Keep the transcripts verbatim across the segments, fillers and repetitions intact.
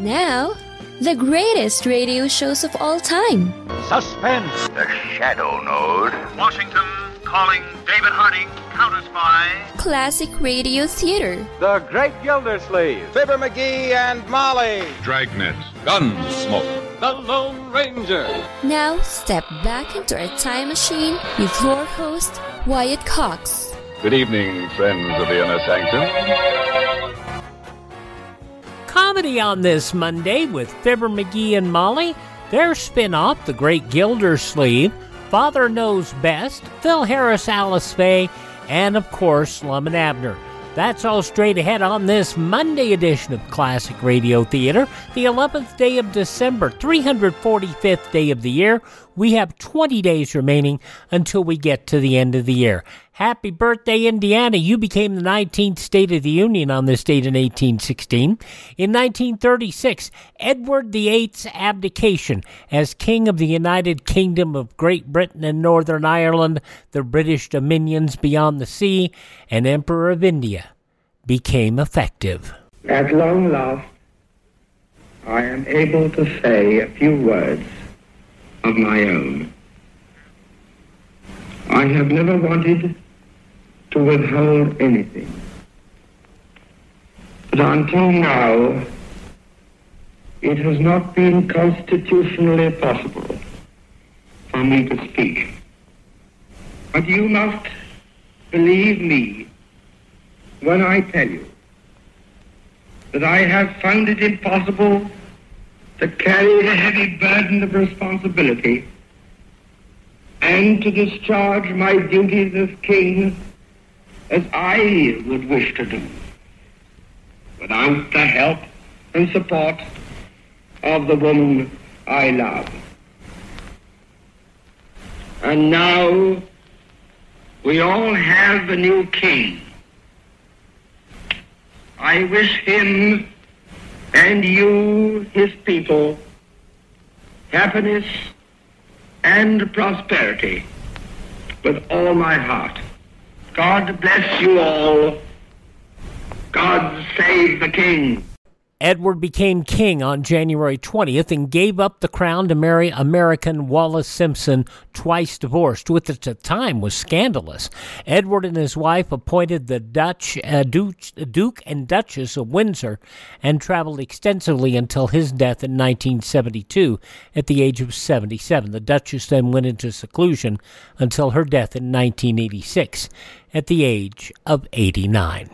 Now, the greatest radio shows of all time. Suspense. The Shadow Node. Washington calling David Harding, Counter-Spy. Classic radio theater. The Great Gildersleeve. Fibber McGee and Molly. Dragnet. Gunsmoke. The Lone Ranger. Now, step back into our time machine with your host, Wyatt Cox. Good evening, friends of the Inner Sanctum. Comedy on this Monday with Fibber McGee and Molly, their spin-off, The Great Gildersleeve, Father Knows Best, Phil Harris, Alice Faye, and of course, Lum and Abner. That's all straight ahead on this Monday edition of Classic Radio Theater, the eleventh day of December, three hundred forty-fifth day of the year. We have twenty days remaining until we get to the end of the year. Happy birthday, Indiana. You became the nineteenth state of the Union on this date in eighteen sixteen. In nineteen thirty-six, Edward the Eighth's abdication as King of the United Kingdom of Great Britain and Northern Ireland, the British dominions beyond the sea, and Emperor of India became effective. At long last, I am able to say a few words of my own. I have never wanted to withhold anything. But until now, it has not been constitutionally possible for me to speak. But you must believe me when I tell you that I have found it impossible to carry the heavy burden of responsibility and to discharge my duties as king as I would wish to do without the help and support of the woman I love. And now we all have a new king. I wish him and you, his people, happiness and prosperity with all my heart. God bless you all. God save the king. Edward became king on January twentieth and gave up the crown to marry American Wallis Simpson, twice divorced, which at the time was scandalous. Edward and his wife appointed the Dutch uh, Duke, Duke and Duchess of Windsor and traveled extensively until his death in nineteen seventy-two at the age of seventy-seven. The Duchess then went into seclusion until her death in nineteen eighty-six at the age of eighty-nine.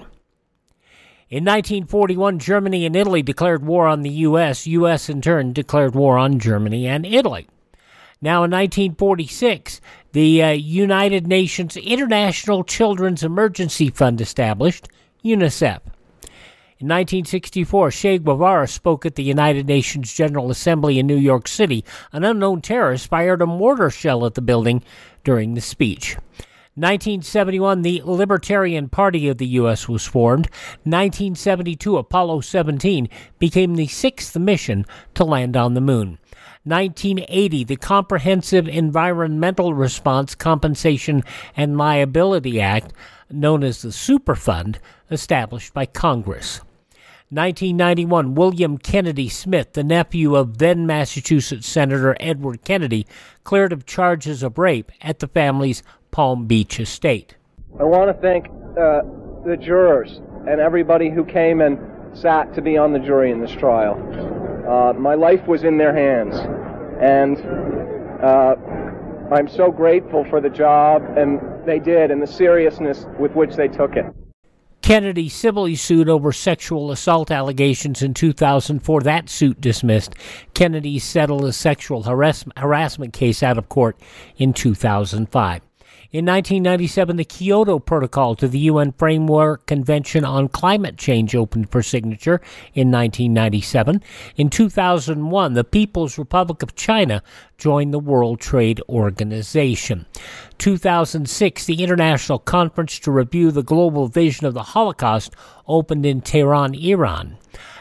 In nineteen forty-one, Germany and Italy declared war on the U S U S in turn declared war on Germany and Italy. Now in nineteen forty-six, the uh, United Nations International Children's Emergency Fund established, UNICEF. In nineteen sixty-four, Che Guevara spoke at the United Nations General Assembly in New York City. An unknown terrorist fired a mortar shell at the building during the speech. nineteen seventy-one, the Libertarian Party of the U S was formed. nineteen seventy-two, Apollo seventeen became the sixth mission to land on the moon. nineteen eighty, the Comprehensive Environmental Response, Compensation, and Liability Act, known as the Superfund, established by Congress. nineteen ninety-one, William Kennedy Smith, the nephew of then Massachusetts Senator Edward Kennedy, cleared of charges of rape at the family's Palm Beach estate. I want to thank uh, the jurors and everybody who came and sat to be on the jury in this trial. Uh, my life was in their hands, and uh, I'm so grateful for the job and they did and the seriousness with which they took it. Kennedy civilly sued over sexual assault allegations in two thousand four. That suit dismissed. Kennedy settled a sexual harass- harassment case out of court in two thousand five. In nineteen ninety-seven, the Kyoto Protocol to the U N Framework Convention on Climate Change opened for signature in nineteen ninety-seven. In two thousand one, the People's Republic of China joined the World Trade Organization. two thousand six, the International Conference to Review the Global Vision of the Holocaust opened in Tehran, Iran.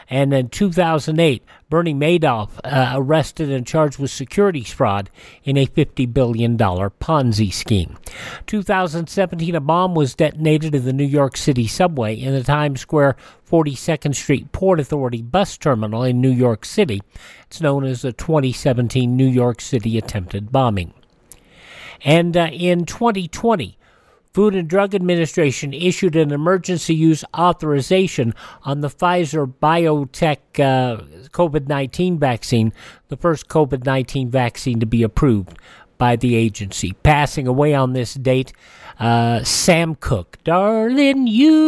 And in two thousand eight, Bernie Madoff uh, arrested and charged with securities fraud in a fifty billion dollars Ponzi scheme. two thousand seventeen, a bomb was detonated in the New York City subway in the Times Square forty-second Street Port Authority bus terminal in New York City. It's known as the twenty seventeen New York City attempted bombing. And uh, in twenty twenty, Food and Drug Administration issued an emergency use authorization on the Pfizer BioNTech uh, COVID nineteen vaccine, the first COVID nineteen vaccine to be approved by the agency. Passing away on this date, uh, Sam Cooke. Darling,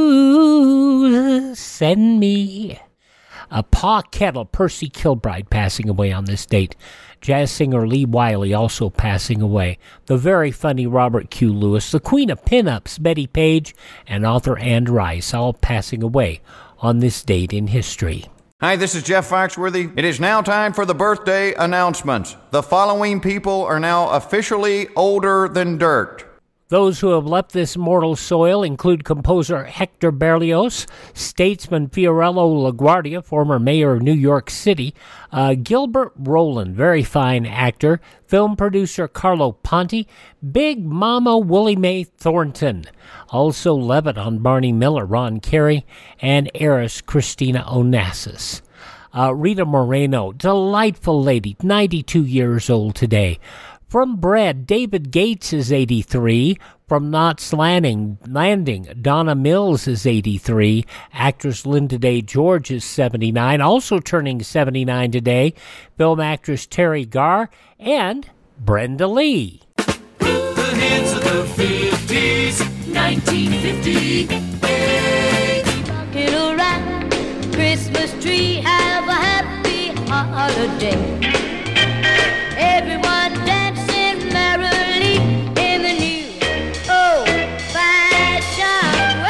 you send me. Uh, Pa Kettle, Percy Kilbride, passing away on this date. Jazz singer Lee Wiley also passing away. The very funny Robert Q. Lewis, the Queen of Pinups, Betty Page, and author Anne Rice, all passing away on this date in history. Hi, this is Jeff Foxworthy. It is now time for the birthday announcements. The following people are now officially older than dirt. Those who have left this mortal soil include composer Hector Berlioz, statesman Fiorello LaGuardia, former mayor of New York City, uh, Gilbert Roland, very fine actor, film producer Carlo Ponti, Big Mama Willie Mae Thornton, also Levitt on Barney Miller, Ron Carey, and heiress Christina Onassis. Uh, Rita Moreno, delightful lady, ninety-two years old today. From Bread, David Gates is eighty-three. From Knots Landing, Landing, Donna Mills is eighty-three. Actress Linda Day George is seventy-nine, also turning seventy-nine today. Film actress Terry Garr and Brenda Lee. The hits of the fifties, nineteen fifty-eight. Rockin' around Christmas tree, have a happy holiday. Everyone dancing merrily in the new old-fashioned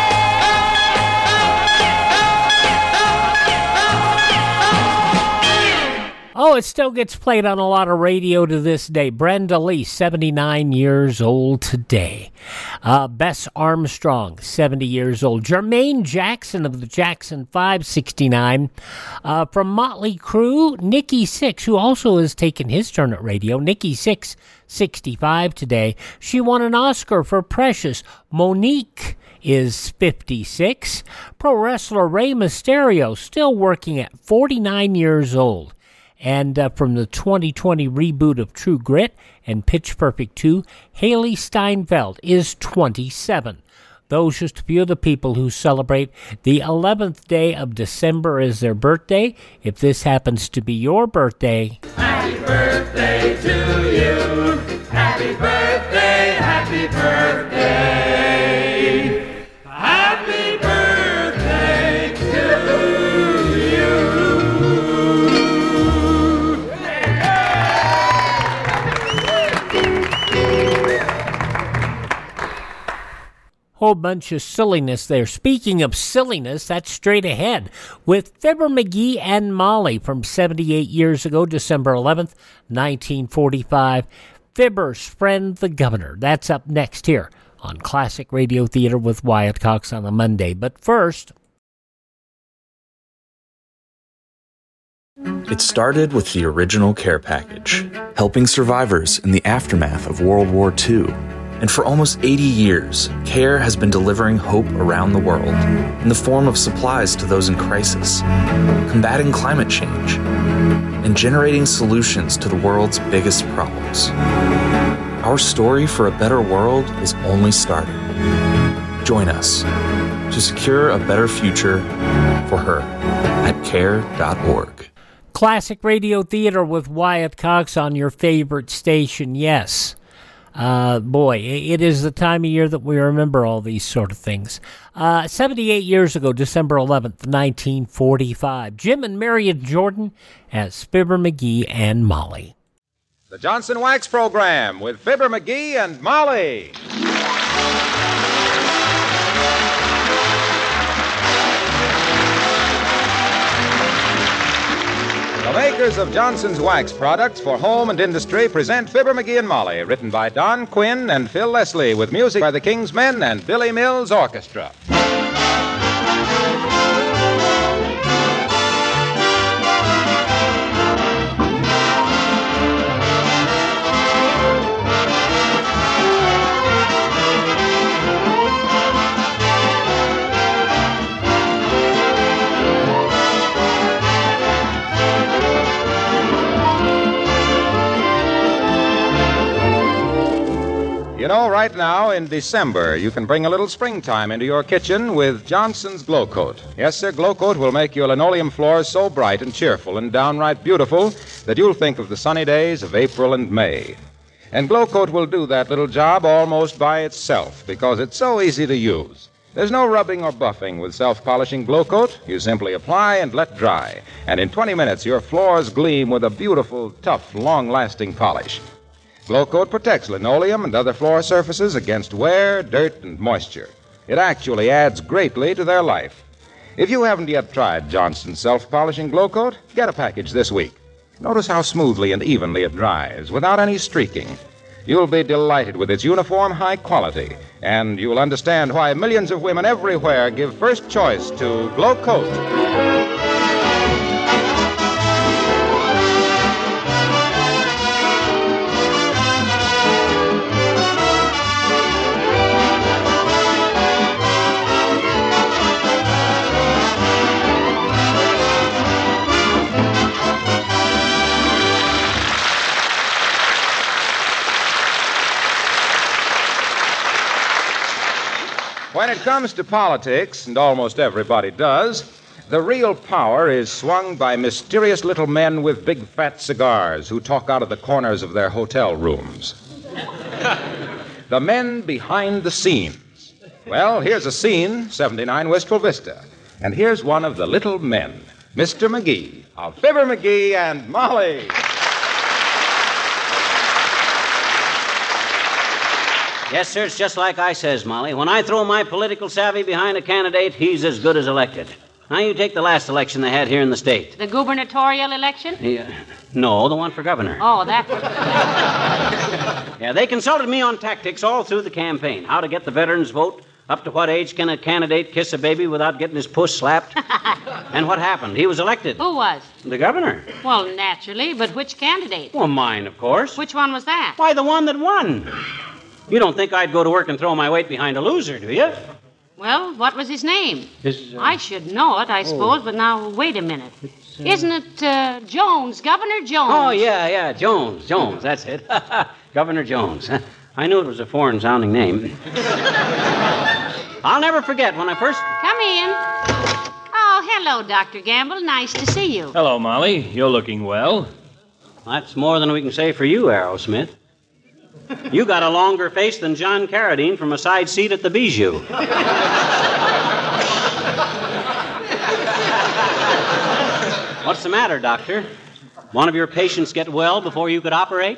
way. Oh, it still gets played on a lot of radio to this day. Brenda Lee, seventy-nine years old today. Uh, Bess Armstrong, seventy years old. Jermaine Jackson of the Jackson five, sixty-nine. Uh, from Motley Crue, Nikki Sixx, who also has taken his turn at radio. Nikki Sixx, sixty-five today. She won an Oscar for Precious. Monique is fifty-six. Pro wrestler Rey Mysterio, still working at forty-nine years old. And uh, from the twenty twenty reboot of True Grit and Pitch Perfect two, Haley Steinfeld is twenty-seven. Those just a few of the people who celebrate the eleventh day of December as their birthday. If this happens to be your birthday, Happy birthday to you. Happy birthday, happy birthday. Happy birthday to you. whole bunch of silliness there. Speaking of silliness, that's straight ahead with Fibber McGee and Molly from seventy-eight years ago, December eleventh, nineteen forty-five. Fibber's Friend the Governor. That's up next here on Classic Radio Theater with Wyatt Cox on a Monday. But first... It started with the original care package, helping survivors in the aftermath of World War Two. And for almost eighty years, CARE has been delivering hope around the world in the form of supplies to those in crisis, combating climate change, and generating solutions to the world's biggest problems. Our story for a better world is only starting. Join us to secure a better future for her at care dot org. Classic Radio Theater with Wyatt Cox on your favorite station, yes. Uh, boy, it is the time of year that we remember all these sort of things. Uh, seventy-eight years ago, December eleventh, nineteen forty-five, Jim and Marion Jordan as Fibber McGee and Molly. The Johnson Wax Program with Fibber McGee and Molly. The makers of Johnson's Wax products for home and industry present Fibber McGee and Molly, written by Don Quinn and Phil Leslie, with music by the King's Men and Billy Mills Orchestra. know, right now in December, you can bring a little springtime into your kitchen with Johnson's Glow Coat. Yes, sir, Glow Coat will make your linoleum floors so bright and cheerful and downright beautiful that you'll think of the sunny days of April and May. And Glow Coat will do that little job almost by itself because it's so easy to use. There's no rubbing or buffing with self-polishing Glow Coat. You simply apply and let dry. And in twenty minutes, your floors gleam with a beautiful, tough, long-lasting polish. Glow Coat protects linoleum and other floor surfaces against wear, dirt, and moisture. It actually adds greatly to their life. If you haven't yet tried Johnson's self-polishing Glow Coat, get a package this week. Notice how smoothly and evenly it dries, without any streaking. You'll be delighted with its uniform high quality, and you'll understand why millions of women everywhere give first choice to Glow Coat. When it comes to politics, and almost everybody does, the real power is swung by mysterious little men with big fat cigars who talk out of the corners of their hotel rooms. The men behind the scenes. Well, here's a scene, seventy-nine Wistful Vista. And here's one of the little men, Mister McGee, of Fibber McGee and Molly. Yes, sir, it's just like I says, Molly. When I throw my political savvy behind a candidate, he's as good as elected. Now, you take the last election they had here in the state. The gubernatorial election? Yeah. No, the one for governor. Oh, that one. Yeah, they consulted me on tactics all through the campaign. How to get the veterans' vote, up to what age can a candidate kiss a baby without getting his puss slapped. And what happened? He was elected. Who was? The governor. Well, naturally, but which candidate? Well, mine, of course. Which one was that? Why, the one that won. You don't think I'd go to work and throw my weight behind a loser, do you? Well, what was his name? His, uh... I should know it, I suppose, oh. But now, wait a minute. Uh... Isn't it uh, Jones, Governor Jones? Oh, yeah, yeah, Jones, Jones, that's it. Governor Jones. I knew it was a foreign-sounding name. I'll never forget when I first... Come in. Oh, hello, Doctor Gamble. Nice to see you. Hello, Molly. You're looking well. That's more than we can say for you, Aerosmith. You got a longer face than John Carradine from a side seat at the Bijou. What's the matter, Doctor? One of your patients get well before you could operate?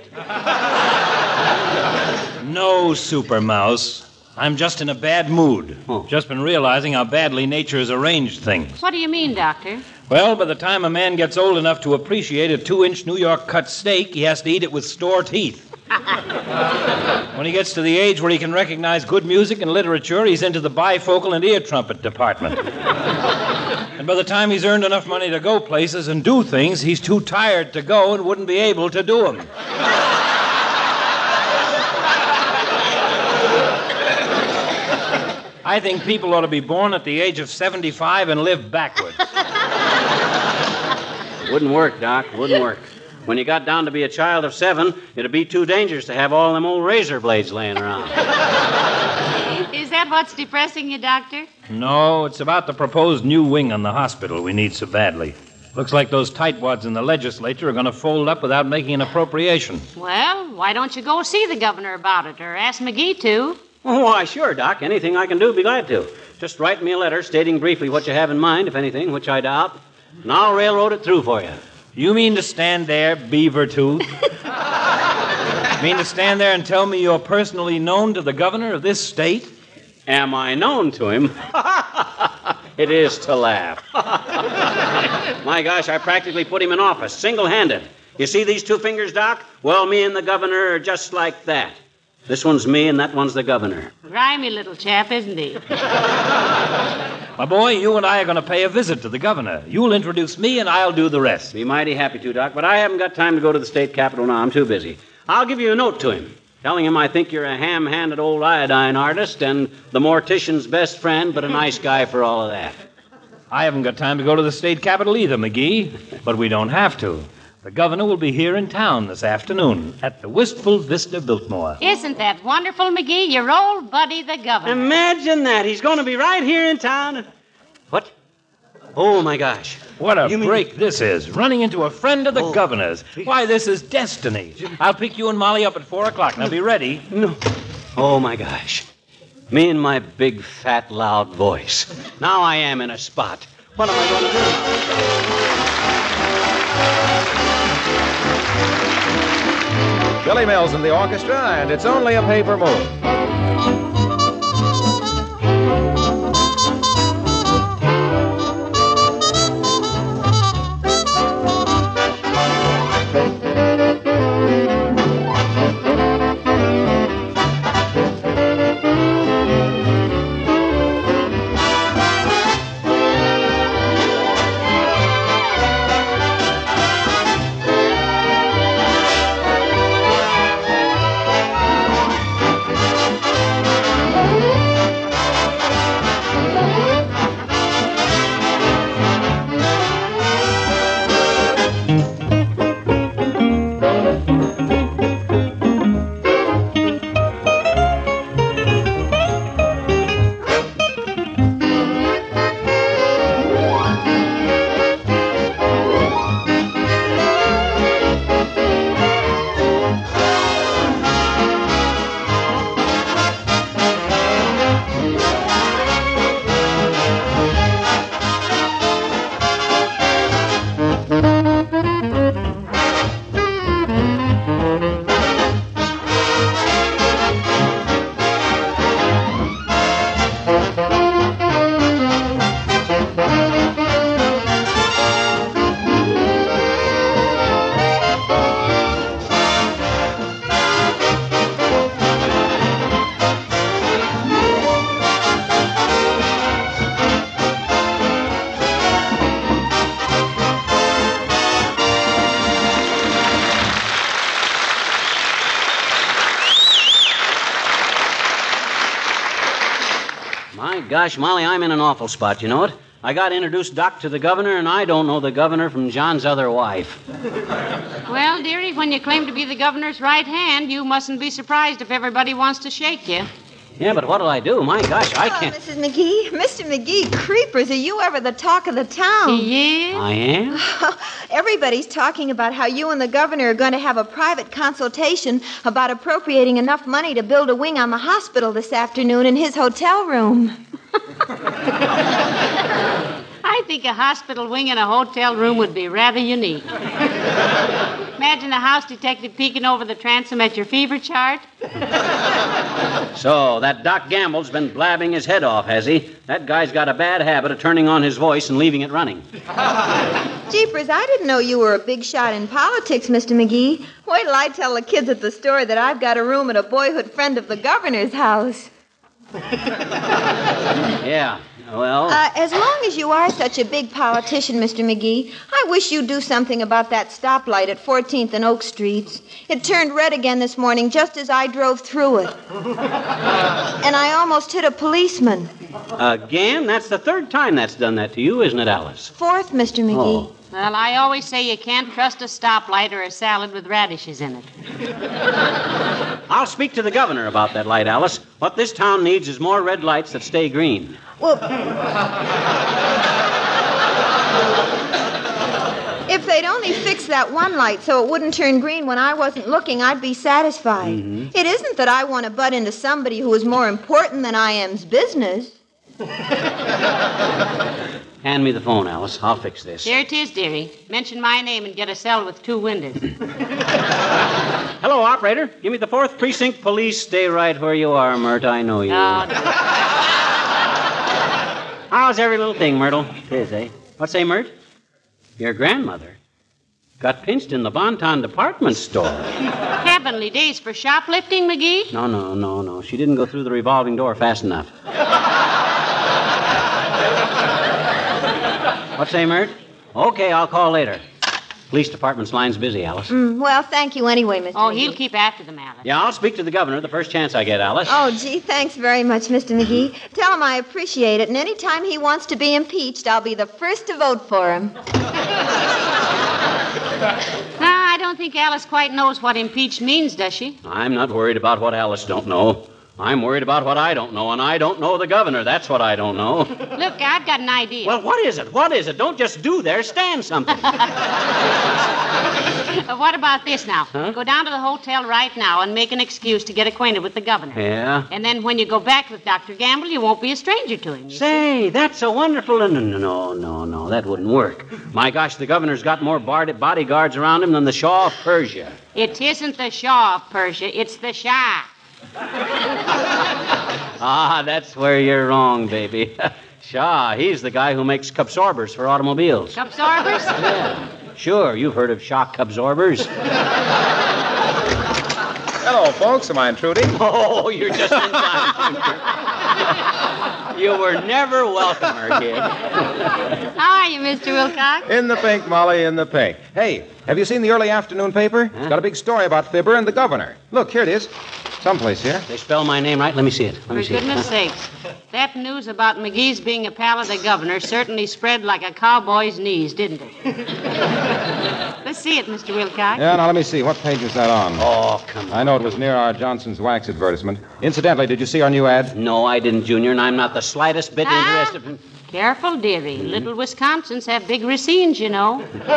No, Super Mouse. I'm just in a bad mood. Oh. Just been realizing how badly nature has arranged things. What do you mean, Doctor? Well, by the time a man gets old enough to appreciate a two-inch New York cut steak, he has to eat it with store teeth. When he gets to the age where he can recognize good music and literature, he's into the bifocal and ear trumpet department. And by the time he's earned enough money to go places and do things, he's too tired to go and wouldn't be able to do them. I think people ought to be born at the age of seventy-five and live backwards. Wouldn't work, Doc. Wouldn't work. When you got down to be a child of seven, it'd be too dangerous to have all them old razor blades laying around. Is that what's depressing you, Doctor? No, it's about the proposed new wing on the hospital we need so badly. Looks like those tightwads in the legislature are going to fold up without making an appropriation. Well, why don't you go see the governor about it, or ask McGee to? Oh, why, sure, Doc. Anything I can do, be glad to. Just write me a letter stating briefly what you have in mind, if anything, which I doubt, and I'll railroad it through for you. You mean to stand there, beaver tooth? Mean to stand there and tell me you're personally known to the governor of this state? Am I known to him? It is to laugh. My gosh, I practically put him in office, single-handed. You see these two fingers, Doc? Well, me and the governor are just like that. This one's me and that one's the governor. Grimy little chap, isn't he? My boy, you and I are going to pay a visit to the governor. You'll introduce me and I'll do the rest. Be mighty happy to, Doc, but I haven't got time to go to the state capitol now. I'm too busy. I'll give you a note to him, telling him I think you're a ham-handed old iodine artist and the mortician's best friend, but a nice guy for all of that. I haven't got time to go to the state capitol either, McGee, but we don't have to. The governor will be here in town this afternoon at the Wistful Vista Biltmore. Isn't that wonderful, McGee? Your old buddy, the governor. Imagine that. He's going to be right here in town. What? Oh, my gosh. What a You mean- break this is. Running into a friend of the Oh. governor's. Why, this is destiny. I'll pick you and Molly up at four o'clock. Now be ready. No. Oh, my gosh. Me and my big, fat, loud voice. Now I am in a spot. What am I going to do now? Billy Mills in the orchestra, and it's only a paper moon. My gosh, Molly, I'm in an awful spot, you know it? I got introduced, Doc, to the governor, and I don't know the governor from John's other wife. Well, dearie, when you claim to be the governor's right hand, you mustn't be surprised if everybody wants to shake you. Yeah, but what'll I do? My gosh, I can't... Oh, Missus McGee, Mister McGee, creepers, are you ever the talk of the town? He is? I am? Everybody's talking about how you and the governor are going to have a private consultation about appropriating enough money to build a wing on the hospital this afternoon in his hotel room. I think a hospital wing in a hotel room would be rather unique. Imagine a house detective peeking over the transom at your fever chart. So, that Doc Gamble's been blabbing his head off, has he? That guy's got a bad habit of turning on his voice and leaving it running. Jeepers, I didn't know you were a big shot in politics, Mister McGee. Wait till I tell the kids at the store that I've got a room at a boyhood friend of the governor's house. Yeah, well... Uh, as long as you are such a big politician, Mister McGee, I wish you'd do something about that stoplight at fourteenth and Oak Streets. It turned red again this morning just as I drove through it. And I almost hit a policeman. Again? That's the third time that's done that to you, isn't it, Alice? Fourth, Mister McGee. Oh. Well, I always say you can't trust a stoplight or a salad with radishes in it. I'll speak to the governor about that light, Alice. What this town needs is more red lights that stay green. Well, if they'd only fix that one light so it wouldn't turn green when I wasn't looking, I'd be satisfied. Mm-hmm. It isn't that I want to butt into somebody who is more important than I am's business. Hand me the phone, Alice. I'll fix this. Here it is, dearie. Mention my name and get a cell with two windows. Hello, operator. Give me the fourth Precinct Police. Stay right where you are, Mert. I know you. Oh, How's every little thing, Myrtle? Tis, eh? What say, Mert? Your grandmother got pinched in the Bonton department store. heavenly days for shoplifting, McGee? No, no, no, no. She didn't go through the revolving door fast enough. What say, Mert? Okay, I'll call later. Police department's line's busy, Alice. Mm, well, thank you anyway, Mister Oh, McGee. he'll keep after them, Alice. Yeah, I'll speak to the governor the first chance I get, Alice. Oh, gee, thanks very much, Mister McGee. Tell him I appreciate it, and any time he wants to be impeached, I'll be the first to vote for him. think Alice quite knows what impeached means, does she? I'm not worried about what Alice don't know. I'm worried about what I don't know, and I don't know the governor. That's what I don't know. Look, I've got an idea. Well, what is it? What is it? Don't just do there. Stand something. Uh, what about this now? Huh? Go down to the hotel right now and make an excuse to get acquainted with the governor. Yeah? And then when you go back with Doctor Gamble, you won't be a stranger to him. Say, that's a wonderful... No, no, no, no, no, that wouldn't work. My gosh, the governor's got more bar- bodyguards around him than the Shah of Persia. It isn't the Shah of Persia, it's the Shah. Ah, that's where you're wrong, baby. Shah, he's the guy who makes absorbers for automobiles. Absorbers? Yeah. Sure, you've heard of shock absorbers. Hello, folks. Am I intruding? Oh, you're just in time. You were never welcomer, kid. How are you, Mister Wilcox? In the pink, Molly, in the pink. Hey, have you seen the early afternoon paper? Huh? It's got a big story about Fibber and the governor. Look, here it is. Someplace here. They spell my name right? Let me see it. Let me For see goodness it. sakes. That news about McGee's being a pal of the governor certainly spread like a cowboy's knees, didn't it? Let's see it, Mister Wilcox. Yeah, now let me see. What page is that on? Oh, come on. I know it was near our Johnson's Wax advertisement. Incidentally, did you see our new ad? No, I didn't, Junior, and I'm not the slightest bit Ah. interested in... Careful, dearie. Mm-hmm. Little Wisconsins have big racines, you know.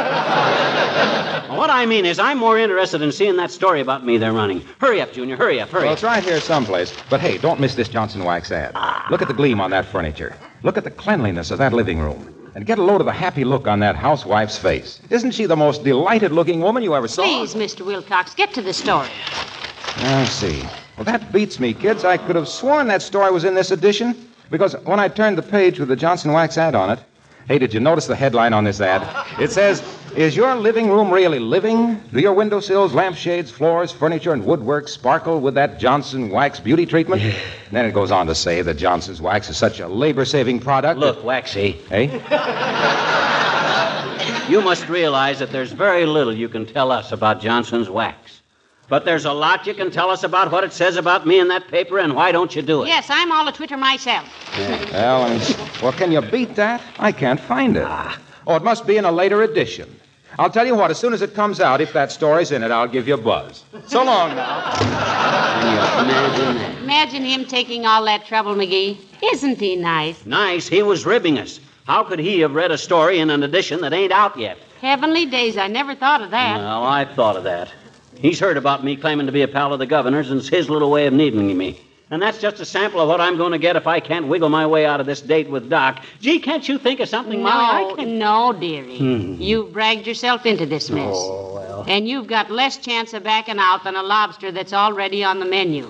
What I mean is I'm more interested in seeing that story about me they're running. Hurry up, Junior, hurry up, hurry Well, up. it's right here someplace. But hey, don't miss this Johnson Wax ad. Look at the gleam on that furniture. Look at the cleanliness of that living room. And get a load of the happy look on that housewife's face. Isn't she the most delighted-looking woman you ever saw? Please, Mister Wilcox, get to the story. I see. Well, that beats me, kids. I could have sworn that story was in this edition. Because when I turned the page with the Johnson Wax ad on it, hey, did you notice the headline on this ad? It says, "Is your living room really living? Do your windowsills, lampshades, floors, furniture, and woodwork sparkle with that Johnson Wax beauty treatment?" And then it goes on to say that Johnson's Wax is such a labor-saving product. Look, Waxy. Hey? You must realize that there's very little you can tell us about Johnson's Wax. But there's a lot you can tell us about what it says about me in that paper, and why don't you do it? Yes, I'm all a Twitter myself. Yeah. Well, I mean, well, can you beat that? I can't find it. Oh, it must be in a later edition. I'll tell you what, as soon as it comes out, if that story's in it, I'll give you a buzz. So long now. Can you imagine that? Imagine him taking all that trouble, McGee. Isn't he nice? Nice. He was ribbing us. How could he have read a story in an edition that ain't out yet? Heavenly days, I never thought of that. Well, I thought of that. He's heard about me claiming to be a pal of the governor's, and it's his little way of needling me. And that's just a sample of what I'm going to get if I can't wiggle my way out of this date with Doc. Gee, can't you think of something, no, Molly? I can't... No, dearie. Hmm. You've bragged yourself into this mess. Oh, well. And you've got less chance of backing out than a lobster that's already on the menu.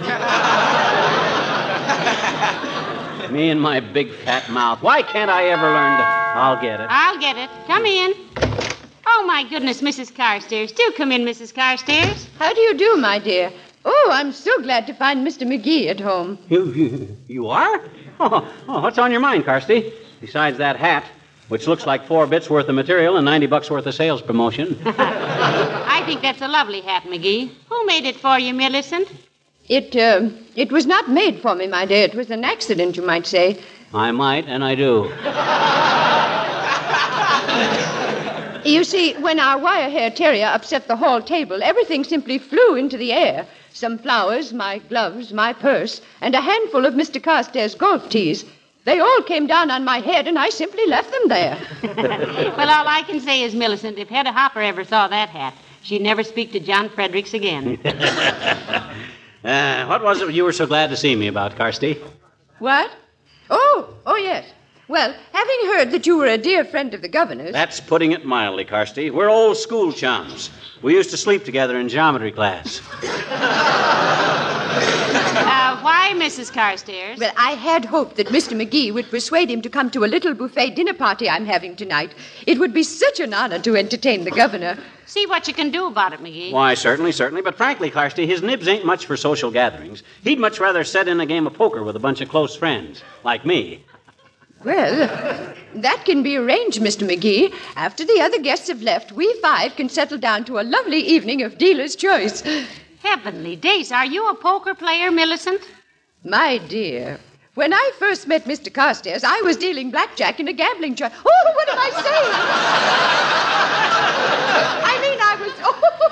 Me and my big fat mouth. Why can't I ever learn to... I'll get it. I'll get it. Come in. Oh, my goodness, Missus Carstairs. Do come in, Missus Carstairs. How do you do, my dear? Oh, I'm so glad to find Mister McGee at home. You, you, you are? Oh, oh, what's on your mind, Carsty? Besides that hat, which looks like four bits worth of material and ninety bucks worth of sales promotion. I think that's a lovely hat, McGee. Who made it for you, Millicent? It, uh, it was not made for me, my dear. It was an accident, you might say. I might, and I do. You see, when our wire-hair terrier upset the hall table, everything simply flew into the air. Some flowers, my gloves, my purse, and a handful of Mister Carstairs' golf tees. They all came down on my head, and I simply left them there. Well, all I can say is, Millicent, if Hedda Hopper ever saw that hat, she'd never speak to John Fredericks again. uh, what was it you were so glad to see me about, Carsty? What? Oh, oh, yes. Well, having heard that you were a dear friend of the governor's... That's putting it mildly, Carsty. We're old school chums. We used to sleep together in geometry class. Uh, why, Missus Carstairs? Well, I had hoped that Mister McGee would persuade him to come to a little buffet dinner party I'm having tonight. It would be such an honor to entertain the governor. See what you can do about it, McGee. Why, certainly, certainly. But frankly, Carsty, his nibs ain't much for social gatherings. He'd much rather set in a game of poker with a bunch of close friends, like me. Well, that can be arranged, Mister McGee. After the other guests have left, we five can settle down to a lovely evening of dealer's choice. Heavenly days, are you a poker player, Millicent? My dear, when I first met Mister Carstairs, I was dealing blackjack in a gambling trap. Oh, what am I saying? I mean, I was... Oh,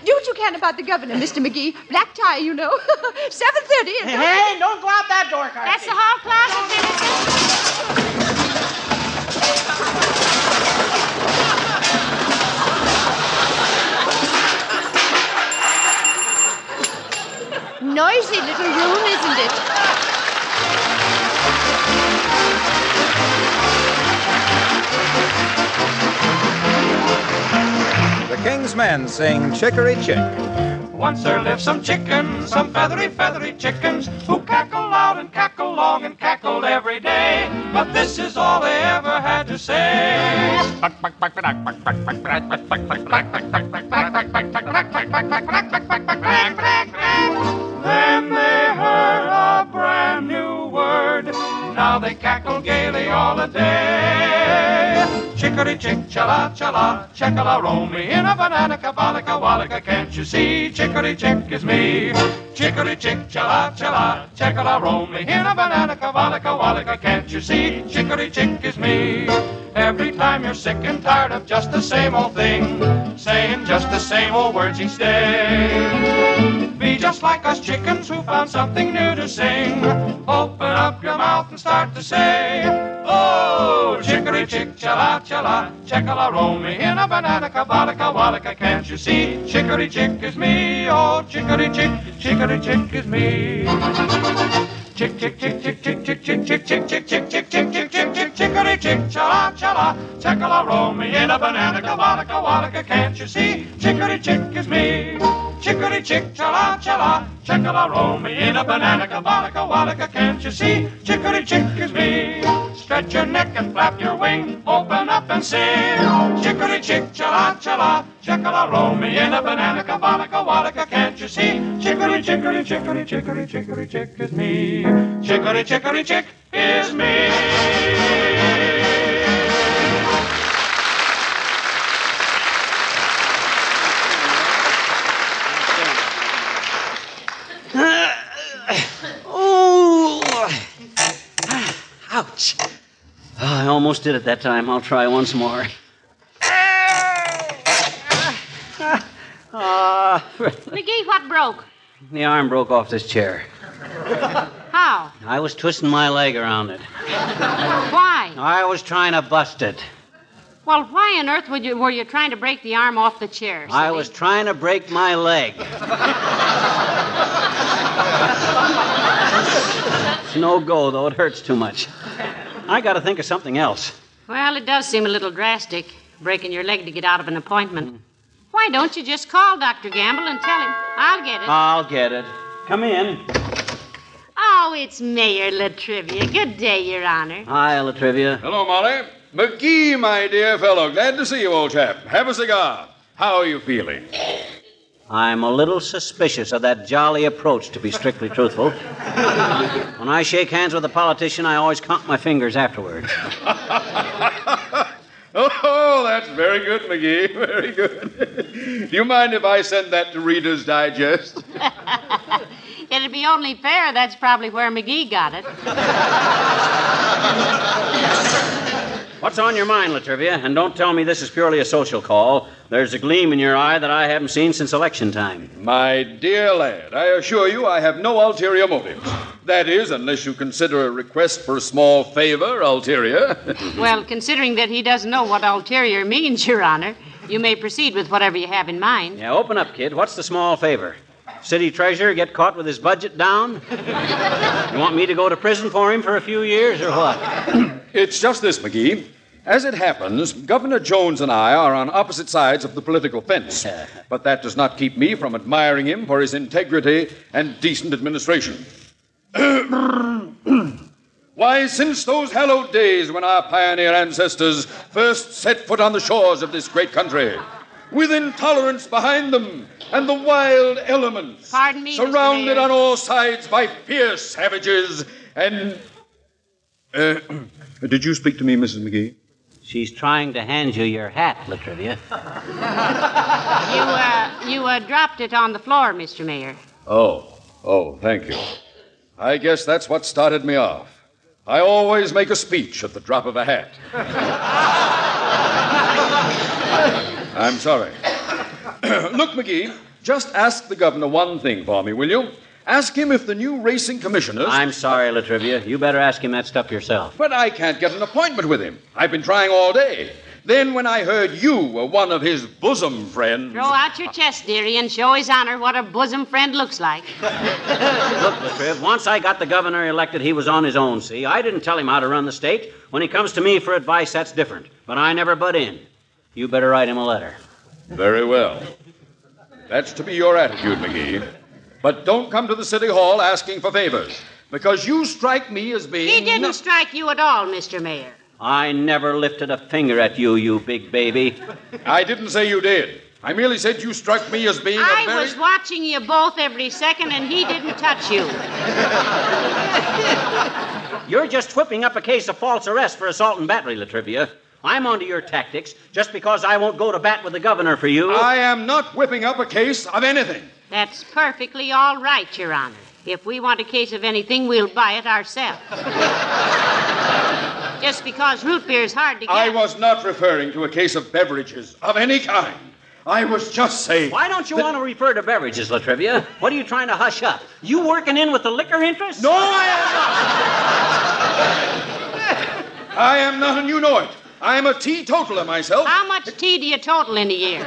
do what you can about the governor, Mister McGee. Black tie, you know. seven thirty. Hey, hey, don't go out that door, Carson. That's the hall closet, Millicent. Noisy little room, isn't it? The King's Men sing Chicory Chick. Once there lived some chickens, some feathery, feathery chickens, who cackled loud and cackled long and cackled every day. But this is all they ever had to say. Then they heard a brand new word. Now they cackle gaily all the day. Chicory chick, chala chala, checkala roll me in a banana kabalika wallika. Can't you see? Chicory chick is me. Chicory chick, chala chala, checkala roll me in a banana kabalika wallika. Can't you see? Chicory chick is me. Every time you're sick and tired of just the same old thing, saying just the same old words each day, be just like us chickens who found something new to sing. Open up your mouth and start to say, oh, chicory chick, chala chala, checkala roll me in a banana kabalika wallika. Can't you see? Chicory chick is me. Oh, chicory chick, chicory chick is me. Chick chick chick chick chick chick chick chick chick chick chick chick chick chick chick chick chicory chick, chala chala, checkala roll me in a banana kabalika wallika. Can't you see? Chicory chick is me. Chicory chick, chala chala, checkala roll me in a banana kabalika wallika. Can't you see? Chicory chick is me. Stretch your neck and flap your wing, open up and sing. Chicory chick, chala chala, checkala roll me in a banana kabalika wallika. Can't you see? Chicory chicory chicory chicory chicory chick is me. Chicory chicory chick is me. Oh, ouch. Oh, I almost did it that time. I'll try once more. Uh, McGee, what broke? The arm broke off this chair. How? I was twisting my leg around it. Why? I was trying to bust it. Well, why on earth would you, were you trying to break the arm off the chair? Silly? I was trying to break my leg. It's no go, though. It hurts too much. I got to think of something else. Well, it does seem a little drastic, breaking your leg to get out of an appointment. Mm. Why don't you just call Doctor Gamble and tell him? I'll get it. I'll get it. Come in. Oh, it's Mayor Latrivia. Good day, Your Honor. Hi, Latrivia. Hello, Molly. McGee, my dear fellow. Glad to see you, old chap. Have a cigar. How are you feeling? I'm a little suspicious of that jolly approach, to be strictly truthful. When I shake hands with a politician, I always count my fingers afterwards. Oh, that's very good, McGee. Very good. Do you mind if I send that to Reader's Digest? It'd be only fair. That's probably where McGee got it. What's on your mind, Latrivia? And don't tell me this is purely a social call. There's a gleam in your eye that I haven't seen since election time. My dear lad, I assure you I have no ulterior motives. That is, unless you consider a request for a small favor ulterior. Well, considering that he doesn't know what ulterior means, Your Honor, you may proceed with whatever you have in mind. Yeah, open up, kid. What's the small favor? City treasurer get caught with his budget down? You want me to go to prison for him for a few years, or what? It's just this, McGee. As it happens, Governor Jones and I are on opposite sides of the political fence. But that does not keep me from admiring him for his integrity and decent administration. Why, since those hallowed days when our pioneer ancestors first set foot on the shores of this great country, with intolerance behind them and the wild elements, Pardon me, surrounded on all sides by fierce savages and... Uh, did you speak to me, Missus McGee? She's trying to hand you your hat, Latrivia. You, uh, you, uh, dropped it on the floor, Mister Mayor. Oh, oh, thank you. I guess that's what started me off. I always make a speech at the drop of a hat. I'm sorry. Look, McGee, Just ask the governor one thing for me, will you? Ask him if the new racing commissioners... I'm sorry, Latrivia. You better ask him that stuff yourself. But I can't get an appointment with him. I've been trying all day. Then when I heard you were one of his bosom friends... Throw out your chest, dearie, and show his honor what a bosom friend looks like. Look, Latriv, once I got the governor elected, he was on his own, see? I didn't tell him how to run the state. When he comes to me for advice, that's different. But I never butt in. You better write him a letter. Very well. That's to be your attitude, McGee. But don't come to the city hall asking for favors, because you strike me as being... He didn't no- strike you at all, Mister Mayor. I never lifted a finger at you, you big baby. I didn't say you did. I merely said you struck me as being I a very... was watching you both every second, and he didn't touch you. You're just whipping up a case of false arrest for assault and battery, Latrivia. I'm onto your tactics just because I won't go to bat with the governor for you. I am not whipping up a case of anything. That's perfectly all right, Your Honor. If we want a case of anything, we'll buy it ourselves. Just because root beer's hard to get. I was not referring to a case of beverages of any kind. I was just saying... Why don't you want to refer to beverages, Latrivia? What are you trying to hush up? You working in with the liquor interest? No, I am not. I am not, and you know it. I am a teetotaler myself. How much tea do you total in a year?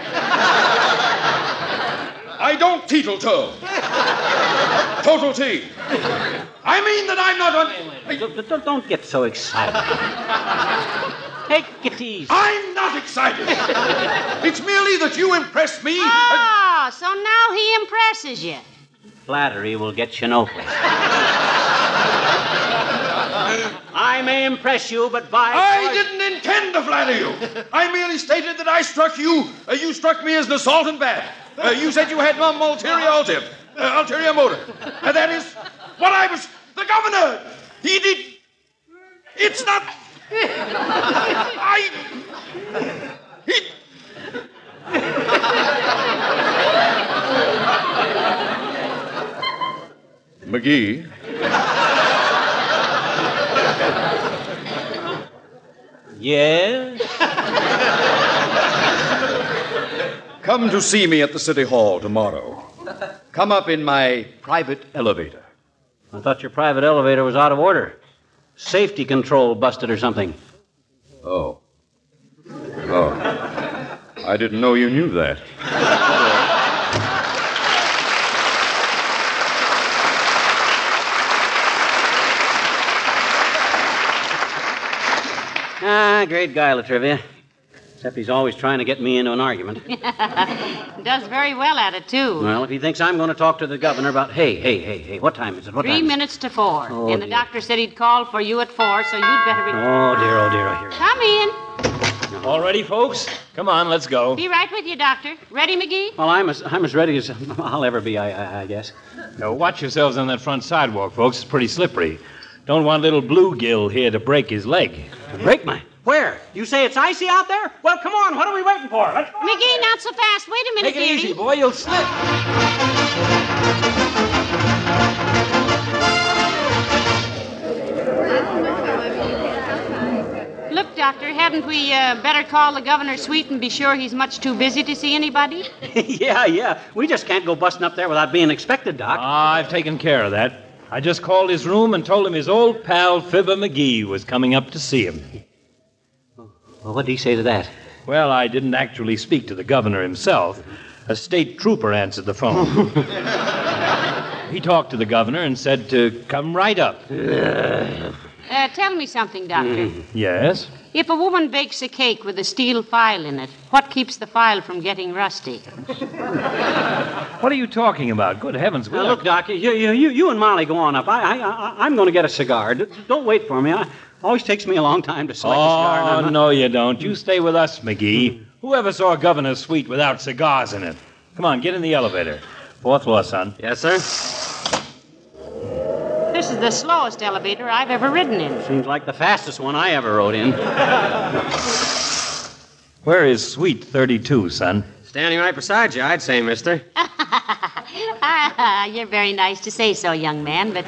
I don't teetle-toe. Total tea. I mean that I'm not on... Don't, don't, don't get so excited. Take it easy. I'm not excited. It's merely that you impressed me. Oh, so now he impresses you. Flattery will get you nowhere. I may impress you, but by... I didn't intend to flatter you. I merely stated that I struck you. Uh, you struck me as an assault and bat. Uh, you said you had no ulterior motive. Uh, ulterior motive. Uh, that is what I was... The governor! He did... It's not... I... He... McGee... Yes? Come to see me at the City Hall tomorrow. Come up in my private elevator. I thought your private elevator was out of order. Safety control busted or something. Oh. Oh. I didn't know you knew that. Ah, great guy, Latrivia. Except he's always trying to get me into an argument. Does very well at it, too. Well, if he thinks I'm going to talk to the governor about... Hey, hey, hey, hey, what time is it? What Three time minutes to four. Oh, and the dear. doctor said he'd call for you at four, so you'd better... Be- Oh, dear, oh, dear, oh, here. Come in. All ready, folks? Come on, let's go. Be right with you, Doctor. Ready, McGee? Well, I'm as, I'm as ready as I'll ever be, I, I, I guess. Now, watch yourselves on that front sidewalk, folks. It's pretty slippery. Don't want little Bluegill here to break his leg. Break my... Where? You say it's icy out there? Well, come on. What are we waiting for? Let's go. McGee, not so fast. Wait a minute, Take it dearie. easy, boy. You'll slip. Look, Doctor, hadn't we uh, better call the governor suite and be sure he's much too busy to see anybody? yeah, yeah. We just can't go busting up there without being expected, Doc. Ah, I've taken care of that. I just called his room and told him his old pal Fibber McGee was coming up to see him. Well, what did he say to that? Well, I didn't actually speak to the governor himself. A state trooper answered the phone. He talked to the governor and said to come right up. Uh, tell me something, Doctor. Yes? If a woman bakes a cake with a steel file in it, what keeps the file from getting rusty? What are you talking about? Good heavens. Now, look, Doc, you, you, you, you and Molly go on up. I, I, I, I'm going to get a cigar. D- don't wait for me. I, always takes me a long time to select a cigar. Oh, Not... no, you don't. You stay with us, McGee. Whoever saw a governor's suite without cigars in it? Come on, get in the elevator. Fourth floor, son. Yes, sir? This is the slowest elevator I've ever ridden in. Seems like the fastest one I ever rode in. Where is suite thirty-two, son? Standing right beside you, I'd say, mister. Ah, you're very nice to say so, young man, but...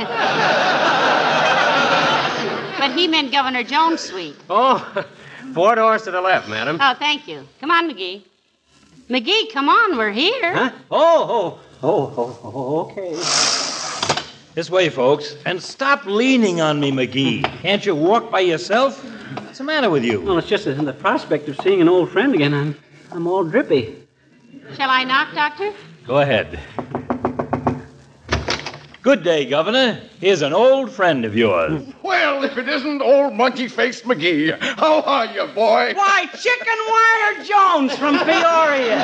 but he meant Governor Jones' suite. Oh, four doors to the left, madam. Oh, thank you. Come on, McGee. McGee, come on, we're here. Huh? Oh, oh, oh, oh, oh, okay. This way, folks. And stop leaning on me, McGee. Can't you walk by yourself? What's the matter with you? Well, it's just that in the prospect of seeing an old friend again, I'm, I'm all drippy. Shall I knock, Doctor? Go ahead. Good day, Governor. Here's an old friend of yours. Well, if it isn't old monkey-faced McGee. How are you, boy? Why, Chicken Wire Jones from Peoria.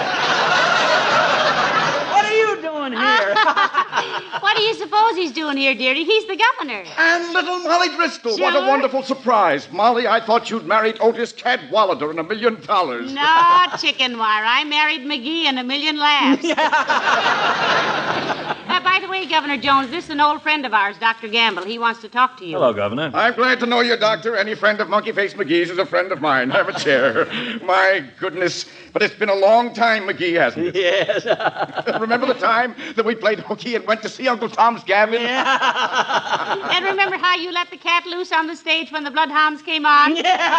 What are you doing here? What do you suppose he's doing here, dearie? He's the governor. And little Molly Driscoll. What a Sure. wonderful surprise. Molly, I thought you'd married Otis Cadwallader and a million dollars. No, Chicken Wire. I married McGee and a million laughs. uh, by the way, Governor Jones, this is an old friend of ours, Doctor Gamble. He wants to talk to you. Hello, Governor. I'm glad to know you, Doctor. Any friend of Monkey-Faced McGee's is a friend of mine. Have a chair. My goodness. But it's been a long time, McGee, hasn't it? Yes. Remember the time that we played hooky and went to see Uncle Tom's Gavin? Yeah. And remember how you let the cat loose on the stage when the Bloodhounds came on?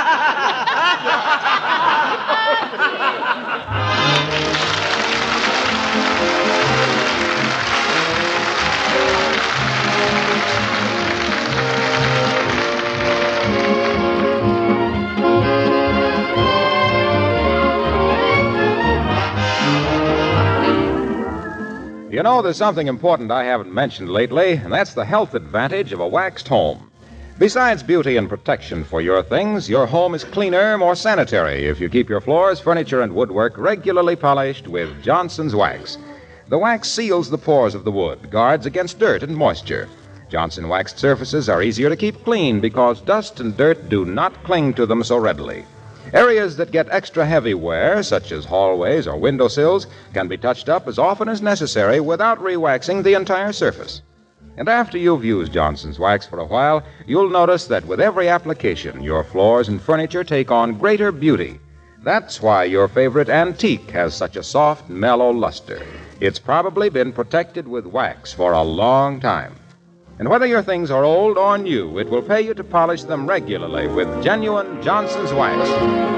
You know, there's something important I haven't mentioned lately, and that's the health advantage of a waxed home. Besides beauty and protection for your things, your home is cleaner, more sanitary if you keep your floors, furniture, and woodwork regularly polished with Johnson's Wax. The wax seals the pores of the wood, guards against dirt and moisture. Johnson waxed surfaces are easier to keep clean because dust and dirt do not cling to them so readily. Areas that get extra heavy wear, such as hallways or windowsills, can be touched up as often as necessary without re-waxing the entire surface. And after you've used Johnson's Wax for a while, you'll notice that with every application, your floors and furniture take on greater beauty. That's why your favorite antique has such a soft, mellow luster. It's probably been protected with wax for a long time. And whether your things are old or new, it will pay you to polish them regularly with genuine Johnson's Wax.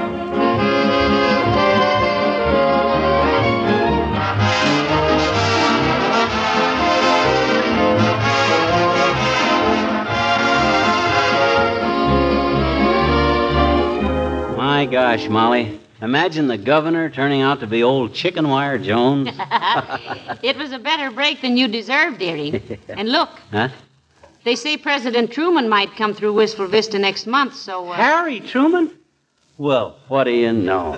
My gosh, Molly. Imagine the governor turning out to be old Chicken Wire Jones. It was a better break than you deserved, dearie. And look, Huh? they say President Truman might come through Wistful Vista next month, so... Uh... Harry Truman? Well, what do you know?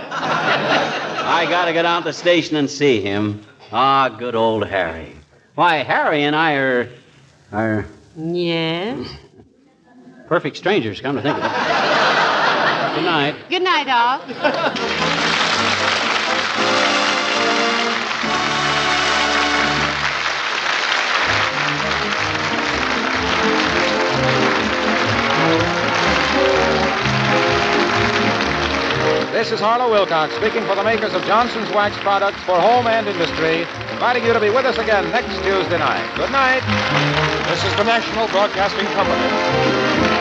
I gotta get out to the station and see him. Ah, good old Harry. Why, Harry and I are... are... Yes? perfect strangers, come to think of it. Good night. Good night, all. This is Harlow Wilcox speaking for the makers of Johnson's Wax products for home and industry, inviting you to be with us again next Tuesday night. Good night. This is the National Broadcasting Company.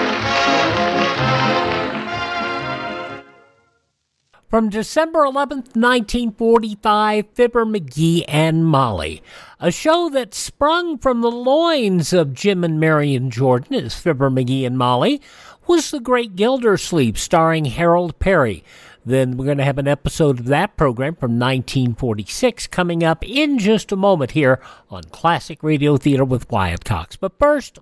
From December eleventh, nineteen forty-five, Fibber McGee and Molly, a show that sprung from the loins of Jim and Marion Jordan as Fibber McGee and Molly, was The Great Gildersleeve, starring Harold Peary. Then we're going to have an episode of that program from nineteen forty-six coming up in just a moment here on Classic Radio Theater with Wyatt Cox. But first...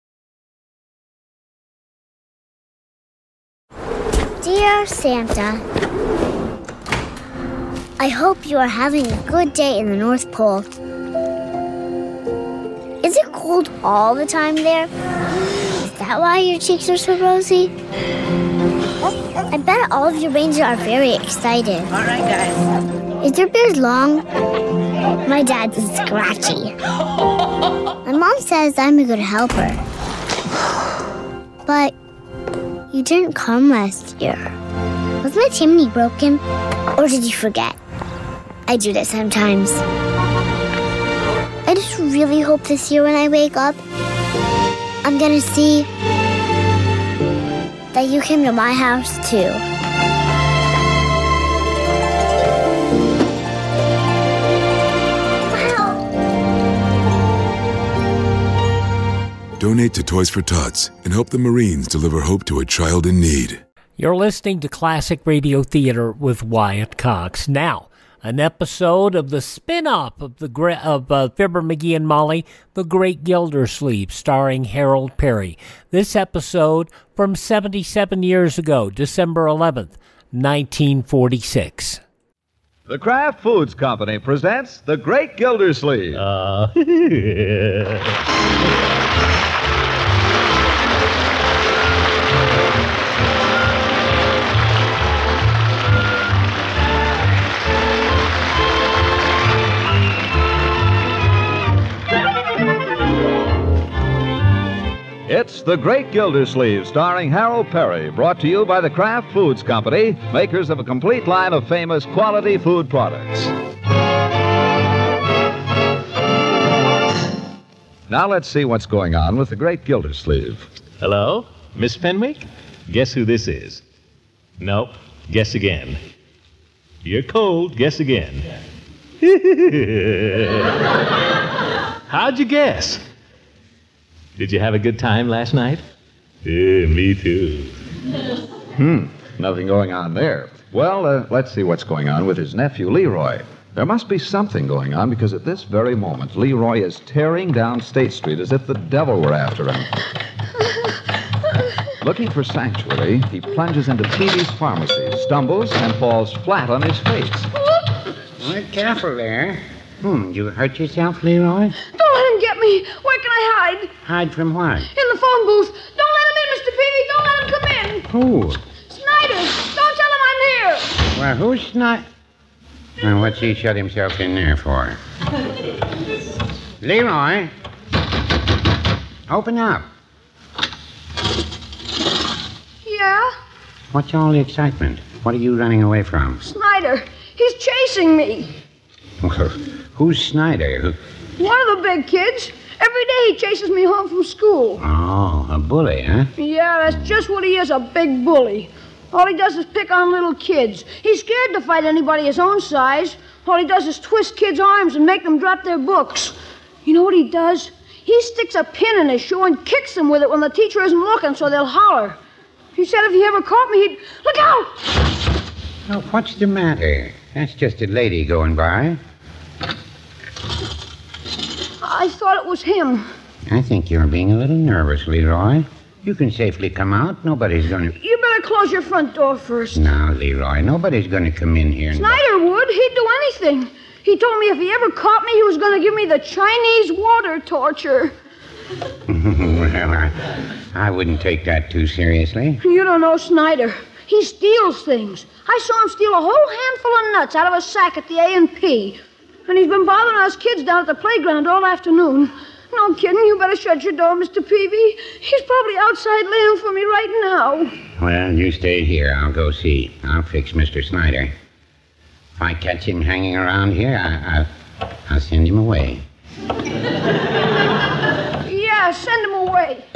Dear Santa, I hope you are having a good day in the North Pole. Is it cold all the time there? Is that why your cheeks are so rosy? I bet all of your reindeer are very excited. All right, guys. Is your beard long? My dad's is scratchy. My mom says I'm a good helper. But you didn't come last year. Was my chimney broken? Or did you forget? I do that sometimes. I just really hope this year when I wake up, I'm gonna see that you came to my house too. Donate to Toys for Tots and help the Marines deliver hope to a child in need. You're listening to Classic Radio Theater with Wyatt Cox. Now, an episode of the spin-off of the of uh, Fibber McGee and Molly, The Great Gildersleeve, starring Harold Peary. This episode from seventy-seven years ago, December eleventh, nineteen forty-six. The Kraft Foods Company presents The Great Gildersleeve. Uh, It's The Great Gildersleeve, starring Harold Peary, brought to you by the Kraft Foods Company, makers of a complete line of famous quality food products. Now let's see what's going on with The Great Gildersleeve. Hello? Miss Fenwick? Guess who this is? Nope. Guess again. You're cold. Guess again. How'd you guess? Did you have a good time last night? Yeah, me too. Hmm, nothing going on there. Well, uh, let's see what's going on with his nephew, Leroy. There must be something going on because at this very moment, Leroy is tearing down State Street as if the devil were after him. Looking for sanctuary, he plunges into Peavy's pharmacy, stumbles, and falls flat on his face. Well, careful there. Hmm, you hurt yourself, Leroy? Don't let him get me. Where can I hide? Hide from what? In the phone booth. Don't let him in, Mister Peavy. Don't let him come in. Who? Snyder. Don't tell him I'm here. Well, who's not... And what's he shut himself in there for? Leroy? Open up. Yeah? What's all the excitement? What are you running away from? Snyder. He's chasing me. Who's Snyder? Who... One of the big kids. Every day he chases me home from school. Oh, a bully, huh? Yeah, that's just what he is, a big bully. All he does is pick on little kids. He's scared to fight anybody his own size. All he does is twist kids' arms and make them drop their books. You know what he does? He sticks a pin in his shoe and kicks them with it when the teacher isn't looking so they'll holler. He said if he ever caught me, he'd... Look out! Oh, what's the matter? That's just a lady going by. I thought it was him. I think you're being a little nervous, Leroy. You can safely come out. Nobody's going to... You better close your front door first. No, Leroy, nobody's going to come in here and... Snyder would. He'd do anything. He told me if he ever caught me, he was going to give me the Chinese water torture. Well, I, I wouldn't take that too seriously. You don't know Snyder. He steals things. I saw him steal a whole handful of nuts out of a sack at the A and P. And he's been bothering us kids down at the playground all afternoon. No kidding. You better shut your door, Mister Peavy. He's probably outside laying for me right now. Well, you stay here. I'll go see. I'll fix Mister Snyder. If I catch him hanging around here, I, I, I'll send him away. Yeah, send him away.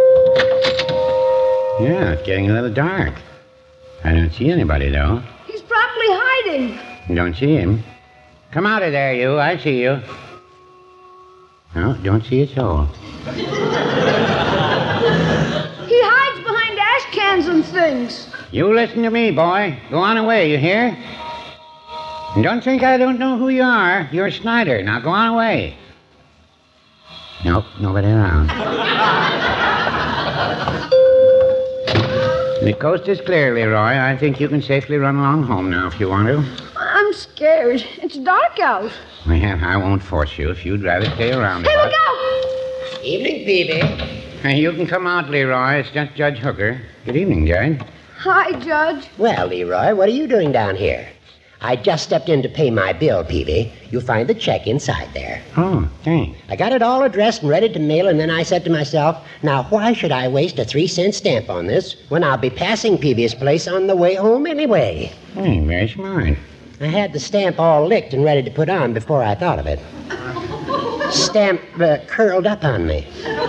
Yeah, it's getting a little dark. I don't see anybody, though. He's probably hiding. You don't see him? Come out of there, you. I see you. No, don't see a soul. He hides behind ash cans and things. You listen to me, boy. Go on away, you hear? And don't think I don't know who you are. You're Snyder. Now go on away. Nope, nobody around. The coast is clear, Leroy. I think you can safely run along home now if you want to. I'm scared. It's dark out. Well, I won't force you if you'd rather stay around. Hey, look out! Evening, Peavy. You can come out, Leroy. It's just Judge Hooker. Good evening, Judge. Hi, Judge. Well, Leroy, what are you doing down here? I just stepped in to pay my bill, Peavy. You'll find the check inside there. Oh, thanks. I got it all addressed and ready to mail, and then I said to myself, now why should I waste a three-cent stamp on this when I'll be passing Peavy's place on the way home anyway? Hey, very smart. I had the stamp all licked and ready to put on before I thought of it. Stamp uh, curled up on me.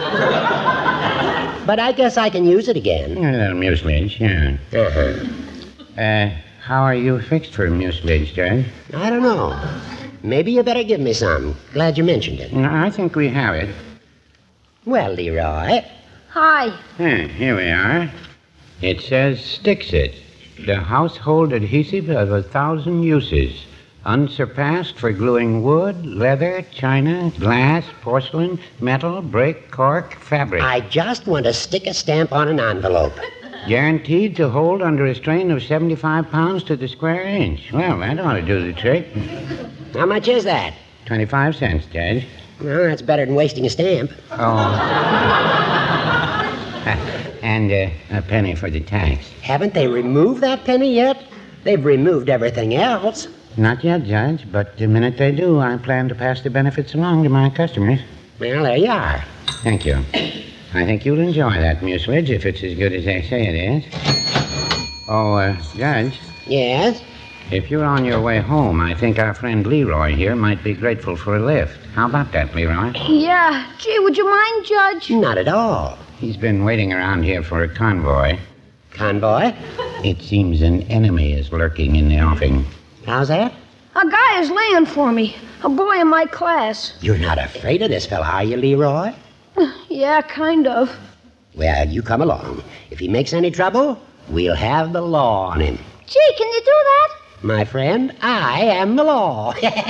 But I guess I can use it again. A little mucilage, yeah. Uh-huh. Uh, how are you fixed for mucilage, Judge? I don't know. Maybe you better give me some. Glad you mentioned it. I think we have it. Well, Leroy. Hi. Hmm, here we are. It says Stix-It, the household adhesive of a thousand uses, unsurpassed for gluing wood, leather, china, glass, porcelain, metal, brick, cork, fabric. I just want to stick a stamp on an envelope. Guaranteed to hold under a strain of seventy-five pounds to the square inch. Well, that ought to do the trick. How much is that? twenty-five cents, Judge. Well, that's better than wasting a stamp. Oh. And uh, a penny for the tax. Haven't they removed that penny yet? They've removed everything else. Not yet, Judge, but the minute they do, I plan to pass the benefits along to my customers. Well, there you are. Thank you. I think you'll enjoy that mucilage if it's as good as they say it is. Oh, uh, Judge? Yes? If you're on your way home, I think our friend Leroy here might be grateful for a lift. How about that, Leroy? Yeah. Gee, would you mind, Judge? Not at all. He's been waiting around here for a convoy. Convoy? It seems an enemy is lurking in the offing. How's that? A guy is laying for me. A boy in my class. You're not afraid of this fella, are you, Leroy? Yeah, kind of. Well, you come along. If he makes any trouble, we'll have the law on him. Gee, can you do that? My friend, I am the law.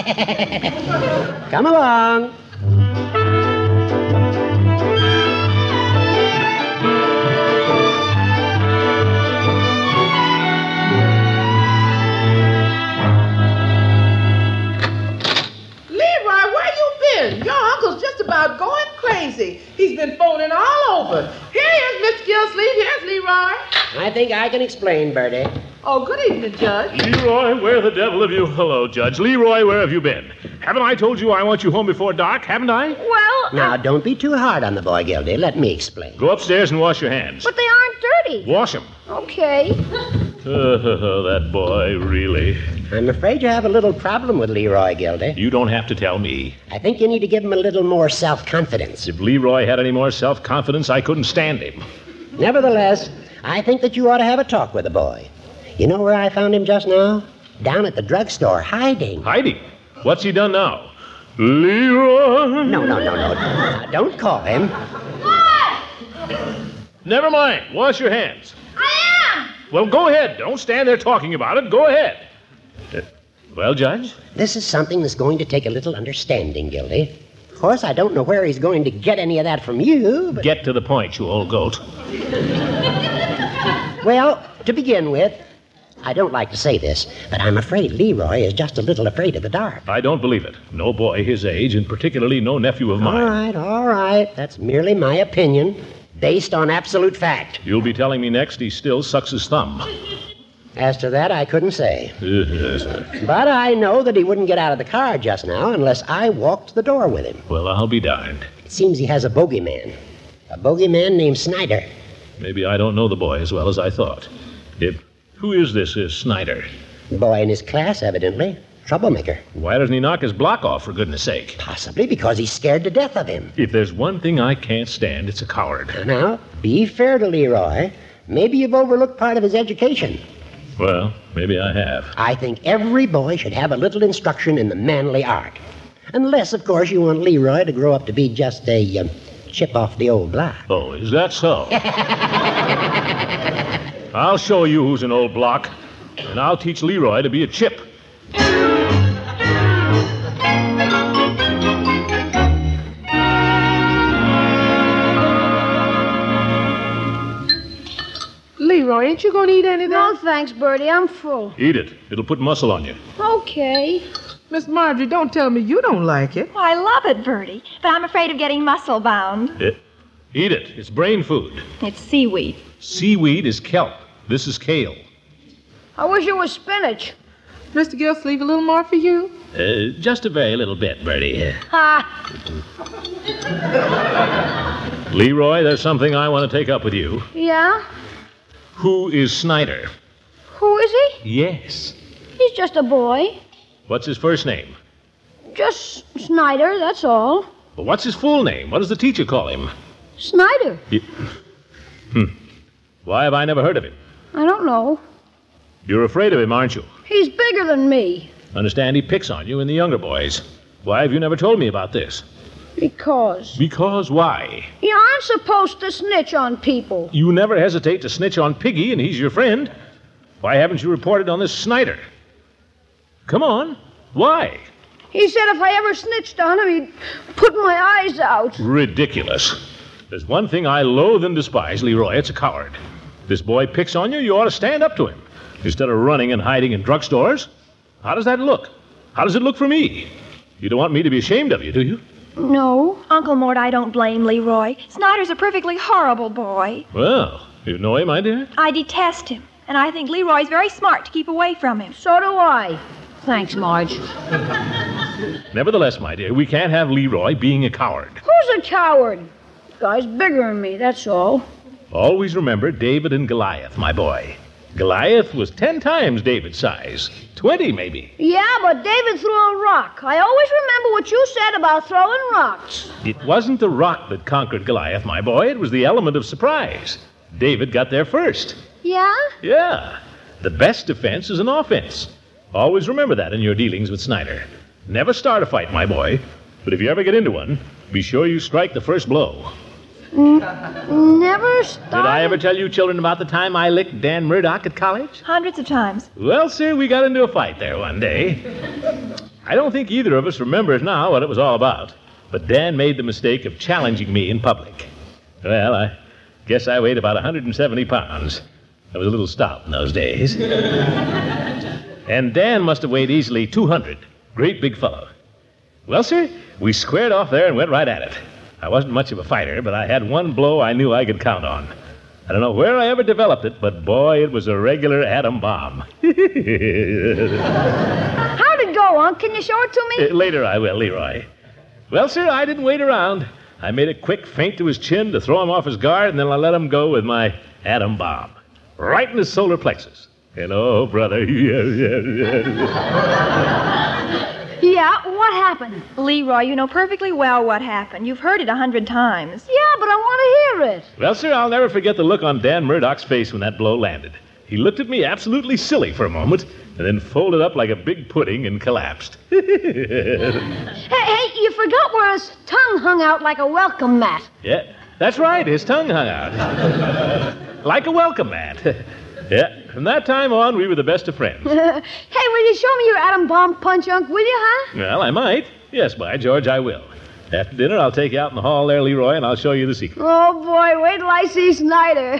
Come along. Leroy, where you been? Your uncle's just about going crazy. He's been phoning all over. Here he is, Mister Gildersleeve. Here's Leroy. I think I can explain, Bertie. Oh, good evening, Judge. Leroy, where the devil have you? Hello, Judge. Leroy, where have you been? Haven't I told you I want you home before dark? Haven't I? Well... Now, don't be too hard on the boy, Gildy. Let me explain. Go upstairs and wash your hands. But they aren't dirty. Wash them. Okay. Oh, that boy, really. I'm afraid you have a little problem with Leroy, Gildy. You don't have to tell me. I think you need to give him a little more self-confidence. If Leroy had any more self-confidence, I couldn't stand him. Nevertheless, I think that you ought to have a talk with the boy. You know where I found him just now? Down at the drugstore, hiding. Hiding? What's he done now? Leroy? No, no, no, no. Now, don't call him. What? Never mind. Wash your hands. I am. Well, go ahead. Don't stand there talking about it. Go ahead. Uh, well, Judge? This is something that's going to take a little understanding, Gildy. Of course, I don't know where he's going to get any of that from you, but... Get to the point, you old goat. Well, to begin with, I don't like to say this, but I'm afraid Leroy is just a little afraid of the dark. I don't believe it. No boy his age, and particularly no nephew of mine. All right, all right. That's merely my opinion, based on absolute fact. You'll be telling me next he still sucks his thumb. As to that, I couldn't say. But I know that he wouldn't get out of the car just now unless I walked to the door with him. Well, I'll be darned. It seems he has a bogeyman. A bogeyman named Snyder. Maybe I don't know the boy as well as I thought. If, who is this, is Snyder? Boy in his class, evidently. Troublemaker. Why doesn't he knock his block off, for goodness sake? Possibly because he's scared to death of him. If there's one thing I can't stand, it's a coward. Now, be fair to Leroy. Maybe you've overlooked part of his education. Well, maybe I have. I think every boy should have a little instruction in the manly art. Unless, of course, you want Leroy to grow up to be just a um, chip off the old block. Oh, is that so? I'll show you who's an old block, and I'll teach Leroy to be a chip. Leroy, ain't you going to eat any of that? No, thanks, Bertie. I'm full. Eat it. It'll put muscle on you. Okay. Miss Marjorie, don't tell me you don't like it. Oh, I love it, Bertie, but I'm afraid of getting muscle bound. It, eat it. It's brain food. It's seaweed. Seaweed is kelp. This is kale. I wish it was spinach. Mister Gildersleeve, a little more for you? Uh, just a very little bit, Bertie. Ha! Leroy, there's something I want to take up with you. Yeah? Who is Snyder? Who is he? Yes. He's just a boy. What's his first name? Just Snyder, that's all. Well, what's his full name? What does the teacher call him? Snyder. He... Hmm. Why have I never heard of him? I don't know. You're afraid of him, aren't you? He's bigger than me. Understand he picks on you and the younger boys. Why have you never told me about this? Because. Because why? You aren't supposed to snitch on people. You never hesitate to snitch on Piggy, and he's your friend. Why haven't you reported on this Snyder? Come on. Why? He said if I ever snitched on him, he'd put my eyes out. Ridiculous. There's one thing I loathe and despise, Leroy. It's a coward. This boy picks on you, you ought to stand up to him. Instead of running and hiding in drugstores. How does that look? How does it look for me? You don't want me to be ashamed of you, do you? No. Uncle Mort, I don't blame Leroy. Snyder's a perfectly horrible boy. Well, you know him, my dear? I detest him, and I think Leroy's very smart to keep away from him. So do I. Thanks, Marge. Nevertheless, my dear, we can't have Leroy being a coward. Who's a coward? Guy's bigger than me, that's all. Always remember David and Goliath, my boy. Goliath was ten times David's size. Twenty, maybe. Yeah, but David threw a rock. I always remember what you said about throwing rocks. It wasn't the rock that conquered Goliath, my boy. It was the element of surprise. David got there first. Yeah? Yeah. The best defense is an offense. Always remember that in your dealings with Snyder. Never start a fight, my boy. But if you ever get into one, be sure you strike the first blow. N- never started. Did I ever tell you children about the time I licked Dan Murdoch at college? Hundreds of times. Well, sir, we got into a fight there one day. I don't think either of us remembers now what it was all about. But Dan made the mistake of challenging me in public. Well, I guess I weighed about one hundred seventy pounds. I was a little stout in those days. And Dan must have weighed easily two hundred. Great big fellow. Well, sir, we squared off there and went right at it. I wasn't much of a fighter, but I had one blow I knew I could count on. I don't know where I ever developed it, but boy, it was a regular atom bomb. How'd it go, Unc? Can you show it to me? Uh, later I will, Leroy. Well, sir, I didn't wait around. I made a quick feint to his chin to throw him off his guard, and then I let him go with my atom bomb. Right in his solar plexus. And oh, brother. Yeah, what happened? Leroy, you know perfectly well what happened. You've heard it a hundred times. Yeah, but I want to hear it. Well, sir, I'll never forget the look on Dan Murdoch's face when that blow landed. He looked at me absolutely silly for a moment, and then folded up like a big pudding and collapsed. Hey, hey, you forgot where his tongue hung out like a welcome mat. Yeah, that's right. His tongue hung out. Like a welcome mat. Yeah, from that time on, we were the best of friends. Hey, will you show me your atom bomb punch, Unc, will you, huh? Well, I might. Yes, by George, I will. After dinner, I'll take you out in the hall there, Leroy, and I'll show you the secret. Oh, boy, wait till I see Snyder.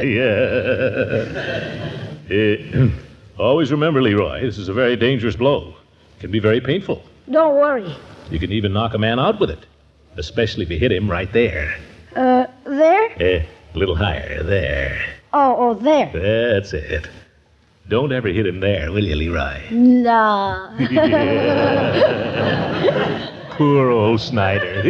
Yeah. Uh, always remember, Leroy, this is a very dangerous blow. It can be very painful. Don't worry. You can even knock a man out with it, especially if you hit him right there. Uh, there? Uh, a little higher, there. Oh, oh, there. That's it. Don't ever hit him there, will you, Leroy? Nah. Poor old Snyder.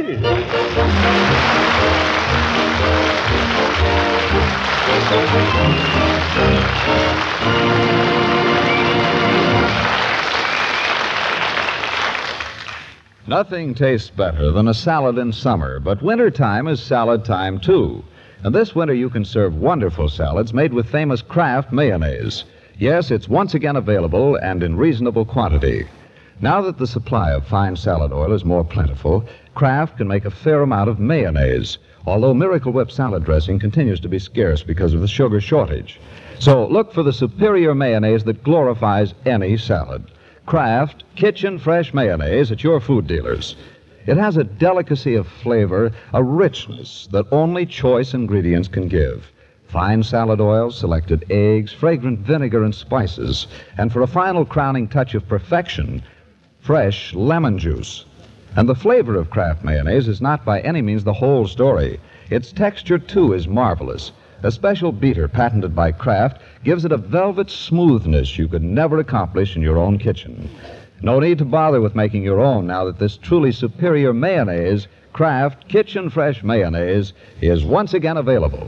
Nothing tastes better than a salad in summer, but wintertime is salad time, too. And this winter you can serve wonderful salads made with famous Kraft mayonnaise. Yes, it's once again available and in reasonable quantity. Now that the supply of fine salad oil is more plentiful, Kraft can make a fair amount of mayonnaise, although Miracle Whip salad dressing continues to be scarce because of the sugar shortage. So look for the superior mayonnaise that glorifies any salad. Kraft Kitchen Fresh Mayonnaise at your food dealers. It has a delicacy of flavor, a richness that only choice ingredients can give. Fine salad oil, selected eggs, fragrant vinegar and spices, and for a final crowning touch of perfection, fresh lemon juice. And the flavor of Kraft mayonnaise is not by any means the whole story. Its texture, too, is marvelous. A special beater patented by Kraft gives it a velvet smoothness you could never accomplish in your own kitchen. No need to bother with making your own now that this truly superior mayonnaise, Kraft Kitchen Fresh Mayonnaise, is once again available.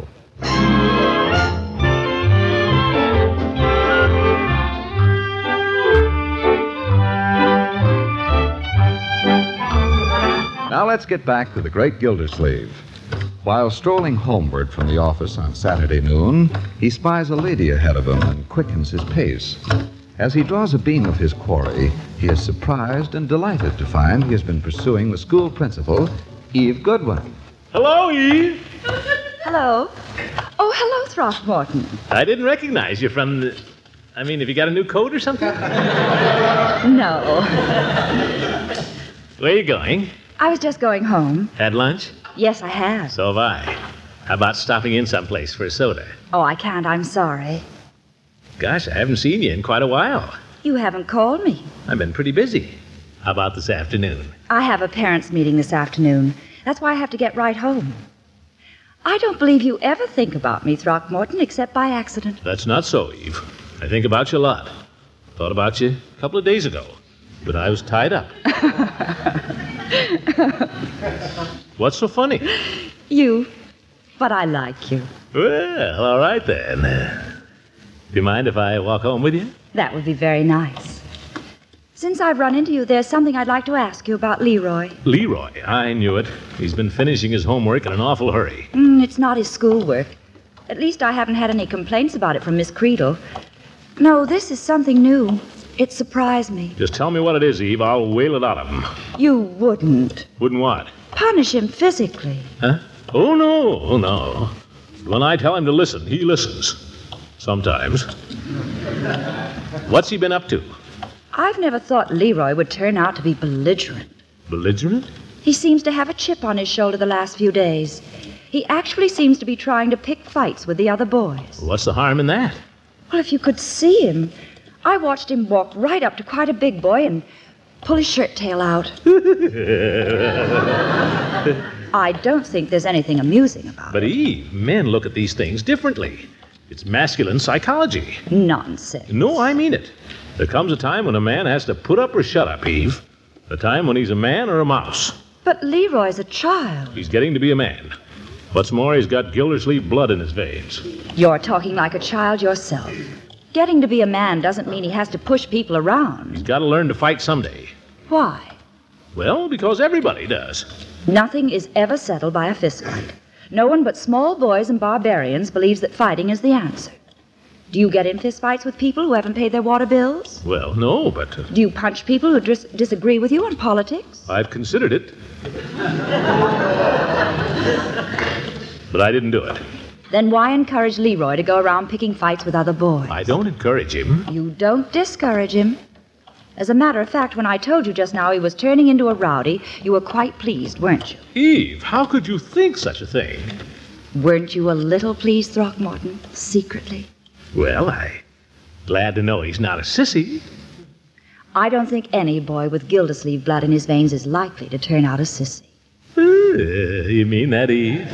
Now let's get back to the Great Gildersleeve. While strolling homeward from the office on Saturday noon, he spies a lady ahead of him and quickens his pace. As he draws a beam of his quarry, he is surprised and delighted to find he has been pursuing the school principal, Eve Goodwin. Hello, Eve. Hello. Oh, hello, Throckmorton. I didn't recognize you from the... I mean, have you got a new coat or something? No. Where are you going? I was just going home. Had lunch? Yes, I have. So have I. How about stopping in someplace for a soda? Oh, I can't. I'm sorry. Gosh, I haven't seen you in quite a while. You haven't called me. I've been pretty busy. How about this afternoon? I have a parents' meeting this afternoon. That's why I have to get right home. I don't believe you ever think about me, Throckmorton, except by accident. That's not so, Eve. I think about you a lot. Thought about you a couple of days ago, but I was tied up. What's so funny? You. But I like you. Well, all right then. Do you mind if I walk home with you? That would be very nice. Since I've run into you, there's something I'd like to ask you about Leroy. Leroy? I knew it. He's been finishing his homework in an awful hurry. Mm, it's not his schoolwork. At least I haven't had any complaints about it from Miss Creedle. No, this is something new. It surprised me. Just tell me what it is, Eve. I'll whale it out of him. You wouldn't. Wouldn't what? Punish him physically. Huh? Oh, no. Oh, no. When I tell him to listen, he listens. Sometimes. What's he been up to? I've never thought Leroy would turn out to be belligerent. Belligerent? He seems to have a chip on his shoulder the last few days. He actually seems to be trying to pick fights with the other boys. What's the harm in that? Well, if you could see him. I watched him walk right up to quite a big boy and pull his shirt tail out. I don't think there's anything amusing about but it. But, Eve, men look at these things differently. It's masculine psychology. Nonsense. No, I mean it. There comes a time when a man has to put up or shut up, Eve. A time when he's a man or a mouse. But Leroy's a child. He's getting to be a man. What's more, he's got Gildersleeve blood in his veins. You're talking like a child yourself. Getting to be a man doesn't mean he has to push people around. He's got to learn to fight someday. Why? Well, because everybody does. Nothing is ever settled by a fistfight. No one but small boys and barbarians believes that fighting is the answer. Do you get in fistfights with people who haven't paid their water bills? Well, no, but... Uh, Do you punch people who dis- disagree with you on politics? I've considered it. But I didn't do it. Then why encourage Leroy to go around picking fights with other boys? I don't encourage him. You don't discourage him. As a matter of fact, when I told you just now he was turning into a rowdy, you were quite pleased, weren't you? Eve, how could you think such a thing? Weren't you a little pleased, Throckmorton, secretly? Well, I'm glad to know he's not a sissy. I don't think any boy with Gildersleeve blood in his veins is likely to turn out a sissy. Uh, you mean that, Eve?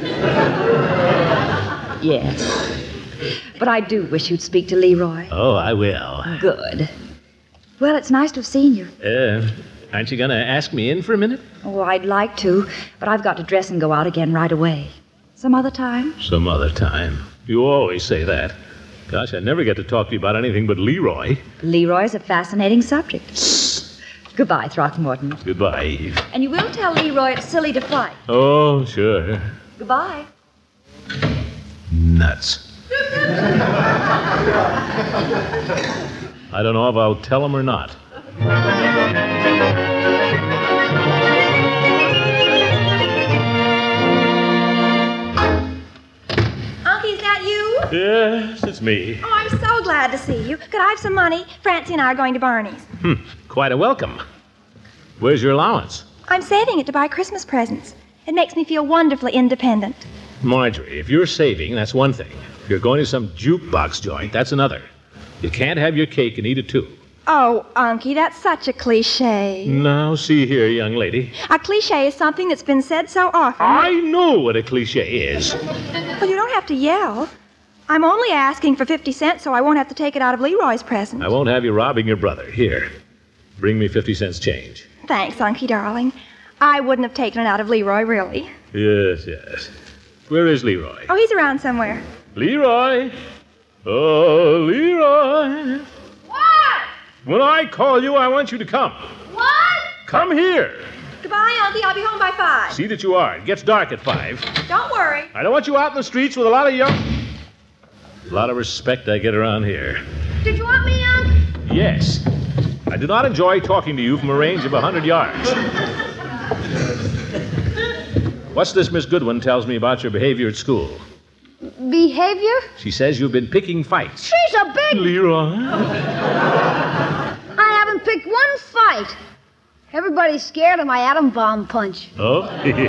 Yes. But I do wish you'd speak to Leroy. Oh, I will. Good. Well, it's nice to have seen you. Uh, aren't you going to ask me in for a minute? Oh, I'd like to, but I've got to dress and go out again right away. Some other time? Some other time. You always say that. Gosh, I never get to talk to you about anything but Leroy. Leroy's a fascinating subject. Goodbye, Throckmorton. Goodbye, Eve. And you will tell Leroy it's silly to fight. Oh, sure. Goodbye. Nuts. I don't know if I'll tell him or not. Unky, is that you? Yes, it's me. Oh, I'm so glad to see you. Could I have some money? Francie and I are going to Barney's. Hmm, quite a welcome. Where's your allowance? I'm saving it to buy Christmas presents. It makes me feel wonderfully independent. Marjorie, if you're saving, that's one thing. If you're going to some jukebox joint, that's another. You can't have your cake and eat it too. Oh, Unky, that's such a cliche. Now, see here, young lady. A cliche is something that's been said so often. I know what a cliche is. Well, you don't have to yell. I'm only asking for fifty cents so I won't have to take it out of Leroy's present. I won't have you robbing your brother. Here, bring me fifty cents change. Thanks, Unky, darling. I wouldn't have taken it out of Leroy, really. Yes, yes. Where is Leroy? Oh, he's around somewhere. Leroy! Oh, Leroy! What? When I call you, I want you to come. What? Come here. Goodbye, Unky. I'll be home by five. See that you are. It gets dark at five. Don't worry. I don't want you out in the streets with a lot of young... A lot of respect I get around here. Did you want me, Unc? Yes. I do not enjoy talking to you from a range of a hundred yards. What's this Miss Goodwin tells me about your behavior at school? Behavior? She says you've been picking fights. She's a big... Leroy? I haven't picked one fight. Everybody's scared of my atom bomb punch. Oh?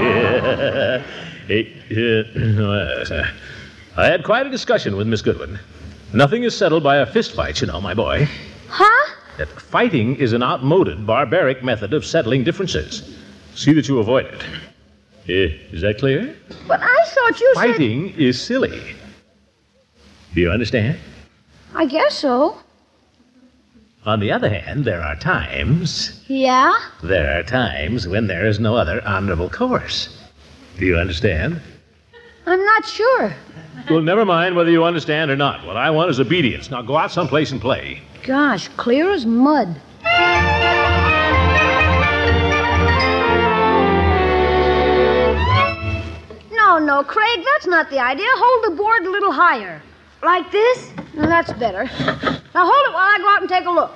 Hey, uh, I had quite a discussion with Miss Goodwin. Nothing is settled by a fist fight, you know, my boy. Huh? That fighting is an outmoded, barbaric method of settling differences. See that you avoid it. Uh, is that clear? But I thought you said... Fighting is silly. Do you understand? I guess so. On the other hand, there are times... Yeah? There are times when there is no other honorable course. Do you understand? I'm not sure. Well, never mind whether you understand or not. What I want is obedience. Now go out someplace and play. Gosh, clear as mud. No, no, Craig, that's not the idea. Hold the board a little higher. Like this? No, that's better. Now hold it while I go out and take a look.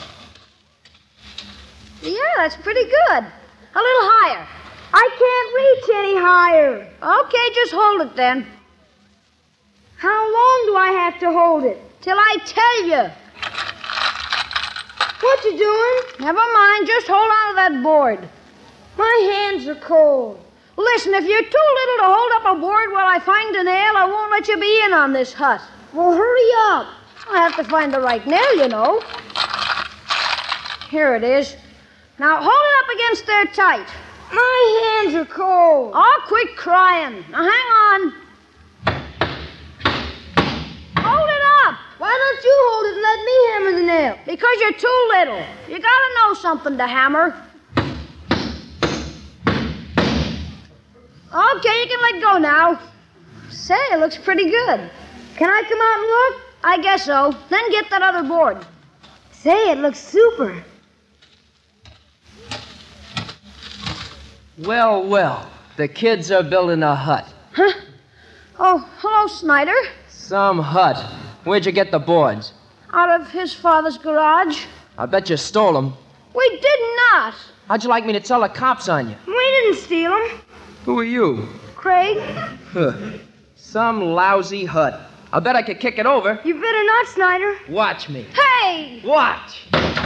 Yeah, that's pretty good. A little higher. I can't reach any higher. Okay, just hold it then. How long do I have to hold it? Till I tell you. What you doing? Never mind, just hold on to that board. My hands are cold. Listen, if you're too little to hold up a board while I find a nail, I won't let you be in on this hut. Well, hurry up. I have to find the right nail, you know. Here it is. Now hold it up against there tight. My hands are cold. Oh, quit crying. Now hang on. Hold it up. Why don't you hold it and let me hammer the nail? Because you're too little. You gotta know something to hammer. Okay, you can let go now. Say, it looks pretty good. Can I come out and look? I guess so. Then get that other board. Say, it looks super. Well, well, the kids are building a hut. Huh? Oh, hello, Snyder. Some hut. Where'd you get the boards? Out of his father's garage. I bet you stole them. We did not. How'd you like me to tell the cops on you? We didn't steal them. Who are you? Craig. Huh. Some lousy hut. I bet I could kick it over. You better not, Snyder. Watch me. Hey! Watch.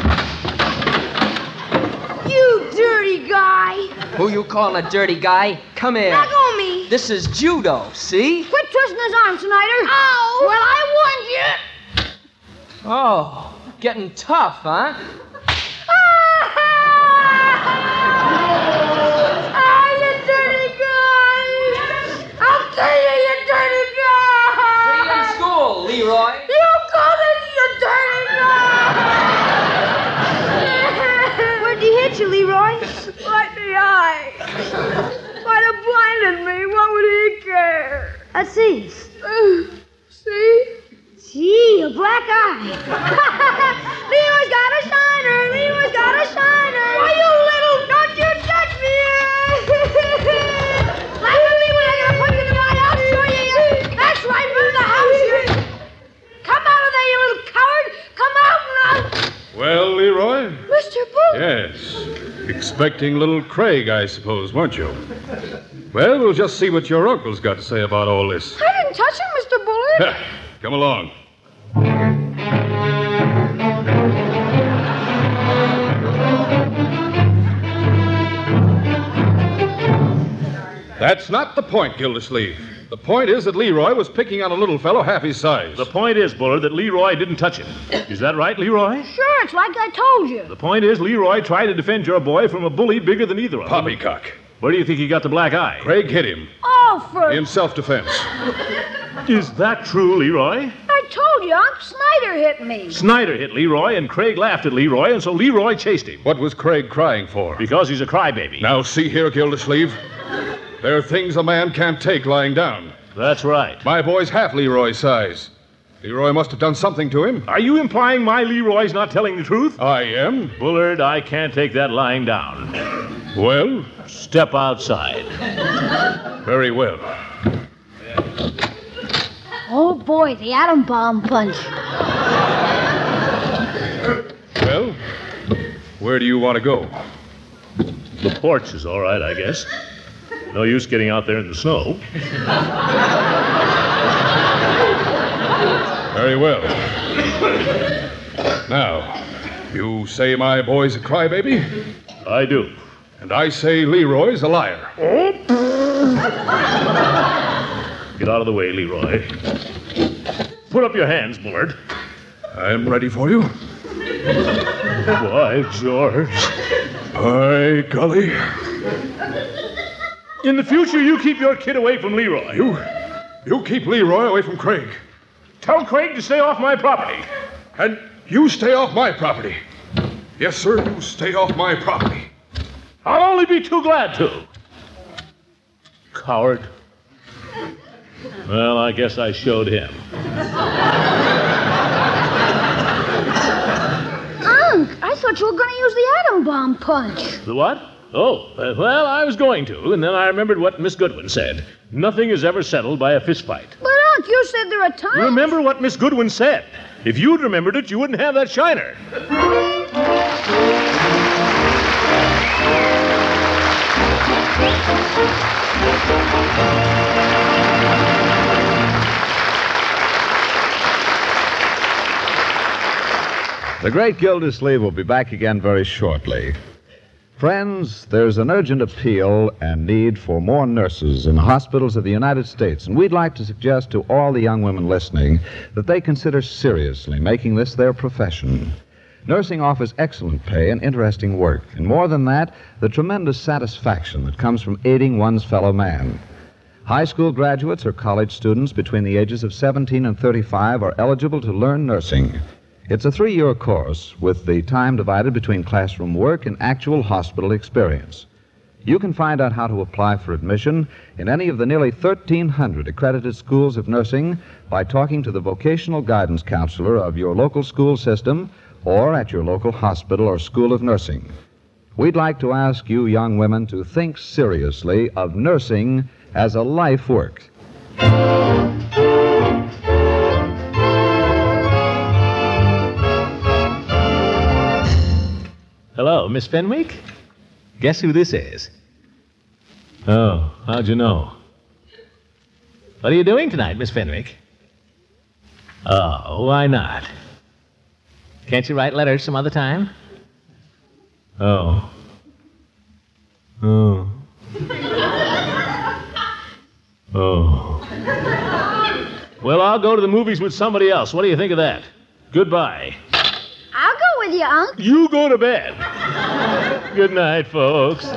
You dirty guy. Who you calling a dirty guy? Come here. Knock on me. This is judo, see? Quit twisting his arm, Snyder. Ow! Well, I warned you. Oh, getting tough, huh? Ah, you dirty guy. I'll tell you, you dirty guy. See you in school, Leroy. You called it, you dirty guy. Where'd he hit you, Leroy? Right in the eye. Might have blinded me. What would he care? Let's see. Uh, see? Gee, a black eye. Leroy's got a shiner. Leroy's got a shiner. Why, you little... Don't you touch me. Like with me when I gotta put you in the right. I'll show you. That's right, run in the house. Come out of there, you little coward. Come out now. Well, Leroy? Mister Bullard. Yes. Expecting little Craig, I suppose, weren't you? Well, we'll just see what your uncle's got to say about all this. I didn't touch him, Mister Bullard. Come along. That's not the point, Gildersleeve. The point is that Leroy was picking on a little fellow half his size. The point is, Bullard, that Leroy didn't touch him. Is that right, Leroy? Sure, it's like I told you. The point is, Leroy tried to defend your boy from a bully bigger than either of them. Poppycock. Where do you think he got the black eye? Craig hit him. Oh, for... In self-defense. Is that true, Leroy? I told you, Unc Snyder hit me. Snyder hit Leroy, and Craig laughed at Leroy, and so Leroy chased him. What was Craig crying for? Because he's a crybaby. Now, see here, Gildersleeve. There are things a man can't take lying down. That's right. My boy's half Leroy's size. Leroy must have done something to him. Are you implying my Leroy's not telling the truth? I am. Bullard, I can't take that lying down. Well? Step outside. Very well. Oh, boy, the atom bomb punch. Where do you want to go? The porch is all right, I guess. No use getting out there in the snow. Very well. Now, you say my boy's a crybaby? I do. And I say Leroy's a liar. Get out of the way, Leroy. Put up your hands, Bullard. I'm ready for you. Why, George. By golly. In the future, you keep your kid away from Leroy. You, you keep Leroy away from Craig. Tell Craig to stay off my property. And you stay off my property. Yes, sir, you stay off my property. I'll only be too glad to. Coward. Well, I guess I showed him. Unc, I thought you were going to use the atom bomb punch. The what? Oh, uh, well, I was going to, and then I remembered what Miss Goodwin said. Nothing is ever settled by a fistfight. But, Unc, you said there are times... Remember what Miss Goodwin said. If you'd remembered it, you wouldn't have that shiner. The Great Gildersleeve will be back again very shortly. Friends, there's an urgent appeal and need for more nurses in the hospitals of the United States, and we'd like to suggest to all the young women listening that they consider seriously making this their profession. Nursing offers excellent pay and interesting work, and more than that, the tremendous satisfaction that comes from aiding one's fellow man. High school graduates or college students between the ages of seventeen and thirty-five are eligible to learn nursing. It's a three-year course with the time divided between classroom work and actual hospital experience. You can find out how to apply for admission in any of the nearly thirteen hundred accredited schools of nursing by talking to the vocational guidance counselor of your local school system or at your local hospital or school of nursing. We'd like to ask you young women to think seriously of nursing as a life work. Hello, Miss Fenwick? Guess who this is? Oh, how'd you know? What are you doing tonight, Miss Fenwick? Oh, why not? Can't you write letters some other time? Oh. Oh. Oh. Well, I'll go to the movies with somebody else. What do you think of that? Goodbye. I'll go with you, Unc. You go to bed. Good night, folks.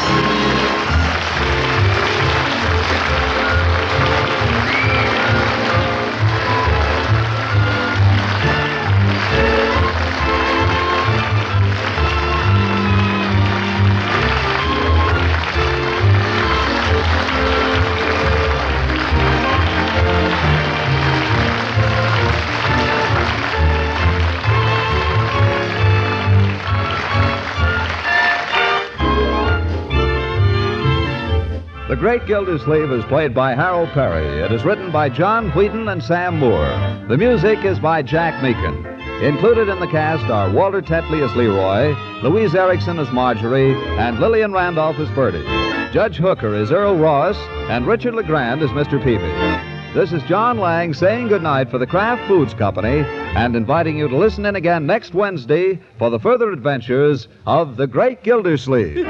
The Great Gildersleeve is played by Harold Peary. It is written by John Wheaton and Sam Moore. The music is by Jack Meakin. Included in the cast are Walter Tetley as Leroy, Louise Erickson as Marjorie, and Lillian Randolph as Bertie. Judge Hooker is Earl Ross, and Richard LeGrand is Mister Peavy. This is John Lang saying goodnight for the Kraft Foods Company and inviting you to listen in again next Wednesday for the further adventures of the Great Gildersleeve.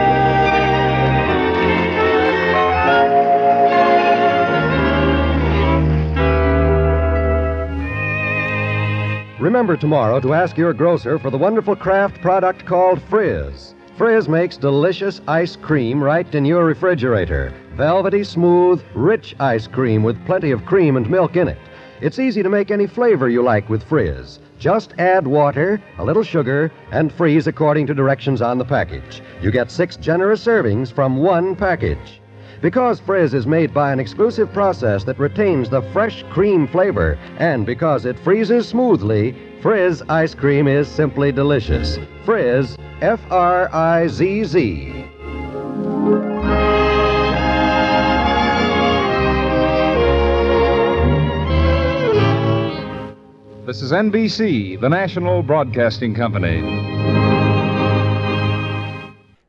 Remember tomorrow to ask your grocer for the wonderful Kraft product called Frizz. Frizz makes delicious ice cream right in your refrigerator. Velvety, smooth, rich ice cream with plenty of cream and milk in it. It's easy to make any flavor you like with Frizz. Just add water, a little sugar, and freeze according to directions on the package. You get six generous servings from one package. Because Frizz is made by an exclusive process that retains the fresh cream flavor, and because it freezes smoothly, Frizz ice cream is simply delicious. Frizz, F R I Z Z. This is N B C, the national broadcasting company.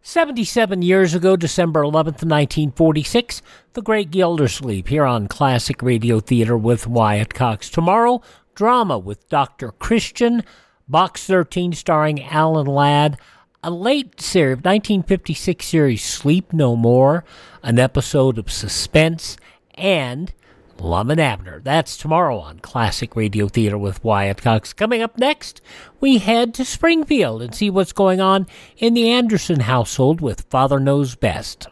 seventy-seven years ago, December eleventh, nineteen forty-six, the Great Gildersleeve here on Classic Radio Theater with Wyatt Cox. Tomorrow, drama with Doctor Christian, Box thirteen starring Alan Ladd, a late series, nineteen fifty-six series Sleep No More, an episode of Suspense, and Lum and Abner. That's tomorrow on Classic Radio Theater with Wyatt Cox. Coming up next, we head to Springfield and see what's going on in the Anderson household with Father Knows Best.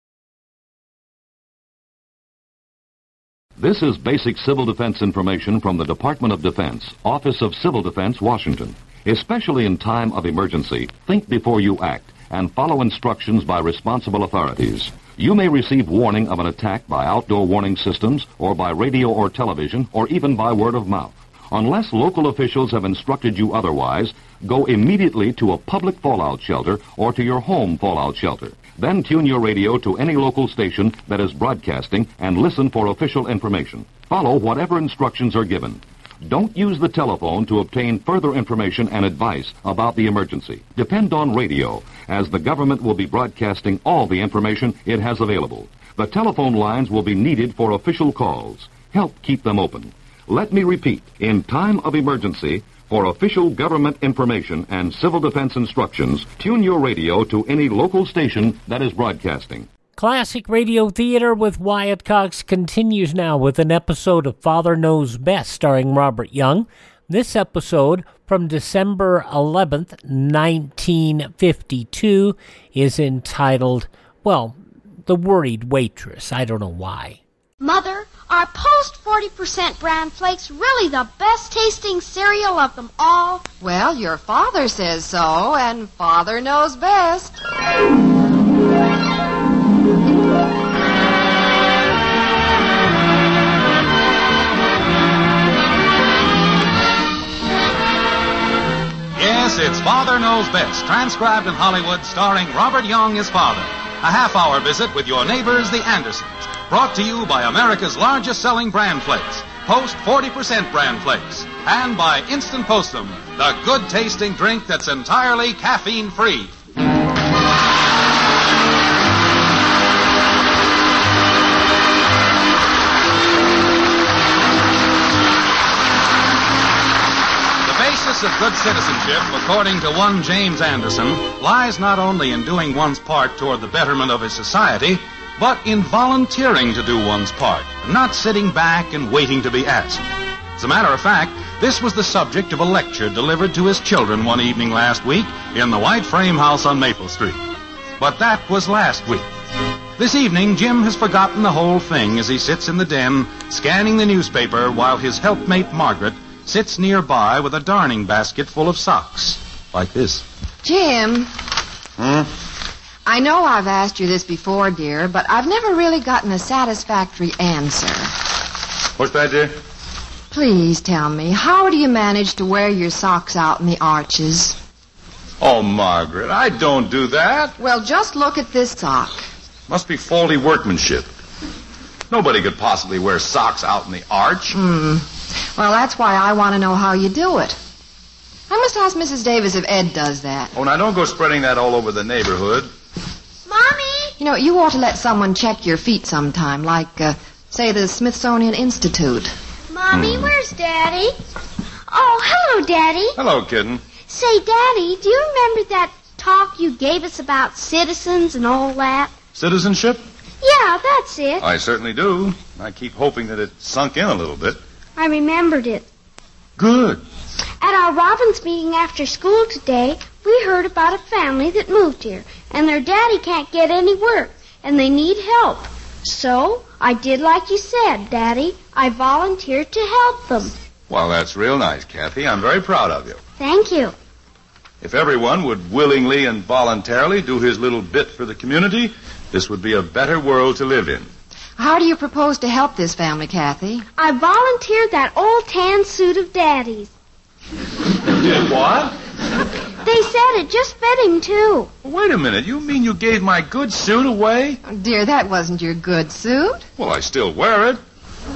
This is basic civil defense information from the Department of Defense, Office of Civil Defense, Washington. Especially in time of emergency, think before you act and follow instructions by responsible authorities. You may receive warning of an attack by outdoor warning systems or by radio or television or even by word of mouth. Unless local officials have instructed you otherwise, go immediately to a public fallout shelter or to your home fallout shelter. Then tune your radio to any local station that is broadcasting and listen for official information. Follow whatever instructions are given. Don't use the telephone to obtain further information and advice about the emergency. Depend on radio, as the government will be broadcasting all the information it has available. The telephone lines will be needed for official calls. Help keep them open. Let me repeat, in time of emergency, for official government information and civil defense instructions, tune your radio to any local station that is broadcasting. Classic Radio Theater with Wyatt Cox continues now with an episode of Father Knows Best starring Robert Young. This episode from December eleventh, nineteen fifty-two is entitled, well, The Worried Waitress. I don't know why. Mother, are Post forty percent bran flakes really the best tasting cereal of them all? Well, your father says so, and Father knows best. Yes, it's Father Knows Best, transcribed in Hollywood, starring Robert Young as father. A half-hour visit with your neighbors, the Andersons. Brought to you by America's largest-selling bran flakes, Post forty percent bran flakes. And by Instant Postum, the good-tasting drink that's entirely caffeine-free. The basis of good citizenship, according to one James Anderson, lies not only in doing one's part toward the betterment of his society, but in volunteering to do one's part, not sitting back and waiting to be asked. As a matter of fact, this was the subject of a lecture delivered to his children one evening last week in the white frame house on Maple Street. But that was last week. This evening, Jim has forgotten the whole thing as he sits in the den, scanning the newspaper while his helpmate Margaret sits nearby with a darning basket full of socks. Like this. Jim. Hmm? I know I've asked you this before, dear, but I've never really gotten a satisfactory answer. What's that, dear? Please tell me, how do you manage to wear your socks out in the arches? Oh, Margaret, I don't do that. Well, just look at this sock. Must be faulty workmanship. Nobody could possibly wear socks out in the arch. Hmm. Well, that's why I want to know how you do it. I must ask Missus Davis if Ed does that. Oh, now don't go spreading that all over the neighborhood. Mommy! You know, you ought to let someone check your feet sometime, like, uh, say, the Smithsonian Institute. Mommy, Hmm. where's Daddy? Oh, hello, Daddy. Hello, kitten. Say, Daddy, do you remember that talk you gave us about citizens and all that? Citizenship? Yeah, that's it. I certainly do. I keep hoping that it sunk in a little bit. I remembered it. Good. At our Robins meeting after school today, we heard about a family that moved here, and their daddy can't get any work, and they need help. So, I did like you said, Daddy. I volunteered to help them. Well, that's real nice, Kathy. I'm very proud of you. Thank you. If everyone would willingly and voluntarily do his little bit for the community, this would be a better world to live in. How do you propose to help this family, Kathy? I volunteered that old tan suit of Daddy's. You did what? They said it just fit him, too. Wait a minute. You mean you gave my good suit away? Oh, dear, that wasn't your good suit. Well, I still wear it.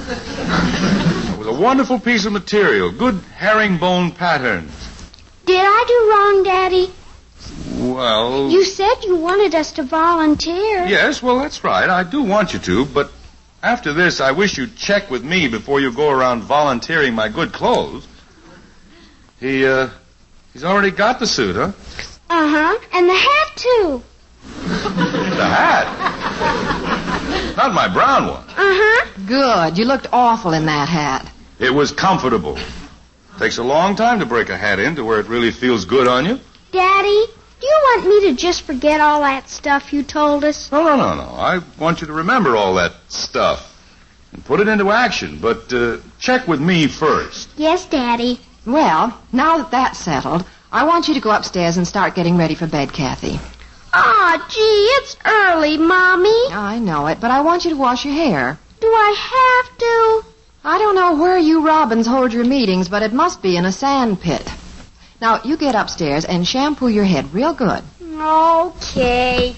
It was a wonderful piece of material. Good herringbone pattern. Did I do wrong, Daddy? Well... You said you wanted us to volunteer. Yes, well, that's right. I do want you to, but after this, I wish you'd check with me before you go around volunteering my good clothes. He, uh, he's already got the suit, huh? Uh-huh. And the hat, too. The hat? Not my brown one. Uh-huh. Good. You looked awful in that hat. It was comfortable. Takes a long time to break a hat in to where it really feels good on you. Daddy, do you want me to just forget all that stuff you told us? No, no, no, no. I want you to remember all that stuff and put it into action, but uh, check with me first. Yes, Daddy. Well, now that that's settled, I want you to go upstairs and start getting ready for bed, Kathy. Aw, gee, it's early, Mommy. I know it, but I want you to wash your hair. Do I have to? I don't know where you Robins hold your meetings, but it must be in a sand pit. Now, you get upstairs and shampoo your head real good. Okay.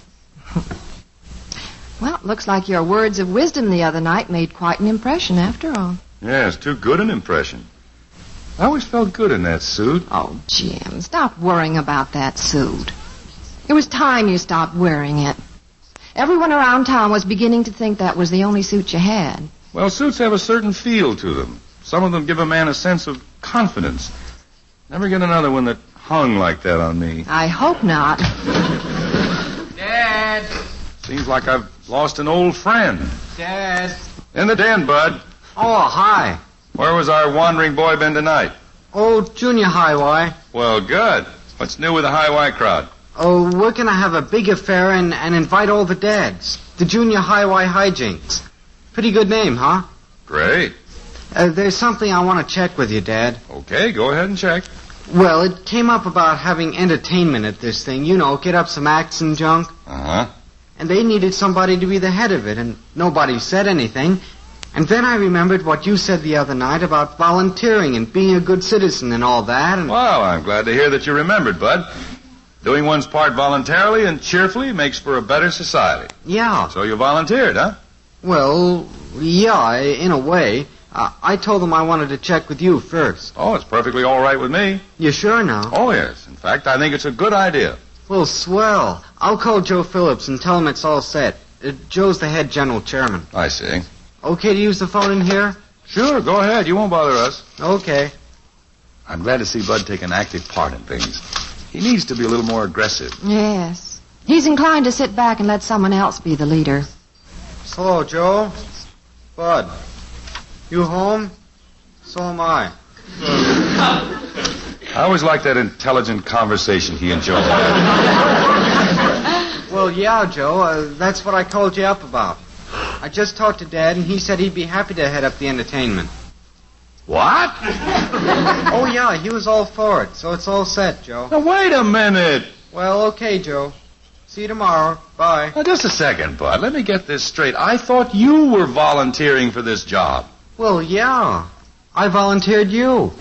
Well, it looks like your words of wisdom the other night made quite an impression after all. Yeah, it's too good an impression. I always felt good in that suit. Oh, Jim, stop worrying about that suit. It was time you stopped wearing it. Everyone around town was beginning to think that was the only suit you had. Well, suits have a certain feel to them. Some of them give a man a sense of confidence. Never get another one that hung like that on me. I hope not. Dad! Seems like I've lost an old friend. Dad! In the den, Bud. Oh, hi. Where was our wandering boy been tonight? Oh, junior high Y. Well, good. What's new with the high Y crowd? Oh, we're going to have a big affair and, and invite all the dads. The junior high Y hijinks. Pretty good name, huh? Great. Uh, there's something I want to check with you, Dad. Okay, go ahead and check. Well, it came up about having entertainment at this thing. You know, get up some acts and junk. Uh-huh. And they needed somebody to be the head of it, and nobody said anything. And then I remembered what you said the other night about volunteering and being a good citizen and all that. And... Well, I'm glad to hear that you remembered, Bud. Doing one's part voluntarily and cheerfully makes for a better society. Yeah. So you volunteered, huh? Well, yeah, in a way. Uh, I told them I wanted to check with you first. Oh, it's perfectly all right with me. You sure now? Oh, yes. In fact, I think it's a good idea. Well, swell. I'll call Joe Phillips and tell him it's all set. Uh, Joe's the head general chairman. I see. Okay to use the phone in here? Sure, go ahead. You won't bother us. Okay. I'm glad to see Bud take an active part in things. He needs to be a little more aggressive. Yes. He's inclined to sit back and let someone else be the leader. Hello, Joe. Bud. You home? So am I. I always like that intelligent conversation he and Joe had. Well, yeah, Joe. Uh, that's what I called you up about. I just talked to Dad, and he said he'd be happy to head up the entertainment. What? Oh, yeah, he was all for it, so it's all set, Joe. Now, wait a minute. Well, okay, Joe. See you tomorrow. Bye. Now, just a second, Bud. Let me get this straight. I thought you were volunteering for this job. Well, yeah. I volunteered you.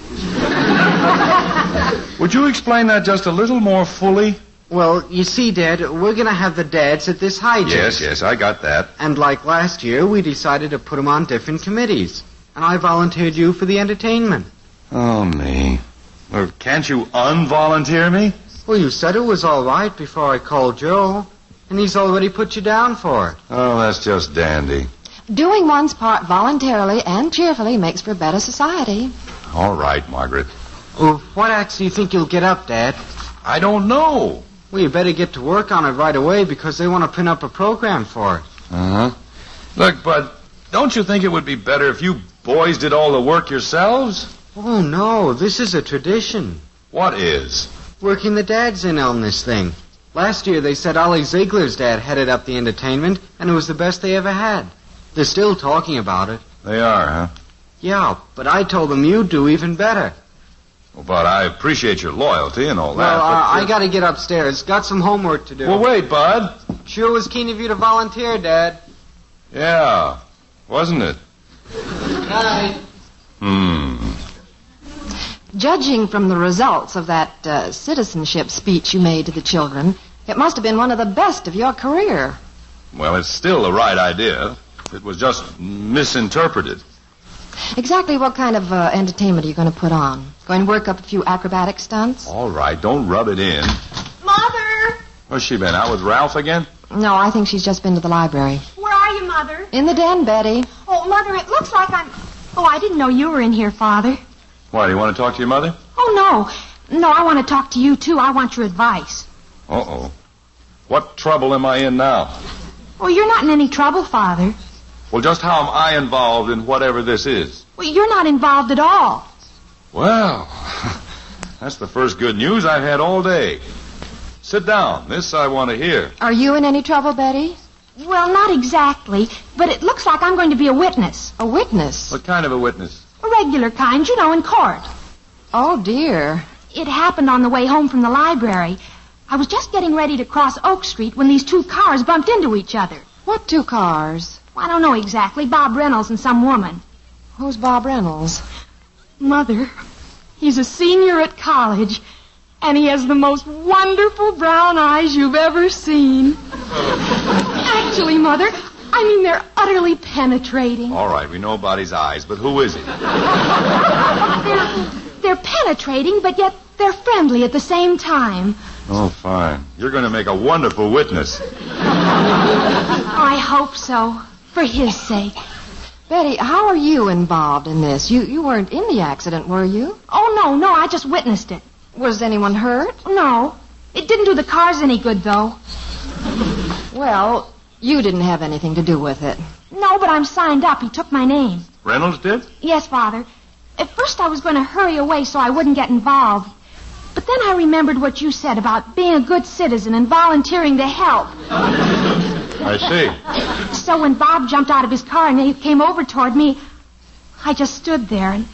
Would you explain that just a little more fully? Well, you see, Dad, we're going to have the dads at this hijinks. Yes, yes, I got that. And like last year, we decided to put them on different committees. And I volunteered you for the entertainment. Oh, me. Well, can't you unvolunteer me? Well, you said it was all right before I called Joe. And he's already put you down for it. Oh, that's just dandy. Doing one's part voluntarily and cheerfully makes for a better society. All right, Margaret. Well, what acts do you think you'll get up, Dad? I don't know. Well, you better get to work on it right away because they want to print up a program for it. Uh-huh. Look, Bud, don't you think it would be better if you boys did all the work yourselves? Oh, no. This is a tradition. What is? Working the dads in on this thing. Last year they said Ollie Ziegler's dad headed up the entertainment, and it was the best they ever had. They're still talking about it. They are, huh? Yeah, but I told them you'd do even better. Well, Bud, I appreciate your loyalty and all that. Well, uh, but, uh, I gotta get upstairs. Got some homework to do. Well, wait, Bud. Sure was keen of you to volunteer, Dad. Yeah, wasn't it? Night. Hmm. Judging from the results of that uh, citizenship speech you made to the children, it must have been one of the best of your career. Well, it's still the right idea. It was just misinterpreted. Exactly what kind of uh, entertainment are you going to put on? Going to work up a few acrobatic stunts? All right, don't rub it in. Mother! Where's she been? Out with Ralph again? No, I think she's just been to the library. Where are you, Mother? In the den, Betty. Oh, Mother, it looks like I'm... Oh, I didn't know you were in here, Father. Why, do you want to talk to your mother? Oh, no. No, I want to talk to you, too. I want your advice. Uh-oh. What trouble am I in now? Well, you're not in any trouble, Father. Well, just how am I involved in whatever this is? Well, you're not involved at all. Well, that's the first good news I've had all day. Sit down. This I want to hear. Are you in any trouble, Betty? Well, not exactly, but it looks like I'm going to be a witness. A witness? What kind of a witness? A regular kind, you know, in court. Oh, dear. It happened on the way home from the library. I was just getting ready to cross Oak Street when these two cars bumped into each other. What two cars? I don't know exactly. Bob Reynolds and some woman. Who's Bob Reynolds? Mother, he's a senior at college, and he has the most wonderful brown eyes you've ever seen. Actually, Mother, I mean they're utterly penetrating. All right, we know about his eyes, but who is he? They're, they're penetrating, but yet they're friendly at the same time. Oh, fine. You're going to make a wonderful witness. I hope so, for his sake. Betty, how are you involved in this? You you weren't in the accident, were you? Oh, no, no, I just witnessed it. Was anyone hurt? No. It didn't do the cars any good, though. Well, you didn't have anything to do with it. No, but I'm signed up. He took my name. Reynolds did? Yes, Father. At first I was going to hurry away so I wouldn't get involved. But then I remembered what you said about being a good citizen and volunteering to help. I see. So when Bob jumped out of his car and he came over toward me, I just stood there and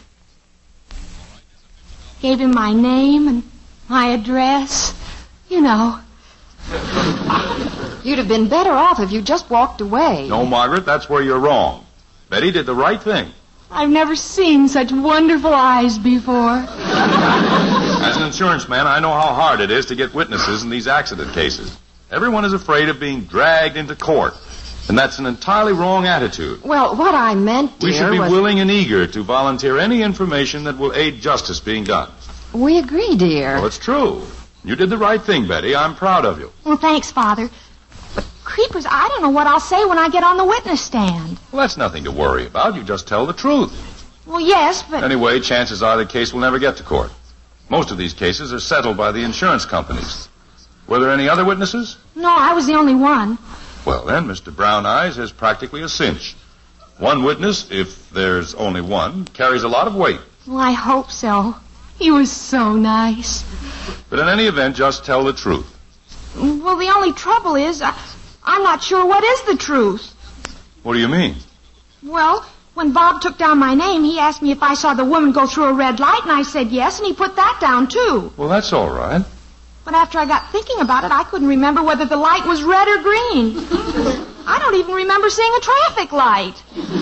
gave him my name and my address. You know. You'd have been better off if you just walked away. No, Margaret, that's where you're wrong. Betty did the right thing. I've never seen such wonderful eyes before. As an insurance man, I know how hard it is to get witnesses in these accident cases. Everyone is afraid of being dragged into court, and that's an entirely wrong attitude. Well, what I meant, dear, We should be was... willing and eager to volunteer any information that will aid justice being done. We agree, dear. Well, it's true. You did the right thing, Betty. I'm proud of you. Well, thanks, Father. But, creepers, I don't know what I'll say when I get on the witness stand. Well, that's nothing to worry about. You just tell the truth. Well, yes, but... Anyway, chances are the case will never get to court. Most of these cases are settled by the insurance companies. Were there any other witnesses? No, I was the only one. Well, then, Mister Brown Eyes has practically a cinch. One witness, if there's only one, carries a lot of weight. Well, I hope so. He was so nice. But in any event, just tell the truth. Well, the only trouble is, I, I'm not sure what is the truth. What do you mean? Well, when Bob took down my name, he asked me if I saw the woman go through a red light, and I said yes, and he put that down, too. Well, that's all right. But after I got thinking about it, I couldn't remember whether the light was red or green. I don't even remember seeing a traffic light.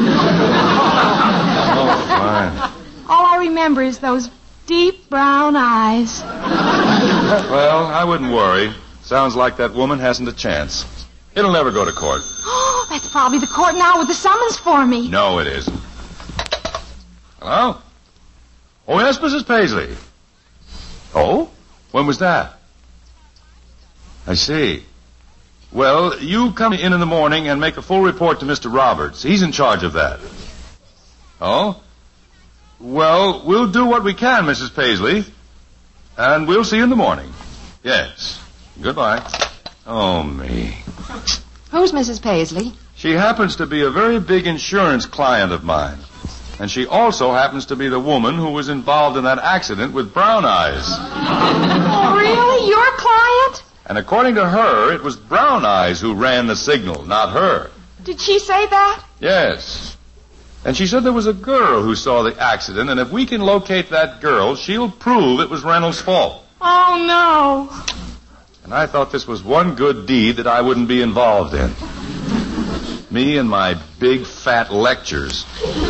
Oh, fine. All I remember is those deep brown eyes. Well, I wouldn't worry. Sounds like that woman hasn't a chance. It'll never go to court. Oh, that's probably the court now with the summons for me. No, it isn't. Hello? Oh, yes, Missus Paisley. Oh? When was that? I see. Well, you come in in the morning and make a full report to Mister Roberts. He's in charge of that. Oh? Well, we'll do what we can, Missus Paisley. And we'll see you in the morning. Yes. Goodbye. Oh, me. Who's Missus Paisley? She happens to be a very big insurance client of mine. And she also happens to be the woman who was involved in that accident with Brown Eyes. Oh, really? Your client? And according to her, it was Brown Eyes who ran the signal, not her. Did she say that? Yes. And she said there was a girl who saw the accident, and if we can locate that girl, she'll prove it was Reynolds' fault. Oh, no. And I thought this was one good deed that I wouldn't be involved in. Me and my big, fat lectures.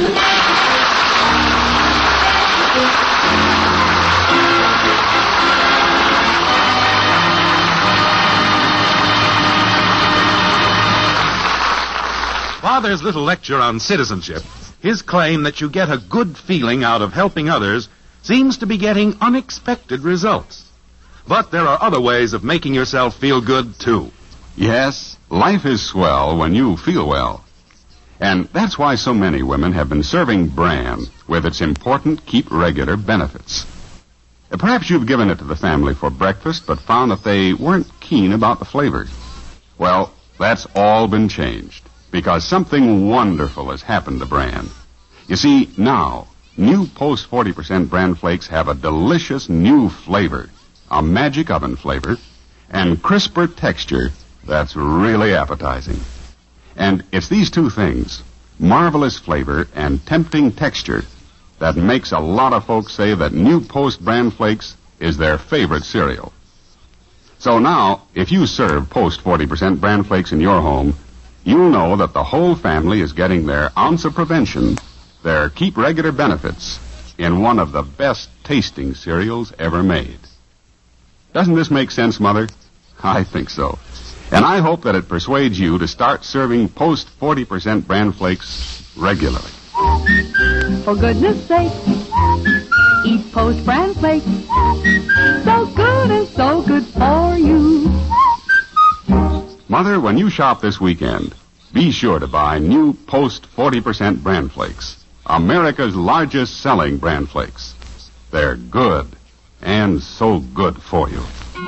Father's little lecture on citizenship, his claim that you get a good feeling out of helping others, seems to be getting unexpected results. But there are other ways of making yourself feel good, too. Yes, life is swell when you feel well. And that's why so many women have been serving bran with its important keep regular benefits. Perhaps you've given it to the family for breakfast, but found that they weren't keen about the flavor. Well, that's all been changed, because something wonderful has happened to bran. You see, now, new Post forty percent bran flakes have a delicious new flavor, a magic oven flavor, and crisper texture that's really appetizing. And it's these two things, marvelous flavor and tempting texture, that makes a lot of folks say that new Post bran flakes is their favorite cereal. So now, if you serve Post forty percent bran flakes in your home, you'll know that the whole family is getting their ounce of prevention, their keep regular benefits, in one of the best tasting cereals ever made. Doesn't this make sense, Mother? I think so. And I hope that it persuades you to start serving Post forty percent bran flakes regularly. For goodness sake, eat Post bran flakes. So good and so good for you. Mother, when you shop this weekend, be sure to buy new Post forty percent bran flakes, America's largest selling bran flakes. They're good and so good for you.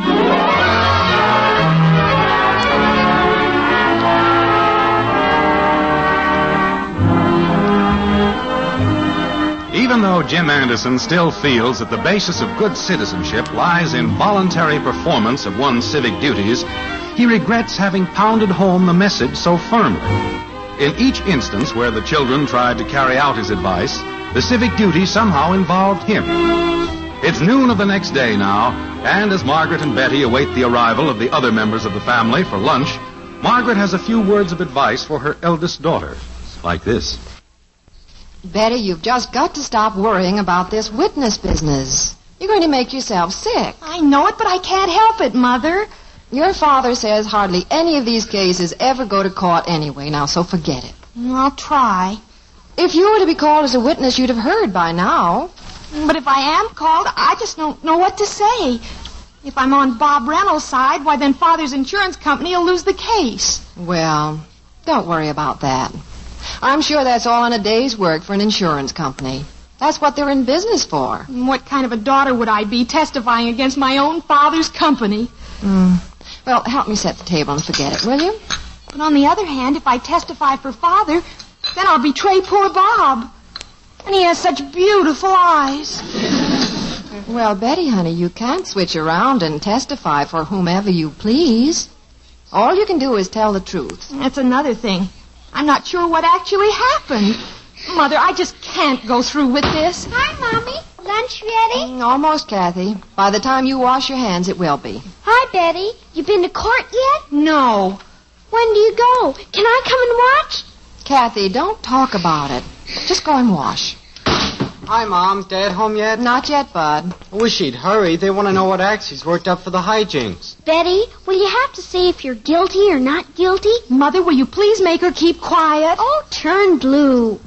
Even though Jim Anderson still feels that the basis of good citizenship lies in voluntary performance of one's civic duties, he regrets having pounded home the message so firmly. In each instance where the children tried to carry out his advice, the civic duty somehow involved him. It's noon of the next day now, and as Margaret and Betty await the arrival of the other members of the family for lunch, Margaret has a few words of advice for her eldest daughter, like this. Betty, you've just got to stop worrying about this witness business. You're going to make yourself sick. I know it, but I can't help it, Mother. Your father says hardly any of these cases ever go to court anyway, now, so forget it. I'll try. If you were to be called as a witness, you'd have heard by now. But if I am called, I just don't know what to say. If I'm on Bob Reynolds' side, why then Father's insurance company will lose the case. Well, don't worry about that. I'm sure that's all in a day's work for an insurance company. That's what they're in business for. What kind of a daughter would I be testifying against my own father's company? Mm. Well, help me set the table and forget it, will you? But on the other hand, if I testify for Father, then I'll betray poor Bob. And he has such beautiful eyes. Well, Betty, honey, you can't switch around and testify for whomever you please. All you can do is tell the truth. That's another thing. I'm not sure what actually happened. Mother, I just can't go through with this. Hi, Mommy. Lunch ready? Mm, almost, Kathy. By the time you wash your hands, it will be. Hi, Betty. You been to court yet? No. When do you go? Can I come and watch? Kathy, don't talk about it. Just go and wash. Hi, Mom. Dad home yet? Not yet, Bud. I wish he'd hurry. They want to know what acts he's worked up for the hijinks. Betty, will you have to say if you're guilty or not guilty? Mother, will you please make her keep quiet? Oh, turn blue.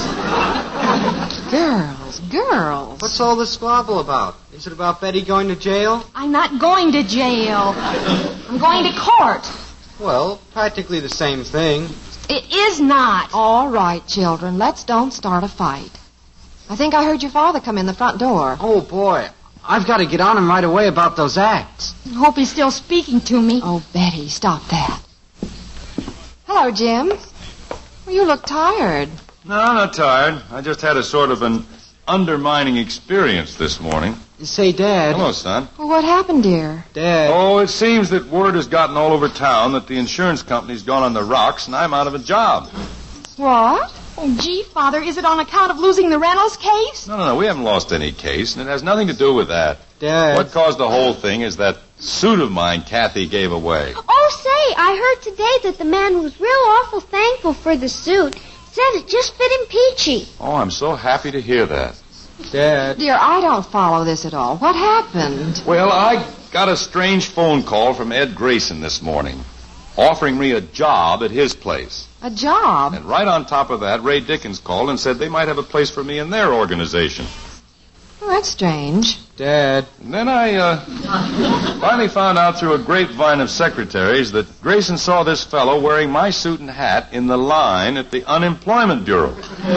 Girls, girls. What's all this squabble about? Is it about Betty going to jail? I'm not going to jail. I'm going to court. Well, practically the same thing. It is not. All right, children. Let's don't start a fight. I think I heard your father come in the front door. Oh, boy. I've got to get on him right away about those acts. I hope he's still speaking to me. Oh, Betty, stop that. Hello, Jim. Well, you look tired. No, I'm not tired. I just had a sort of an undermining experience this morning. Say, Dad. Hello, son. Well, what happened, dear? Dad. Oh, it seems that word has gotten all over town that the insurance company's gone on the rocks and I'm out of a job. What? Oh, gee, Father, is it on account of losing the Reynolds case? No, no, no, we haven't lost any case, and it has nothing to do with that. Dad. What caused the whole thing is that suit of mine Kathy gave away. Oh, say, I heard today that the man was real awful thankful for the suit. Said it just fit him peachy. Oh, I'm so happy to hear that. Dad. Dear, I don't follow this at all. What happened? Well, I got a strange phone call from Ed Grayson this morning, offering me a job at his place. A job? And right on top of that, Ray Dickens called and said they might have a place for me in their organization. Well, that's strange. Dad. And then I uh, finally found out through a grapevine of secretaries that Grayson saw this fellow wearing my suit and hat in the line at the Unemployment Bureau.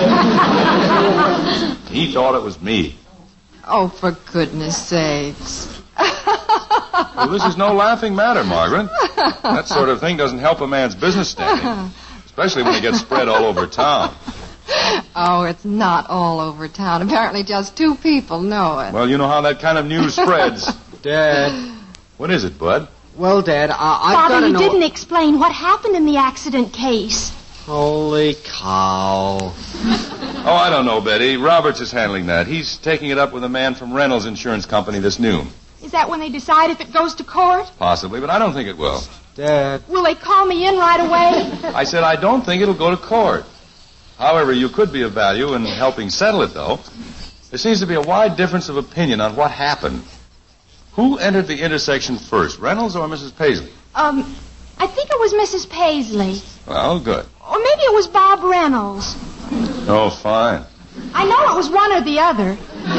He thought it was me. Oh, for goodness sakes. Well, this is no laughing matter, Margaret. That sort of thing doesn't help a man's business standing, especially when it gets spread all over town. Oh, it's not all over town. Apparently just two people know it. Well, you know how that kind of news spreads. Dad. What is it, Bud? Well, Dad, I, I've Father, got to you know... didn't explain what happened in the accident case. Holy cow. Oh, I don't know, Betty. Roberts is handling that. He's taking it up with a man from Reynolds Insurance Company this noon. Is that when they decide if it goes to court? Possibly, but I don't think it will. Dad. Will they call me in right away? I said I don't think it'll go to court. However, you could be of value in helping settle it, though. There seems to be a wide difference of opinion on what happened. Who entered the intersection first, Reynolds or Missus Paisley? Um, I think it was Missus Paisley. Well, good. Or maybe it was Bob Reynolds. Oh, fine. I know it was one or the other.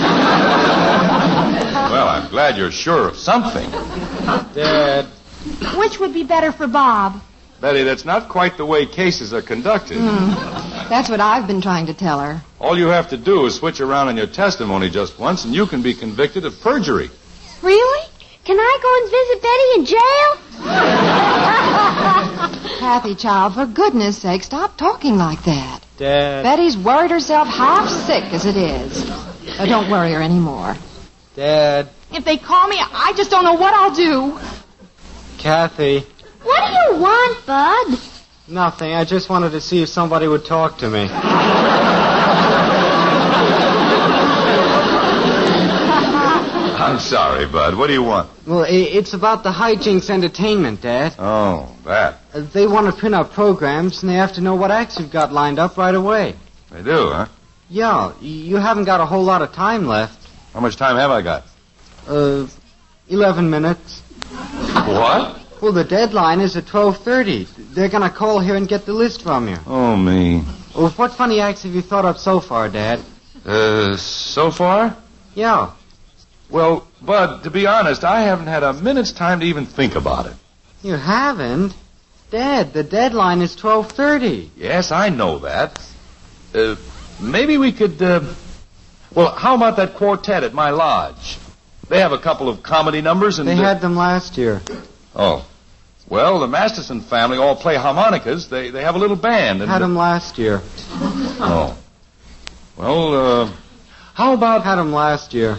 Well, I'm glad you're sure of something. Dad. Which would be better for Bob? Betty, that's not quite the way cases are conducted. Mm. That's what I've been trying to tell her. All you have to do is switch around on your testimony just once, and you can be convicted of perjury. Really? Can I go and visit Betty in jail? Kathy, child, for goodness sake, stop talking like that. Dad. Betty's worried herself half sick as it is. Oh, don't worry her anymore. Dad. If they call me, I just don't know what I'll do. Kathy. What do you want, Bud? Nothing. I just wanted to see if somebody would talk to me. I'm sorry, Bud. What do you want? Well, it's about the hijinks entertainment, Dad. Oh, that. Uh, they want to print out programs, and they have to know what acts you've got lined up right away. They do, huh? Yeah, you haven't got a whole lot of time left. How much time have I got? Uh, eleven minutes. What? Well, the deadline is at twelve thirty. They're going to call here and get the list from you. Oh, me. Well, what funny acts have you thought up so far, Dad? Uh, so far? Yeah. Well, Bud, to be honest, I haven't had a minute's time to even think about it. You haven't? Dad, the deadline is twelve thirty. Yes, I know that. Uh, maybe we could, uh... Well, how about that quartet at my lodge? They have a couple of comedy numbers and... They uh... had them last year. Oh. Well, the Masterson family all play harmonicas. They they have a little band. And had them last year. Oh. Well, uh... how about... Had them last year.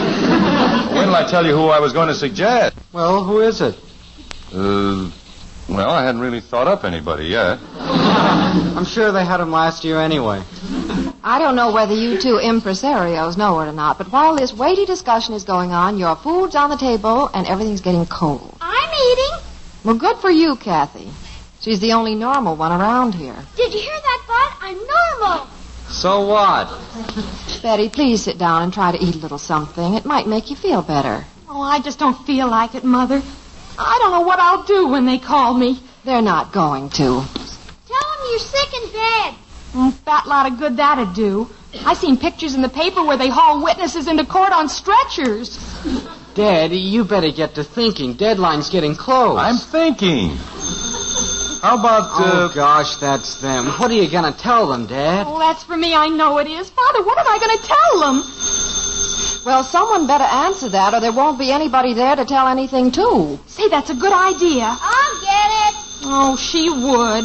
When did I tell you who I was going to suggest? Well, who is it? Uh... Well, I hadn't really thought up anybody yet. I'm sure they had him last year anyway. I don't know whether you two impresarios know it or not, but while this weighty discussion is going on, your food's on the table and everything's getting cold. I'm eating. Well, good for you, Kathy. She's the only normal one around here. Did you hear that, Bud? I'm normal. So what? Betty, please sit down and try to eat a little something. It might make you feel better. Oh, I just don't feel like it, Mother. I don't know what I'll do when they call me. They're not going to. Tell them you're sick in bed. Mm, fat lot of good that'd do. I seen pictures in the paper where they haul witnesses into court on stretchers. Dad, you better get to thinking. Deadline's getting close. I'm thinking. How about, uh... Oh, gosh, that's them. What are you going to tell them, Dad? Oh, that's for me. I know it is. Father, what am I going to tell them? Well, someone better answer that, or there won't be anybody there to tell anything to. Say, that's a good idea. I'll get it. Oh, she would.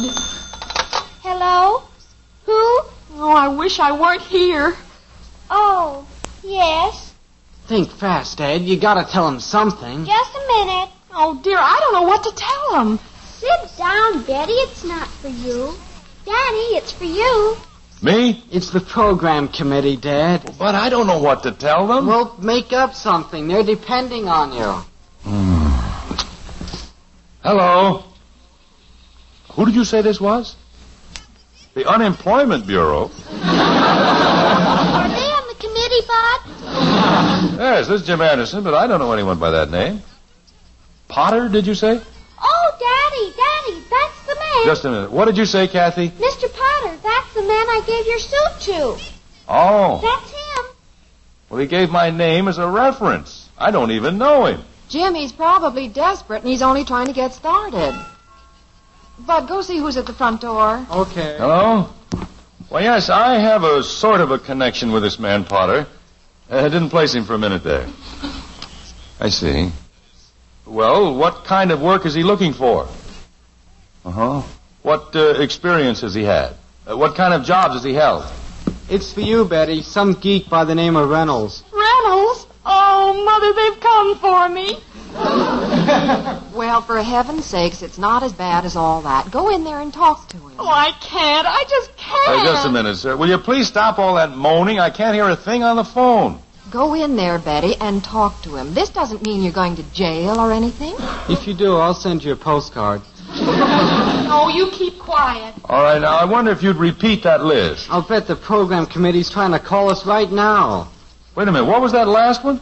Hello? Who? Oh, I wish I weren't here. Oh, yes. Think fast, Dad. You got to tell them something. Just a minute. Oh, dear, I don't know what to tell them. Sit down, Betty. It's not for you. Daddy, it's for you. Me? It's the program committee, Dad. But I don't know what to tell them. Well, make up something. They're depending on you. Hmm. Hello. Who did you say this was? The Unemployment Bureau. Are they on the committee, Bud? Yes, this is Jim Anderson, but I don't know anyone by that name. Potter, did you say? Oh, Daddy, Daddy, that's the man. Just a minute. What did you say, Kathy? Mister Potter, that's the man I gave your suit to. Oh. That's him. Well, he gave my name as a reference. I don't even know him. Jim, he's probably desperate and he's only trying to get started. Bud, go see who's at the front door. Okay. Hello? Well, yes, I have a sort of a connection with this man, Potter. I uh, didn't place him for a minute there. I see. Well, what kind of work is he looking for? Uh-huh. What uh, experience has he had? Uh, what kind of jobs has he held? It's for you, Betty. Some geek by the name of Reynolds. Reynolds? Oh, Mother, they've come for me. Well, for heaven's sakes, it's not as bad as all that. Go in there and talk to him. Oh, I can't. I just can't. Uh, just a minute, sir. Will you please stop all that moaning? I can't hear a thing on the phone. Go in there, Betty, and talk to him. This doesn't mean you're going to jail or anything. If you do, I'll send you a postcard. Oh, you keep quiet. All right, now, I wonder if you'd repeat that list. I'll bet the program committee's trying to call us right now. Wait a minute, what was that last one?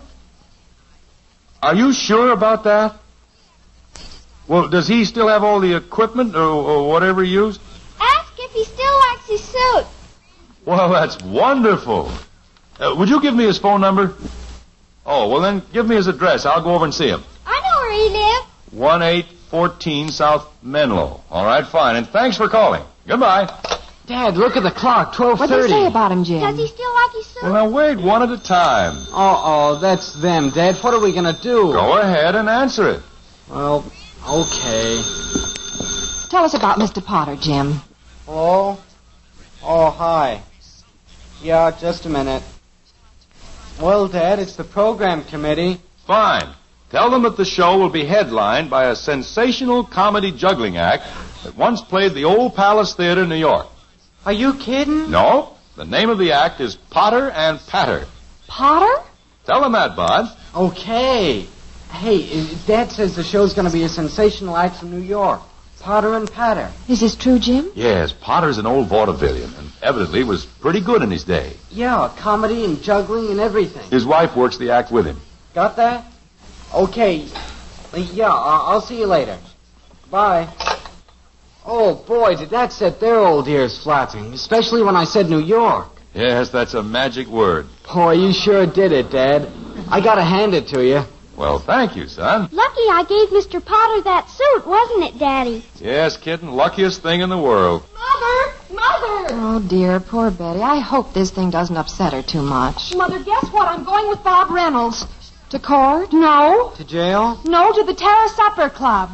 Are you sure about that? Well, does he still have all the equipment or, or whatever he used? Ask if he still likes his suit. Well, that's wonderful. Uh, would you give me his phone number? Oh, well, then give me his address. I'll go over and see him. I know where he lives. one eight fourteen South Menlo. All right, fine. And thanks for calling. Goodbye. Dad, look at the clock. twelve thirty. What did you say about him, Jim? Does he still like his suit? Well, now, wait one at a time. Uh-oh, that's them, Dad. What are we going to do? Go ahead and answer it. Well, okay. Tell us about Mister Potter, Jim. Hello? Oh, hi. Yeah, just a minute. Well, Dad, it's the program committee. Fine. Tell them that the show will be headlined by a sensational comedy juggling act that once played the Old Palace Theater in New York. Are you kidding? No. The name of the act is Potter and Patter. Potter? Tell them that, Bud. Okay. Hey, Dad says the show's going to be a sensational act from New York. Potter and Patter. Is this true, Jim? Yes, Potter's an old vaudevillian, and evidently was pretty good in his day. Yeah, comedy and juggling and everything. His wife works the act with him. Got that? Okay. Yeah, I'll see you later. Bye. Oh, boy, did that set their old ears flapping, especially when I said New York. Yes, that's a magic word. Boy, you sure did it, Dad. I gotta hand it to you. Well, thank you, son. Lucky I gave Mister Potter that suit, wasn't it, Daddy? Yes, kitten, luckiest thing in the world. Mother! Mother! Oh, dear, poor Betty. I hope this thing doesn't upset her too much. Mother, guess what? I'm going with Bob Reynolds. To court? No. To jail? No, to the Terra Supper Club.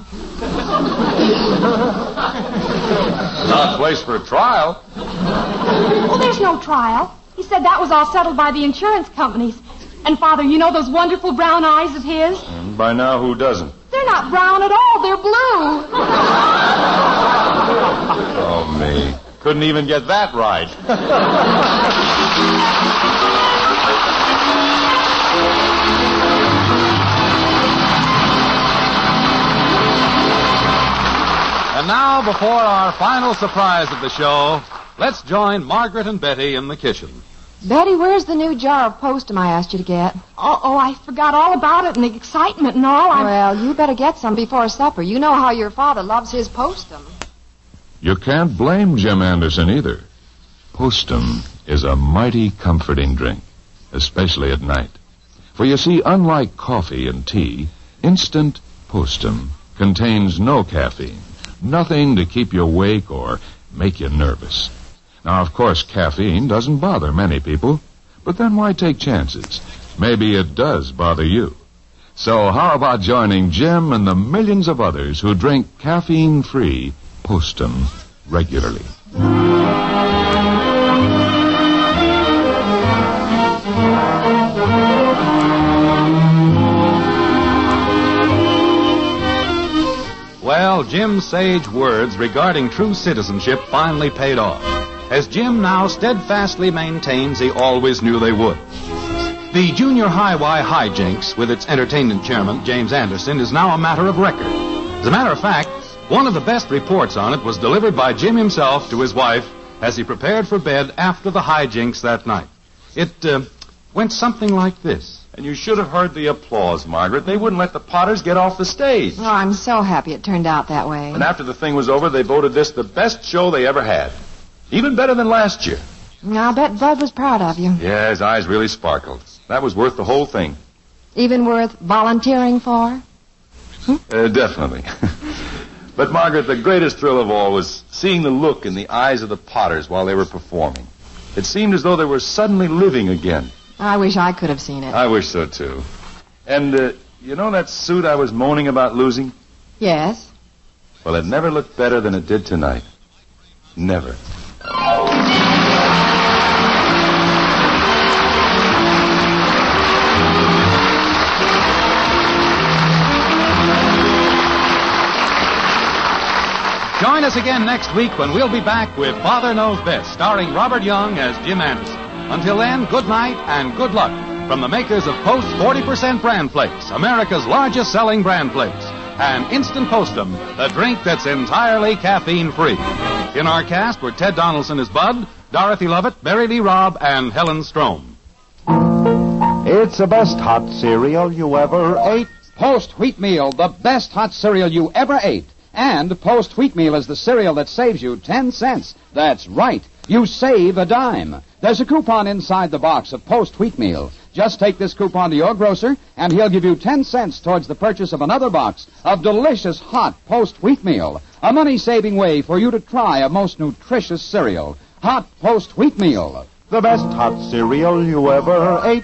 Not a place for a trial. Well, there's no trial. He said that was all settled by the insurance companies. And, Father, you know those wonderful brown eyes of his? And by now, who doesn't? They're not brown at all. They're blue. Oh, me. Couldn't even get that right. And now, before our final surprise of the show, let's join Margaret and Betty in the kitchen. Betty, where's the new jar of postum I asked you to get? Oh, oh, I forgot all about it and the excitement and all. I'm... Well, you better get some before supper. You know how your father loves his postum. You can't blame Jim Anderson either. Postum is a mighty comforting drink, especially at night. For you see, unlike coffee and tea, instant postum contains no caffeine, nothing to keep you awake or make you nervous. Now, of course, caffeine doesn't bother many people, but then why take chances? Maybe it does bother you. So how about joining Jim and the millions of others who drink caffeine-free postum regularly? Well, Jim's sage words regarding true citizenship finally paid off, as Jim now steadfastly maintains he always knew they would. The Junior High Y hijinks with its entertainment chairman, James Anderson, is now a matter of record. As a matter of fact, one of the best reports on it was delivered by Jim himself to his wife as he prepared for bed after the hijinks that night. It uh, went something like this. And you should have heard the applause, Margaret. They wouldn't let the Potters get off the stage. Oh, I'm so happy it turned out that way. And after the thing was over, they voted this the best show they ever had. Even better than last year. I'll bet Bud was proud of you. Yeah, his eyes really sparkled. That was worth the whole thing. Even worth volunteering for? Uh, definitely. But, Margaret, the greatest thrill of all was seeing the look in the eyes of the Potters while they were performing. It seemed as though they were suddenly living again. I wish I could have seen it. I wish so, too. And, uh, you know that suit I was moaning about losing? Yes. Well, it never looked better than it did tonight. Never. Join us again next week when we'll be back with Father Knows Best, starring Robert Young as Jim Anderson. Until then, good night and good luck from the makers of Post forty percent Bran Flakes, America's largest selling Bran Flakes, and Instant Postum, the drink that's entirely caffeine-free. In our cast were Ted Donaldson as Bud, Dorothy Lovett, Barry Lee Robb, and Helen Strom. It's the best hot cereal you ever ate. Post Wheat Meal, the best hot cereal you ever ate. And Post Wheat Meal is the cereal that saves you ten cents. That's right. You save a dime. There's a coupon inside the box of Post Wheat Meal. Just take this coupon to your grocer, and he'll give you ten cents towards the purchase of another box of delicious hot Post Wheat Meal. A money-saving way for you to try a most nutritious cereal. Hot Post Wheat Meal. The best hot cereal you ever ate.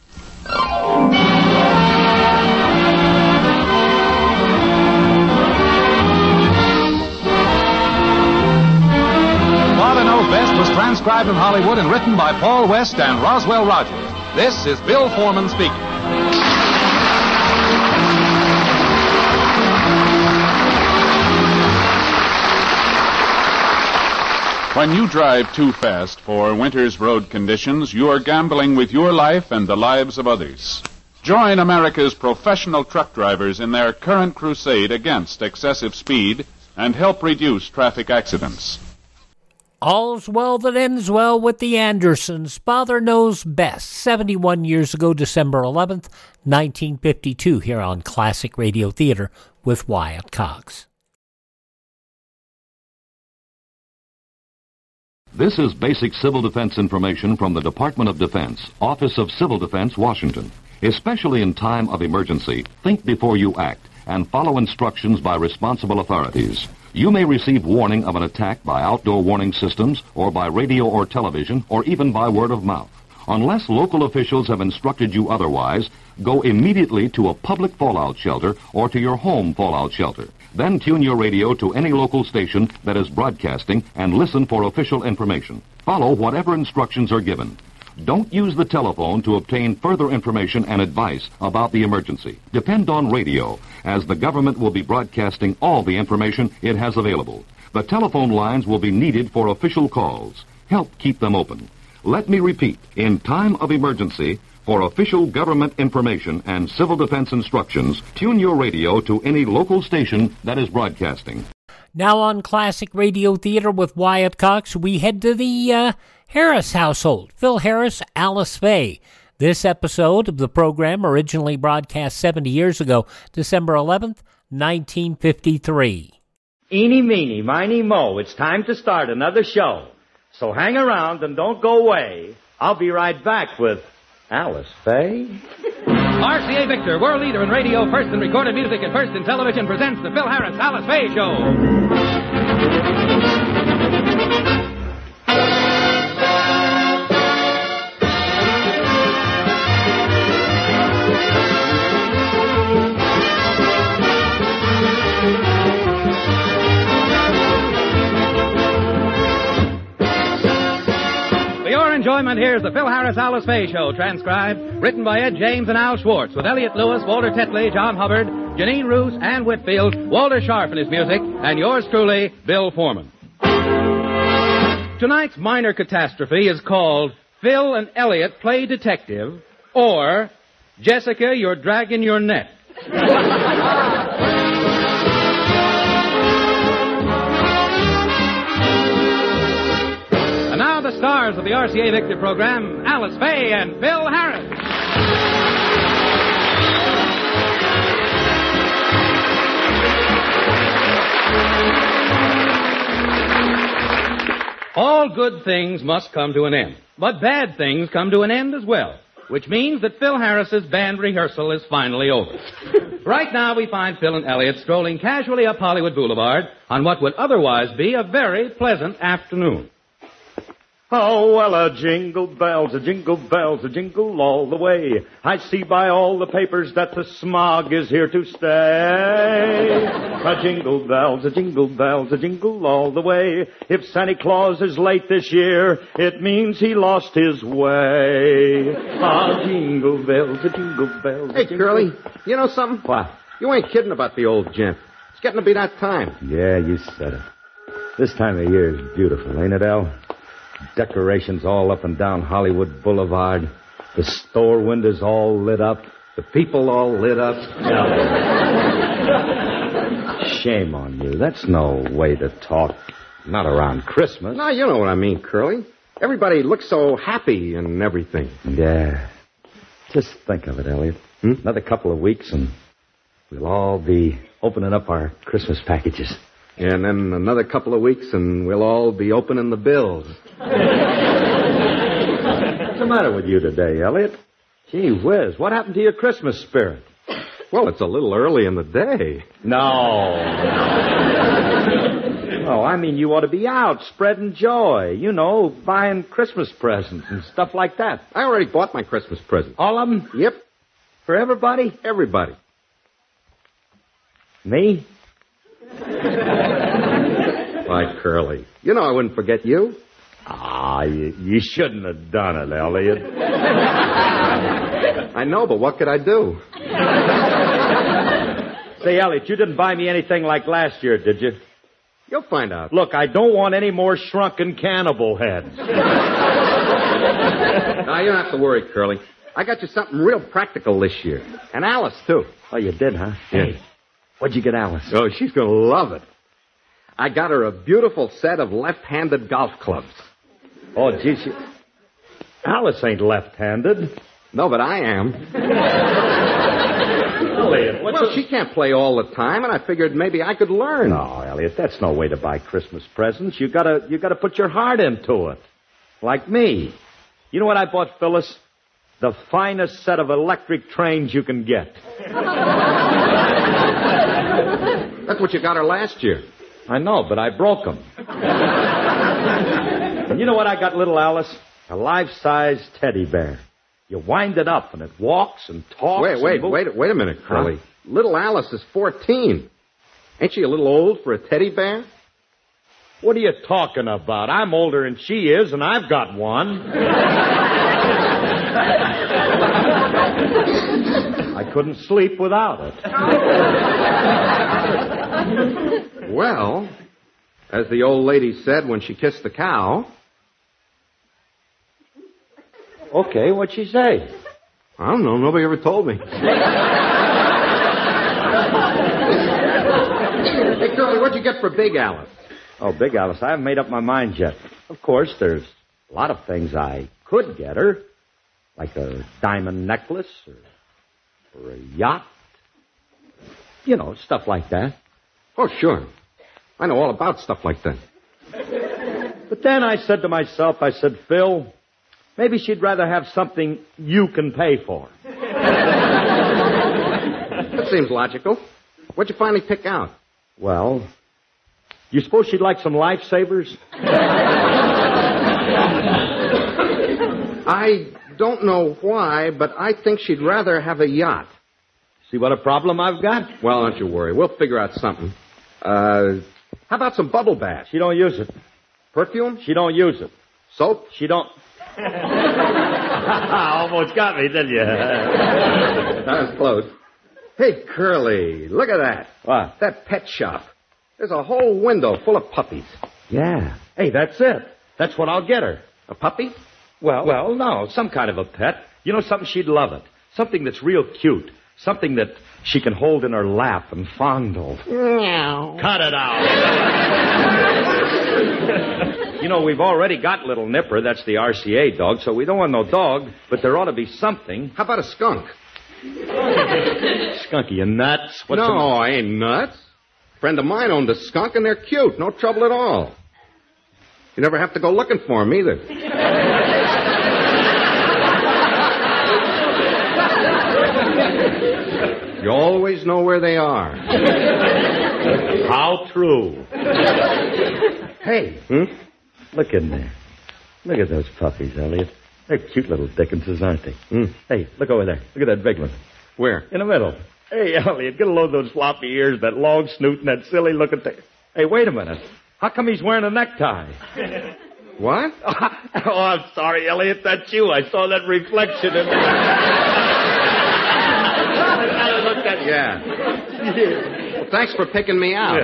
Father Knows Best was transcribed in Hollywood and written by Paul West and Roswell Rogers. This is Bill Foreman speaking. When you drive too fast for winter's road conditions, you are gambling with your life and the lives of others. Join America's professional truck drivers in their current crusade against excessive speed and help reduce traffic accidents. All's well that ends well with the Andersons. Father Knows Best. seventy-one years ago, December eleventh, nineteen fifty-two, here on Classic Radio Theater with Wyatt Cox. This is basic civil defense information from the Department of Defense, Office of Civil Defense, Washington. Especially in time of emergency, think before you act and follow instructions by responsible authorities. You may receive warning of an attack by outdoor warning systems or by radio or television or even by word of mouth. Unless local officials have instructed you otherwise, go immediately to a public fallout shelter or to your home fallout shelter. Then tune your radio to any local station that is broadcasting and listen for official information. Follow whatever instructions are given. Don't use the telephone to obtain further information and advice about the emergency. Depend on radio, as the government will be broadcasting all the information it has available. The telephone lines will be needed for official calls. Help keep them open. Let me repeat, in time of emergency, for official government information and civil defense instructions, tune your radio to any local station that is broadcasting. Now on Classic Radio Theater with Wyatt Cox, we head to the uh, Harris household. Phil Harris, Alice Faye. This episode of the program originally broadcast seventy years ago, December eleventh, nineteen fifty-three. Eeny, meeny, miny, mo, it's time to start another show. So hang around and don't go away. I'll be right back with Alice Faye. R C A Victor, world leader in radio, first in recorded music and first in television, presents the Phil Harris Alice Faye Show. Enjoyment, here's the Phil Harris Alice Faye Show, transcribed, written by Ed James and Al Schwartz, with Elliot Lewis, Walter Tetley, John Hubbard, Janine Roos, Ann Whitfield, Walter Sharp in his music, and yours truly, Bill Foreman. Tonight's minor catastrophe is called Phil and Elliot Play Detective, or Jessica, You're Dragging Your Net. And now the stars of the R C A Victor program, Alice Faye and Phil Harris. All good things must come to an end, but bad things come to an end as well. which means that Phil Harris's band rehearsal is finally over. Right now, we find Phil and Elliot strolling casually up Hollywood Boulevard on what would otherwise be a very pleasant afternoon. Oh, well, a jingle bells, a jingle bells, a jingle all the way. I see by all the papers that the smog is here to stay. A jingle bells, a jingle bells, a jingle all the way. If Santa Claus is late this year, it means he lost his way. A jingle bells, a jingle bells. A Hey, jingle... Curly, you know something? What? You ain't kidding about the old gent. It's getting to be that time. Yeah, you said it. This time of year is beautiful, ain't it, Al? Decorations all up and down Hollywood Boulevard. The store windows all lit up. The people all lit up. Shame on you. That's no way to talk. Not around Christmas. No, you know what I mean, Curly. Everybody looks so happy and everything. Yeah. Just think of it, Elliot. Hmm? Another couple of weeks and we'll all be opening up our Christmas packages. And then another couple of weeks and we'll all be opening the bills. What's the matter with you today, Elliot? Gee whiz, what happened to your Christmas spirit? Well, it's a little early in the day. No. Oh, I mean you ought to be out spreading joy. You know, buying Christmas presents and stuff like that. I already bought my Christmas presents. All of them? Yep. For everybody? Everybody. Me? Why, Curly, you know I wouldn't forget you. Ah, you, you shouldn't have done it, Elliot. I know, but what could I do? Say, Elliot, you didn't buy me anything like last year, did you? You'll find out. Look, I don't want any more shrunken cannibal heads. Now, you don't have to worry, Curly. I got you something real practical this year. And Alice, too. Oh, you did, huh? Yeah. Hey, what'd you get Alice? Oh, she's going to love it. I got her a beautiful set of left-handed golf clubs. Oh, gee, she... Alice ain't left-handed. No, but I am. Elliot, what's well, a... she can't play all the time, and I figured maybe I could learn. No, Elliot, that's no way to buy Christmas presents. You gotta, you gotta put your heart into it. Like me. You know what I bought Phyllis? The finest set of electric trains you can get. That's what you got her last year. I know, but I broke them. And you know what I got little Alice? A life-size teddy bear. You wind it up, and it walks and talks. Wait, wait, and wait, wait a minute, Curly. Huh? Little Alice is fourteen. Ain't she a little old for a teddy bear? What are you talking about? I'm older than she is, and I've got one. I couldn't sleep without it. Well, as the old lady said when she kissed the cow. Okay, what'd she say? I don't know. Nobody ever told me. Hey, Curly, what'd you get for Big Alice? Oh, Big Alice, I haven't made up my mind yet. Of course, there's a lot of things I could get her, like a diamond necklace or, or a yacht. You know, stuff like that. Oh, sure. I know all about stuff like that. But then I said to myself, I said, Phil, maybe she'd rather have something you can pay for. That seems logical. What'd you finally pick out? Well, you suppose she'd like some lifesavers? I don't know why, but I think she'd rather have a yacht. See what a problem I've got? Well, don't you worry. We'll figure out something. Uh, how about some bubble bath? She don't use it. Perfume? She don't use it. Soap? She don't... Almost got me, didn't you? That was close. Hey, Curly, look at that. What? That pet shop. There's a whole window full of puppies. Yeah. Hey, that's it. That's what I'll get her. A puppy? Well, well, no, some kind of a pet. You know, something she'd love it. Something that's real cute. Something that she can hold in her lap and fondle. Meow. Cut it out. You know, we've already got Little Nipper. That's the R C A dog, so we don't want no dog, but there ought to be something. How about a skunk? Skunky, you nuts? What's no, the... I ain't nuts. A friend of mine owned a skunk, and they're cute. No trouble at all. You never have to go looking for them, either. You always know where they are. How true. Hey, Hmm? look in there. Look at those puppies, Elliot. They're cute little dickenses, aren't they? Hmm. Hey, look over there. Look at that big one. Where? In the middle. Hey, Elliot, get a load of those floppy ears, that long snoot, and that silly looking thing. Hey, wait a minute. How come he's wearing a necktie? What? Oh, I'm sorry, Elliot. That's you. I saw that reflection in there. Look at Yeah. Well, thanks for picking me out.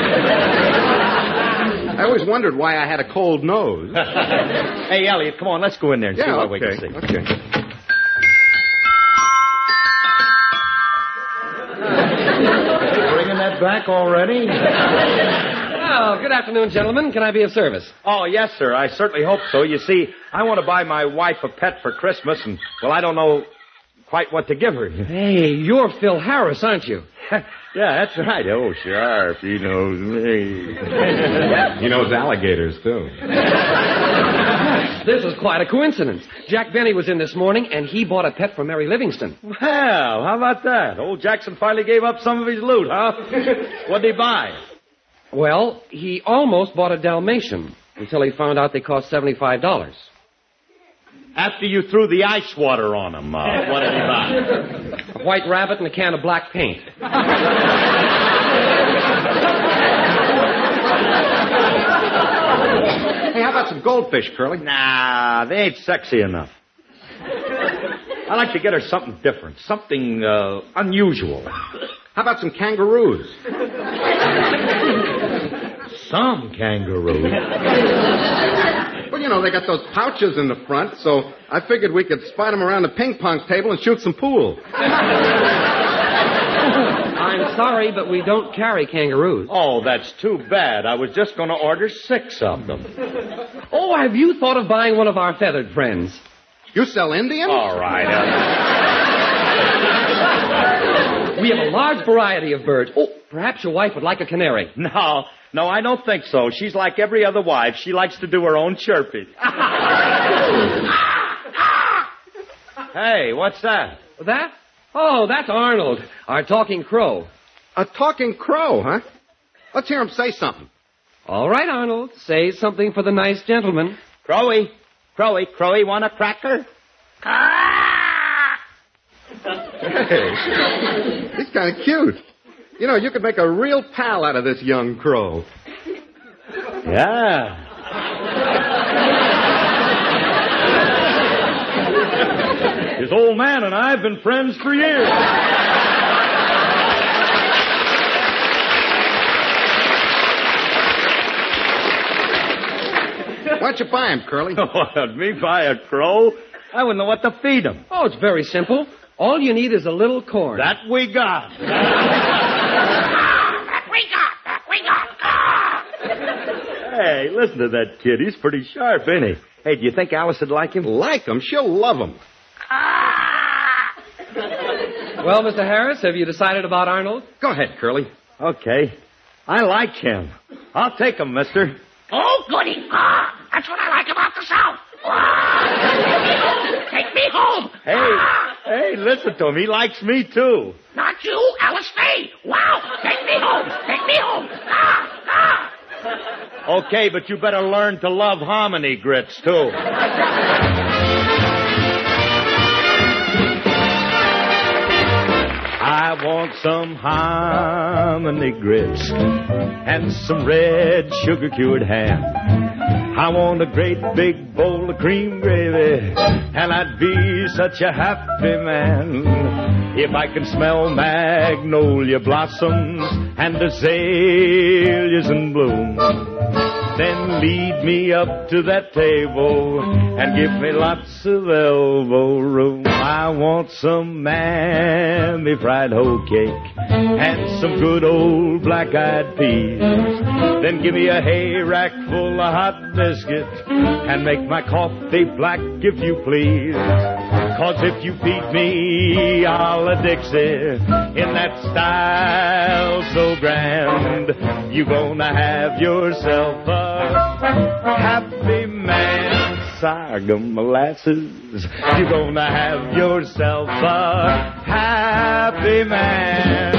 I always wondered why I had a cold nose. Hey, Elliot, come on. Let's go in there and Yeah, see what okay. we can see. Okay. Bringing that back already? Oh, good afternoon, gentlemen. Can I be of service? Oh, yes, sir. I certainly hope so. You see, I want to buy my wife a pet for Christmas, and, well, I don't know quite what to give her. Hey, you're Phil Harris, aren't you? Yeah, that's right. Oh, sharp. He knows me. He knows alligators, too. This is quite a coincidence. Jack Benny was in this morning, and he bought a pet for Mary Livingston. Well, how about that? Old Jackson finally gave up some of his loot, huh? What'd he buy? Well, he almost bought a Dalmatian until he found out they cost seventy-five dollars. After you threw the ice water on him, uh, what did he buy? A white rabbit and a can of black paint. Hey, how about some goldfish, Curly? Nah, they ain't sexy enough. I'd like to get her something different, something uh, unusual. How about some kangaroos? Some kangaroos. Well, you know, they got those pouches in the front, so I figured we could spot them around the ping pong table and shoot some pool. I'm sorry, but we don't carry kangaroos. Oh, that's too bad. I was just going to order six of them. Oh, have you thought of buying one of our feathered friends? You sell Indians? All right. We have a large variety of birds. Oh, perhaps your wife would like a canary. No, no, I don't think so. She's like every other wife. She likes to do her own chirping. Hey, what's that? That? Oh, that's Arnold, our talking crow. A talking crow, huh? Let's hear him say something. All right, Arnold. Say something for the nice gentleman. Crowy, Crowy, Crowy, want a cracker? Hey, he's kind of cute. You know, you could make a real pal out of this young crow. Yeah. His old man and I have been friends for years. Why'd you buy him, Curly? What, me buy a crow? I wouldn't know what to feed him. Oh, it's very simple. All you need is a little corn. That we got. That we got. That we got. Hey, listen to that kid. He's pretty sharp, isn't he? Hey, do you think Alice would like him? Like him? She'll love him. Well, Mister Harris, have you decided about Arnold? Go ahead, Curly. Okay. I like him. I'll take him, mister. Oh, goody. Ah, that's what I like about the South. Ah. Take me home. Hey, ah. hey, listen to him. He likes me, too. Not you, Alice Faye. Wow. Take me home. Take me home. Ah, ah. Okay, but you better learn to love hominy grits, too. I want some hominy grits and some red sugar-cured ham. I want a great big bowl of cream gravy, and I'd be such a happy man if I can smell magnolia blossoms and azaleas in bloom. Then lead me up to that table and give me lots of elbow room. I want some mammy fried hoe cake and some good old black-eyed peas. Then give me a hay rack full of hot biscuit and make my coffee black if you please. 'Cause if you feed me a la Dixie in that style so grand, you gonna have yourself a happy man. sorghum molasses. You're gonna have yourself a happy man.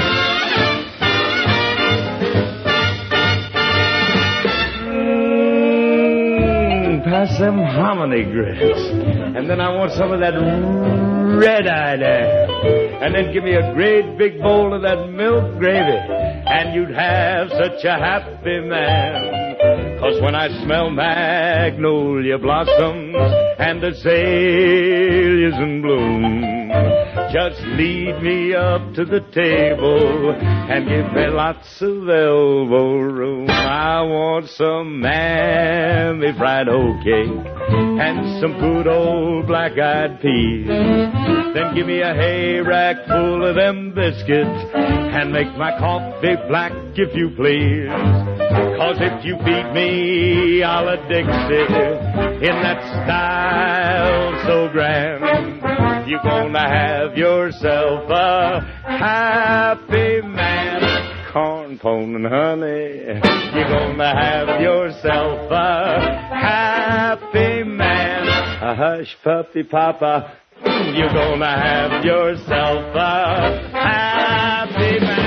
Mm, pass them hominy grits. And then I want some of that red-eye there. And then give me a great big bowl of that milk gravy. And you'd have such a happy man. 'Cause when I smell magnolia blossoms and azaleas in bloom, just lead me up to the table and give me lots of elbow room. I want some mammy fried hoe cake and some good old black-eyed peas. Then give me a hay rack full of them biscuits and make my coffee black if you please. 'Cause if you feed me a la Dixie in that style so grand, you're gonna have yourself a happy man. Corn, pone, and honey, you're gonna have yourself a happy man. A hush, puppy, papa, you're gonna have yourself a happy man.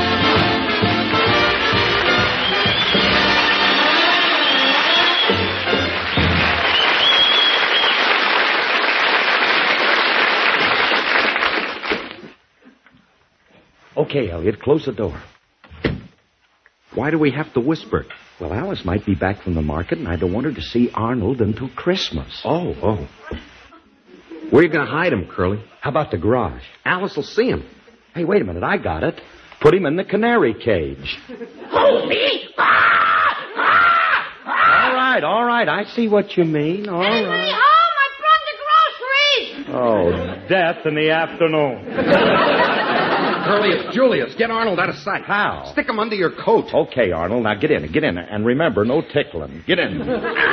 Okay, Elliot, close the door. Why do we have to whisper? Well, Alice might be back from the market, and I don't want her to see Arnold until Christmas. Oh, oh. Where are you going to hide him, Curly? How about the garage? Alice will see him. Hey, wait a minute. I got it. Put him in the canary cage. Hold me! Ah! Ah! Ah! All right, all right. I see what you mean. All Henry, right. home! I brought the groceries! Oh, death in the afternoon. Curly, it's Julius. Get Arnold out of sight. How? Stick him under your coat. Okay, Arnold. Now get in. Get in. And remember, no tickling. Get in.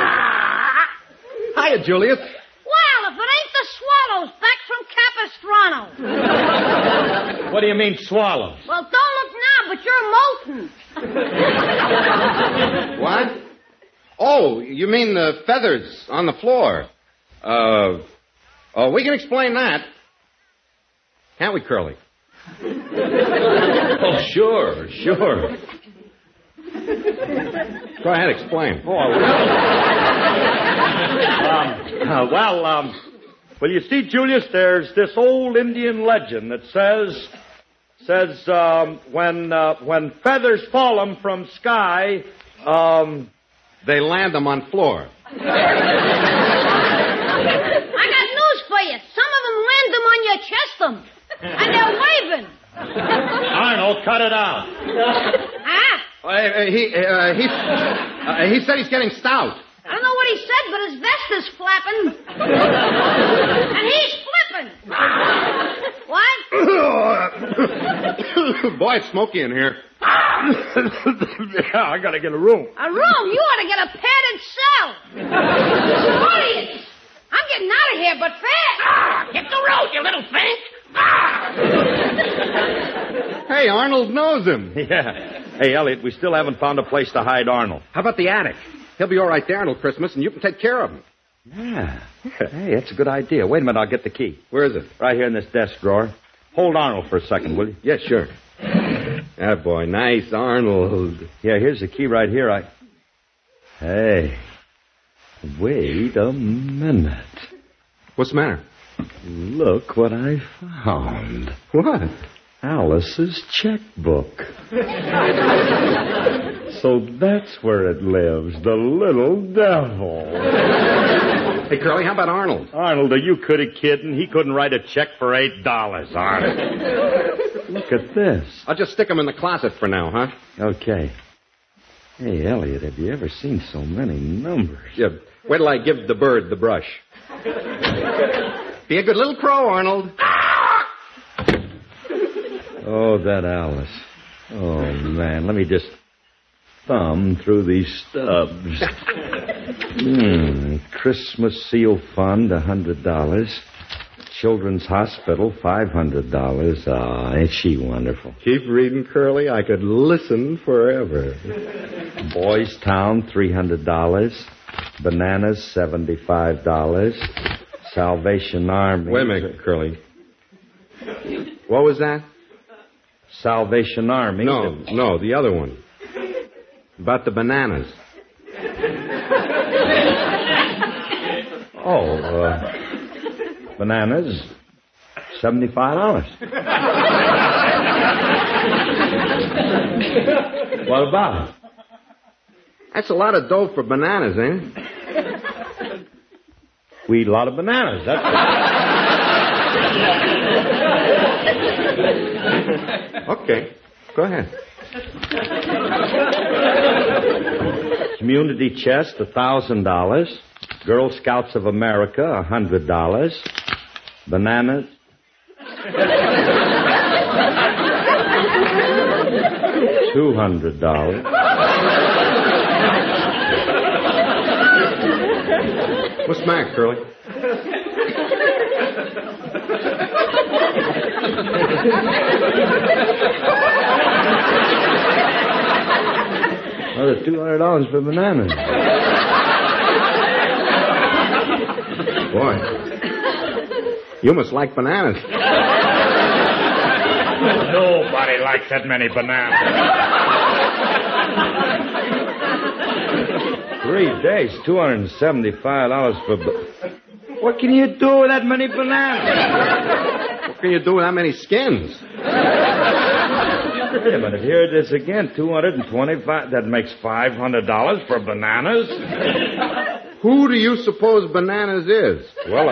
Hiya, Julius. Well, if it ain't the swallows back from Capistrano. What do you mean, swallows? Well, don't look now, but you're molten. What? Oh, you mean the feathers on the floor. Uh, oh, we can explain that. Can't we, Curly? Oh, sure, sure. Go ahead, explain. Oh, I will. um, uh, well, um, well, you see, Julius, there's this old Indian legend that says, says um, when uh, when feathers fall 'em from sky, um, they land them on floor. I got news for you. Some of them land them on your chestum. And they're waving. Arnold, cut it out. Ah? Uh, he, uh, he, uh, he said he's getting stout. I don't know what he said, but his vest is flapping. And he's flipping. What? Boy, it's smoky in here. Yeah, I gotta get a room. A room? You ought to get a padded cell. Idiots. I'm getting out of here, but fast. Ah, hit the road, you little fink. Ah! Hey, Arnold knows him. Yeah. Hey, Elliot, we still haven't found a place to hide Arnold. How about the attic? He'll be all right there until Christmas, and you can take care of him. Yeah. Hey, that's a good idea. Wait a minute, I'll get the key. Where is it? Right here in this desk drawer. Hold Arnold for a second, will you? Yes, sure. That boy, nice Arnold. Yeah, here's the key right here. I. Hey. Wait a minute. What's the matter? Look what I found. What? Alice's checkbook. So that's where it lives, the little devil. Hey, Curly, how about Arnold? Arnold, are you could kidding? He couldn't write a check for eight dollars, Arnold. Look at this. I'll just stick him in the closet for now, huh? Okay. Hey, Elliot, have you ever seen so many numbers? Yeah. Wait till I give the bird the brush. Be a good little crow, Arnold. Oh, that Alice. Oh, man. Let me just thumb through these stubs. Hmm. Christmas Seal Fund, one hundred dollars. Children's Hospital, five hundred dollars. Ah, oh, ain't she wonderful? Keep reading, Curly. I could listen forever. Boys Town, three hundred dollars. Bananas, seventy-five dollars. Salvation Army. Wait a minute, Curly. What was that? Salvation Army. No, no, the other one. About the bananas. Oh, uh, bananas, seventy-five dollars. What about it? That's a lot of dough for bananas, ain't it? We eat a lot of bananas. That's Okay, go ahead. Community chest, a thousand dollars. Girl Scouts of America, a hundred dollars. Bananas. Two hundred dollars. What's the matter, Curly? Another two hundred dollars for bananas. Boy, you must like bananas. Nobody likes that many bananas. Three days, two hundred seventy-five dollars for... Ba- what can you do with that many bananas? What can you do with that many skins? Wait a minute, here it is again, two hundred twenty-five. That makes five hundred dollars for bananas. Who do you suppose bananas is? Well, uh...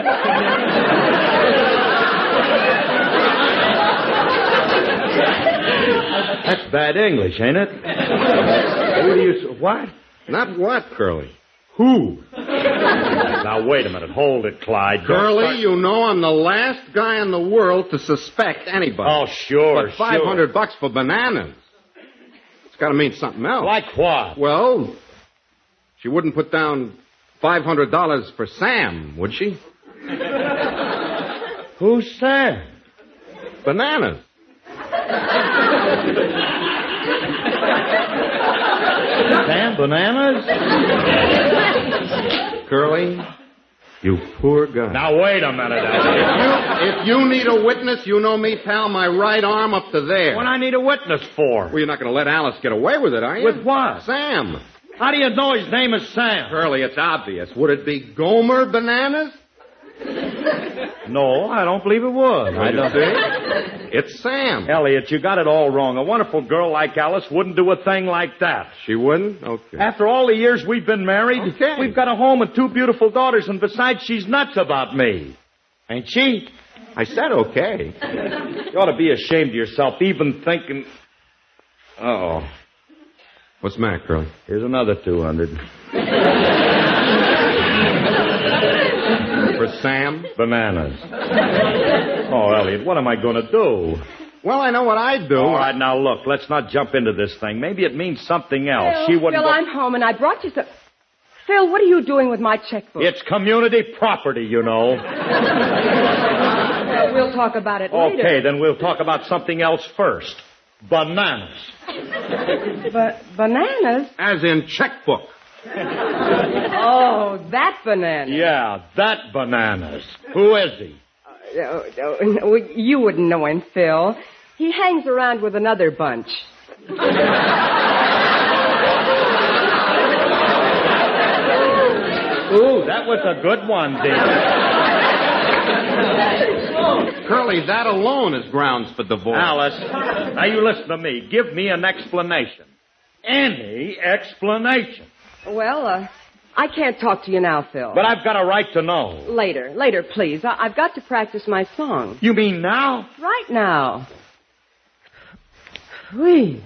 that's bad English, ain't it? Who do you... What? Not what, Curly? Who? Now, wait a minute. Hold it, Clyde. Don't Curly, start- you know I'm the last guy in the world to suspect anybody. Oh, sure, But five hundred sure. bucks for bananas. It's got to mean something else. Like what? Well, she wouldn't put down five hundred dollars for Sam, would she? Who's Sam? Bananas. Sam Bananas? Curly, you poor guy. Now, wait a minute. If you, if you need a witness, you know me, pal, my right arm up to there. What I need a witness for? Well, you're not going to let Alice get away with it, are you? With what? Sam. How do you know his name is Sam? Curly, it's obvious. Would it be Gomer Bananas? No, I don't believe it was. I don't think. It's Sam. Elliot, you got it all wrong. A wonderful girl like Alice wouldn't do a thing like that. She wouldn't? Okay. After all the years we've been married, Okay. we've got a home and two beautiful daughters, and besides, she's nuts about me. Ain't she? I said okay. You ought to be ashamed of yourself, even thinking... Uh-oh. What's the matter, Curly? Here's another two hundred. For Sam? Bananas. Oh, Elliot, what am I going to do? Well, I know what I'd do. All right, now look, let's not jump into this thing. Maybe it means something else. Phil, she wouldn't. Phil, go- I'm home, and I brought you some... Phil, what are you doing with my checkbook? It's community property, you know. Well, we'll talk about it later. Okay, then we'll talk about something else first. Bananas. But bananas? As in checkbook. Oh, that banana. Yeah, that bananas. Who is he? Uh, uh, uh, you wouldn't know him, Phil. He hangs around with another bunch. Ooh, that was a good one, dear. Curly, that alone is grounds for divorce. Alice, now you listen to me. Give me an explanation. Any explanation. Well, uh, I can't talk to you now, Phil. But I've got a right to know. Later, later, please. I- I've got to practice my song. You mean now? Right now. Whee.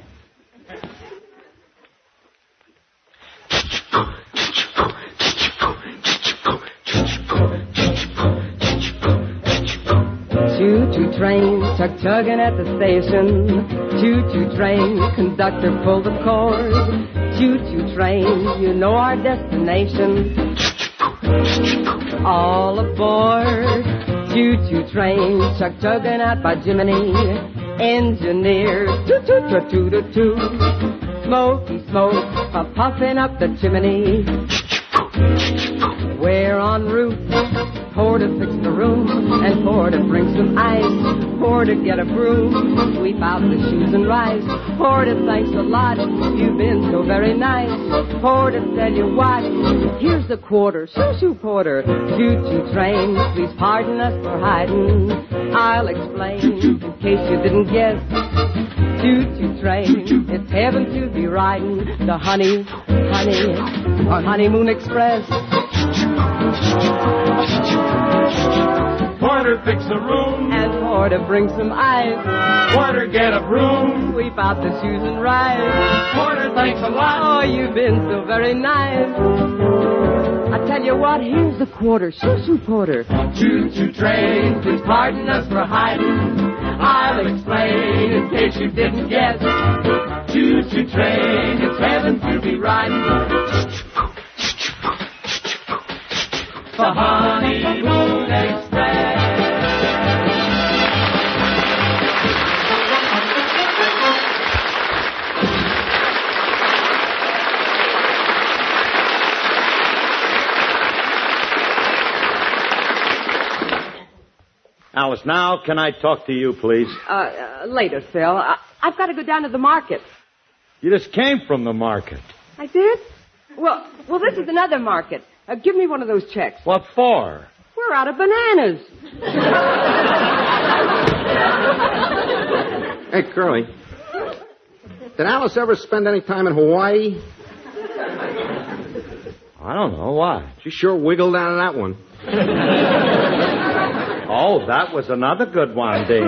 Choo-choo train, tug-tugging at the station. Choo-choo train, conductor pull the cord. Choo-choo train, you know our destination. All aboard. Choo-choo train, tug-tugging out by Jiminy. Engineer, toot-toot-toot-toot-toot. Smoky smoke, puff-puffing up the chimney. we're en route. Porter fix the room, and Porter bring some ice. Porter get a broom, sweep out the shoes and rise. Porter, thanks a lot, you've been so very nice. Porter, tell you what, here's the quarter. Shoo-shoo, Porter. Choo-choo train, please pardon us for hiding. I'll explain, in case you didn't guess. Choo-choo train, it's heaven to be riding. The honey, honey, honeymoon express. Porter fix the room, and Porter bring some ice. Porter get a broom, sweep out the shoes and rise. Porter, thanks a lot. Oh, you've been so very nice. I tell you what, here's the quarter. Shoo-shoo, Porter. Choo-choo train, please pardon us for hiding. I'll explain in case you didn't guess. Choo-choo train, it's heaven to be riding. The honeymoon express. Alice, now can I talk to you, please? Uh, uh later, Phil. I, I've got to go down to the market. You just came from the market. I did? Well, well, this is another market. Uh, give me one of those checks. What for? We're out of bananas. Hey, Curly. Did Alice ever spend any time in Hawaii? I don't know. Why? She sure wiggled out of that one. Oh, that was another good one, Dave.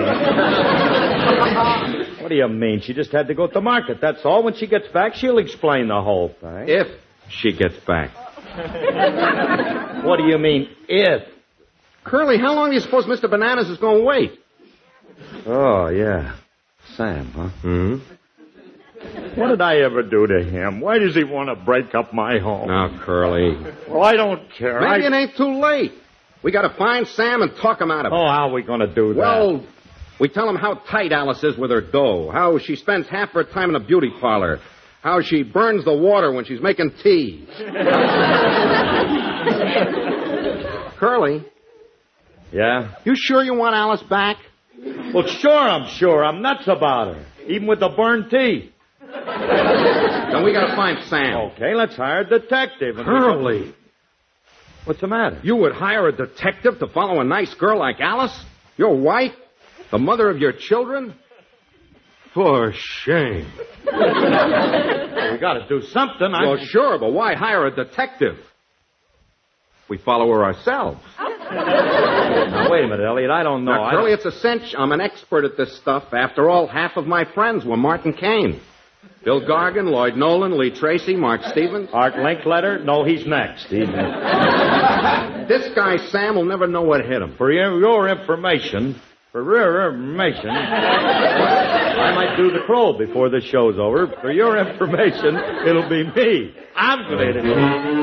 What do you mean? She just had to go to the market. That's all. When she gets back, she'll explain the whole thing. If she gets back. What do you mean, if? Curly, how long do you suppose Mister Bananas is going to wait? Oh, yeah. Sam, huh? Hmm? What did I ever do to him? Why does he want to break up my home? Now, Curly. Well, I don't care. Maybe I... it ain't too late. We got to find Sam and talk him out of it. Oh, how are we going to do that? Well, we tell him how tight Alice is with her dough, how she spends half her time in a beauty parlor, how she burns the water when she's making tea. Curly. Yeah? You sure you want Alice back? Well, sure I'm sure. I'm nuts about her. Even with the burned tea. Then we got to find Sam. Okay, let's hire a detective. Curly. Can... What's the matter? You would hire a detective to follow a nice girl like Alice? Your wife? The mother of your children? For shame. Well, we got to do something. Well, I... sure, but why hire a detective? We follow her ourselves. Now, wait a minute, Elliot. I don't know. Now, Curly, I... it's a cinch. I'm an expert at this stuff. After all, half of my friends were Martin Kane. Bill Gargan, Lloyd Nolan, Lee Tracy, Mark Stevens. Art Linkletter? No, he's next. He's next. This guy, Sam, will never know what hit him. For your, your information, for your information, I might do the crow before this show's over. For your information, it'll be me. I'm going to...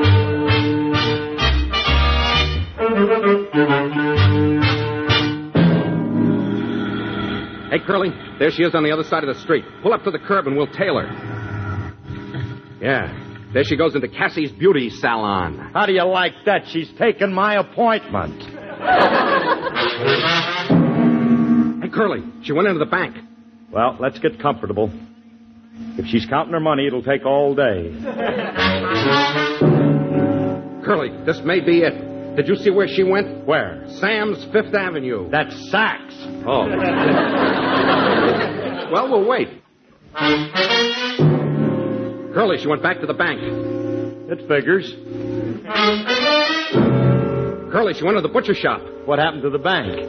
Hey, Curly, there she is on the other side of the street. Pull up to the curb and we'll tail her. Yeah, there she goes into Cassie's beauty salon. How do you like that? She's taken my appointment. Hey, Curly, she went into the bank. Well, let's get comfortable. If she's counting her money, it'll take all day. Curly, this may be it. Did you see where she went? Where? Sam's Fifth Avenue. That's Saks. Oh. Well, we'll wait. Curly, she went back to the bank. It figures. Curly, she went to the butcher shop. What happened to the bank?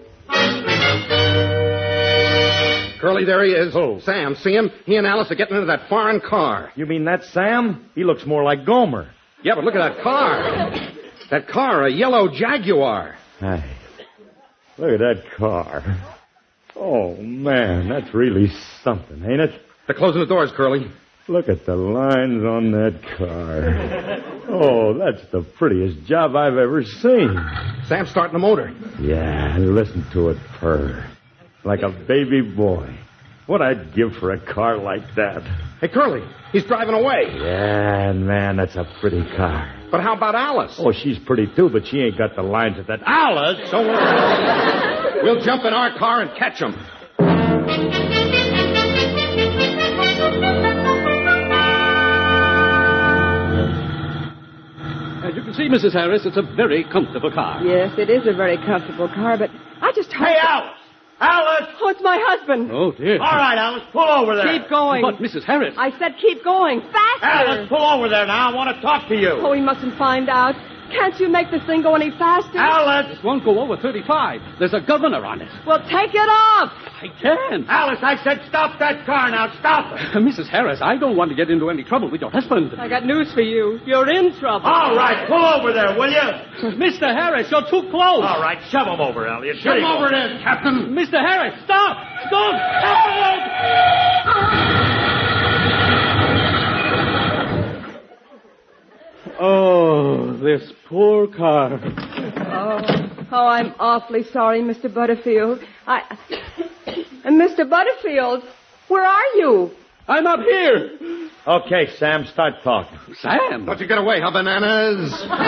Curly, there he is. Who? Sam, see him? He and Alice are getting into that foreign car. You mean that's Sam? He looks more like Gomer. Yeah, but look at that car. That car, a yellow Jaguar. Hey, look at that car. Oh, man, that's really something, ain't it? They're closing the doors, Curly. Look at the lines on that car. Oh, that's the prettiest job I've ever seen. Sam's starting the motor. Yeah, listen to it purr. Like a baby boy. What I'd give for a car like that. Hey, Curly, he's driving away. Yeah, man, that's a pretty car. But how about Alice? Oh, she's pretty too, but she ain't got the lines of that. Alice! Don't worry. We'll jump in our car and catch them. As you can see, Missus Harris, it's a very comfortable car. Yes, it is a very comfortable car, but I just hope... Hey, Alice! Alice! Oh, it's my husband. Oh, dear. All right, Alice, pull over there. Keep going. But, Missus Harris... I said keep going. Faster! Alice, pull over there now. I want to talk to you. Oh, he mustn't find out. Can't you make this thing go any faster? Alice! It won't go over thirty-five. There's a governor on it. Well, take it off. I can. Alice, I said stop that car now. Stop it. Uh, Missus Harris, I don't want to get into any trouble with your husband. I got news for you. You're in trouble. All right, pull over there, will you? Mister Harris, you're too close. All right, shove him over, Elliot. Shove him over there, Captain. Mister Harris, stop. Stop. Stop. Oh, this poor car. Oh, oh, I'm awfully sorry, Mister Butterfield. I... And Mister Butterfield, where are you? I'm up here. Okay, Sam, start talking. Sam? Don't you get away, huh, bananas?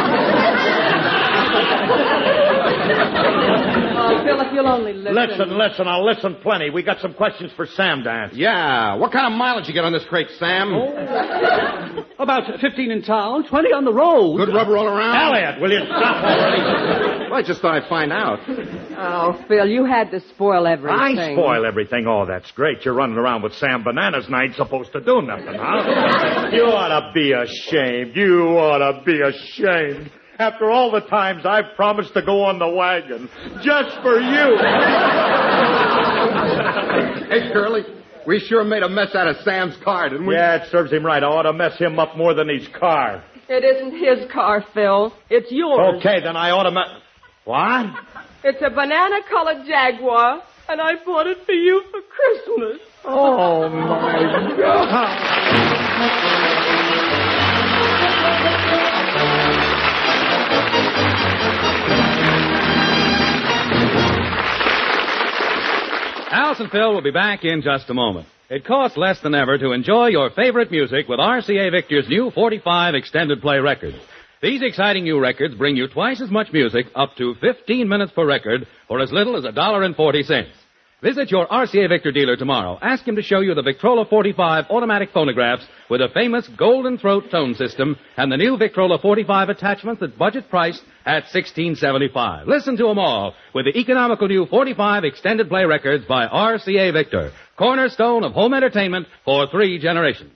Oh, Phil, if you'll only listen. Listen, listen, I'll listen plenty. We got some questions for Sam to answer. Yeah. What kind of mileage you get on this crate, Sam? Oh. About fifteen in town, twenty on the road. Good rubber all around? Elliot, will you stop already? Well, I just thought I'd find out. Oh, Phil, you had to spoil everything. I spoil everything. Oh, that's great. You're running around with Sam Bananas and I ain't supposed to do nothing, huh? You ought to be ashamed. You ought to be ashamed. After all the times I've promised to go on the wagon, just for you. Hey, Curly, we sure made a mess out of Sam's car, didn't we? Yeah, it serves him right. I ought to mess him up more than his car. It isn't his car, Phil. It's yours. Okay, then I ought to mess... What? It's a banana-colored Jaguar, and I bought it for you for Christmas. Oh, my God. Alice and Phil will be back in just a moment. It costs less than ever to enjoy your favorite music with R C A Victor's new forty-five extended play records. These exciting new records bring you twice as much music, up to fifteen minutes per record, for as little as a dollar and forty cents. Visit your R C A Victor dealer tomorrow. Ask him to show you the Victrola forty-five automatic phonographs with a famous golden throat tone system and the new Victrola forty-five attachments at budget priced at sixteen seventy-five. Listen to them all with the economical new forty-five extended play records by R C A Victor, cornerstone of home entertainment for three generations.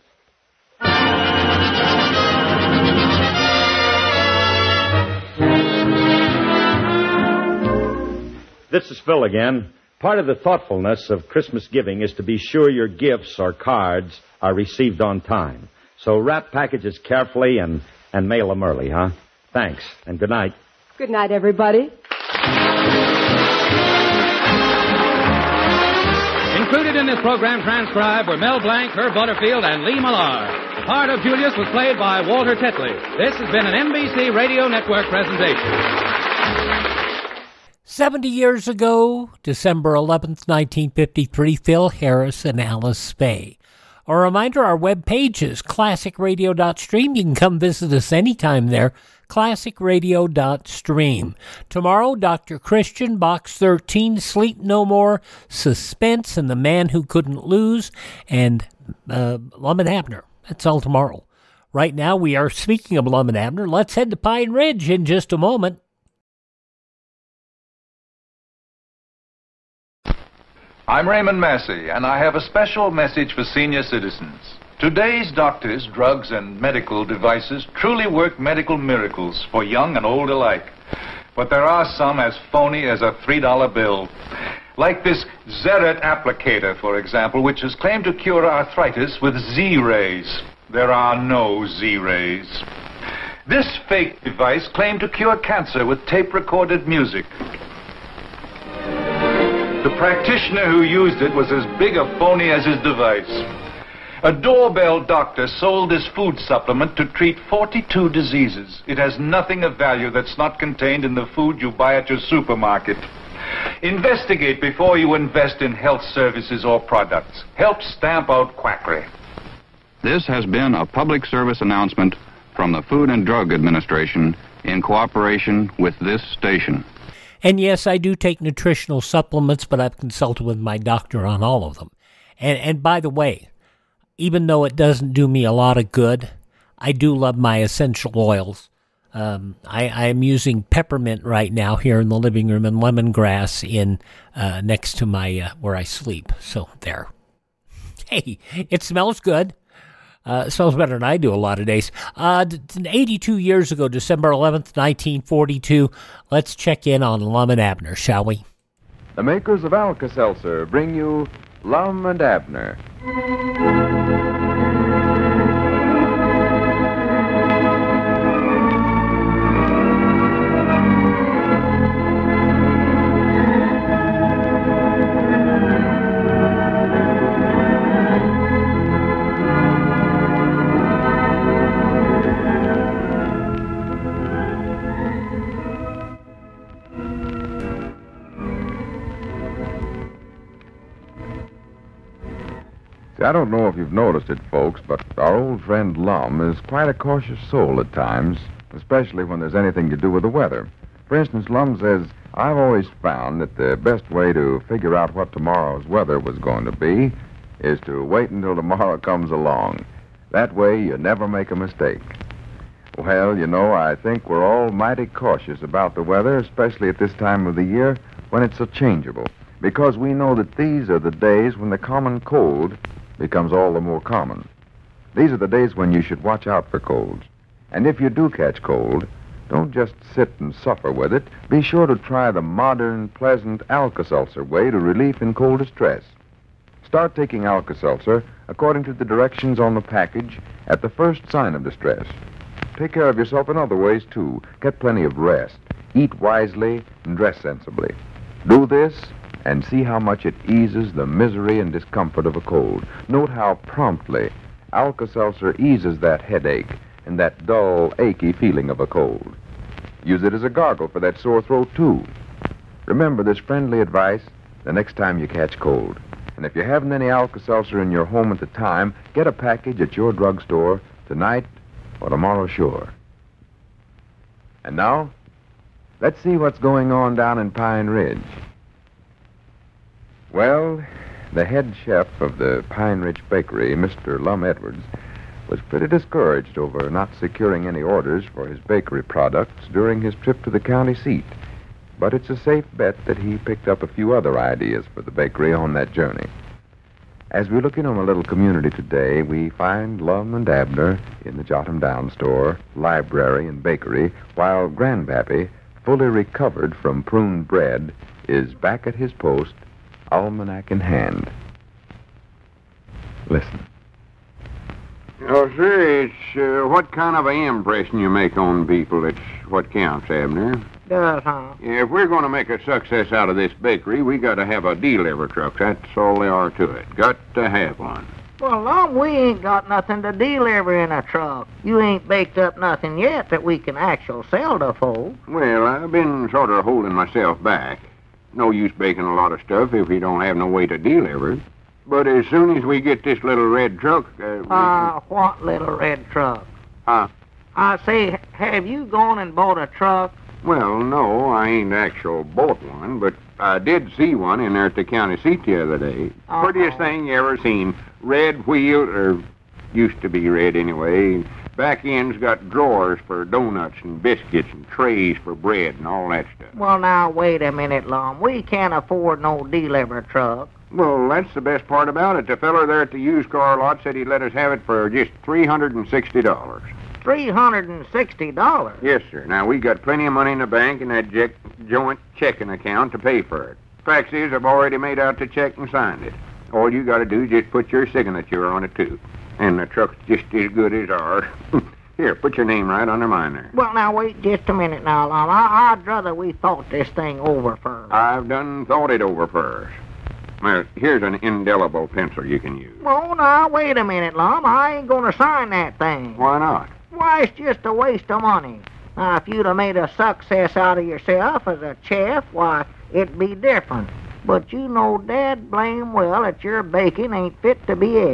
This is Phil again. Part of the thoughtfulness of Christmas giving is to be sure your gifts or cards are received on time. So wrap packages carefully and, and mail them early, huh? Thanks, and good night. Good night, everybody. Included in this program transcribed were Mel Blanc, Herb Butterfield, and Lee Millard. The part of Julius was played by Walter Tetley. This has been an N B C Radio Network presentation. Seventy years ago, December eleventh, nineteen fifty-three, Phil Harris and Alice Faye. A reminder, our web page is classic radio dot stream. You can come visit us anytime there, classic radio dot stream. Tomorrow, Doctor Christian, Box thirteen, Sleep No More, Suspense, and The Man Who Couldn't Lose, and uh, Lum and Abner. That's all tomorrow. Right now, we are speaking of Lum and Abner. Let's head to Pine Ridge in just a moment. I'm Raymond Massey, and I have a special message for senior citizens. Today's doctors, drugs, and medical devices truly work medical miracles for young and old alike. But there are some as phony as a three dollar bill. Like this Zeret applicator, for example, which is claimed to cure arthritis with Z-rays. There are no Z-rays. This fake device claimed to cure cancer with tape-recorded music. The practitioner who used it was as big a phony as his device. A doorbell doctor sold this food supplement to treat forty-two diseases. It has nothing of value that's not contained in the food you buy at your supermarket. Investigate before you invest in health services or products. Help stamp out quackery. This has been a public service announcement from the Food and Drug Administration in cooperation with this station. And yes, I do take nutritional supplements, but I've consulted with my doctor on all of them. And and by the way, even though it doesn't do me a lot of good, I do love my essential oils. Um, I, I am using peppermint right now here in the living room and lemongrass in uh, next to my uh, where I sleep. So there. Hey, it smells good. Uh, it smells better than I do a lot of days. Uh, eighty-two years ago, December eleventh, nineteen forty-two. Let's check in on Lum and Abner, shall we? The makers of Alka-Seltzer bring you Lum and Abner. I don't know if you've noticed it, folks, but our old friend Lum is quite a cautious soul at times, especially when there's anything to do with the weather. For instance, Lum says, I've always found that the best way to figure out what tomorrow's weather was going to be is to wait until tomorrow comes along. That way you never make a mistake. Well, you know, I think we're all mighty cautious about the weather, especially at this time of the year when it's so changeable, because we know that these are the days when the common cold becomes all the more common. These are the days when you should watch out for colds. And if you do catch cold, don't just sit and suffer with it. Be sure to try the modern, pleasant Alka-Seltzer way to relief in cold distress. Start taking Alka-Seltzer according to the directions on the package at the first sign of distress. Take care of yourself in other ways, too. Get plenty of rest. Eat wisely and dress sensibly. Do this and see how much it eases the misery and discomfort of a cold. Note how promptly Alka-Seltzer eases that headache and that dull, achy feeling of a cold. Use it as a gargle for that sore throat, too. Remember this friendly advice the next time you catch cold. And if you haven't any Alka-Seltzer in your home at the time, get a package at your drugstore tonight or tomorrow, sure. And now, let's see what's going on down in Pine Ridge. Well, the head chef of the Pine Ridge Bakery, Mister Lum Edwards, was pretty discouraged over not securing any orders for his bakery products during his trip to the county seat. But it's a safe bet that he picked up a few other ideas for the bakery on that journey. As we look in on the little community today, we find Lum and Abner in the Jot 'em Down store, library, and bakery, while Grandpappy, fully recovered from pruned bread, is back at his post, almanac in hand. Listen. Oh, sir, it's uh, what kind of an impression you make on people that's what counts, Abner. Does, huh? Yeah, if we're going to make a success out of this bakery, we got to have a delivery truck. That's all there are to it. Got to have one. Well, Lum, we ain't got nothing to deliver in a truck. You ain't baked up nothing yet that we can actually sell to folks. Well, I've been sort of holding myself back. No use baking a lot of stuff if you don't have no way to deliver it. But as soon as we get this little red truck... Uh, uh what little red truck? Huh? I say, have you gone and bought a truck? Well, no, I ain't actual bought one, but I did see one in there at the county seat the other day. Uh-huh. Prettiest thing you ever seen. Red wheel, or used to be red anyway. Back end's got drawers for donuts and biscuits and trays for bread and all that stuff. Well, now, wait a minute, Lum. We can't afford no delivery truck. Well, that's the best part about it. The feller there at the used car lot said he'd let us have it for just three hundred sixty dollars. three hundred sixty dollars? Yes, sir. Now, we got plenty of money in the bank and that je- joint checking account to pay for it. Fact is, I've already made out the check and signed it. All you got to do is just put your signature on it, too. And the truck's just as good as ours. Here, put your name right under mine there. Well, now, wait just a minute now, Lum. I- I'd rather we thought this thing over first. I've done thought it over first. Well, here's an indelible pencil you can use. Oh, now, wait a minute, Lum. I ain't going to sign that thing. Why not? Why, it's just a waste of money. Now, if you'd have made a success out of yourself as a chef, why, it'd be different. But you know dad blame well that your baking ain't fit to be ate.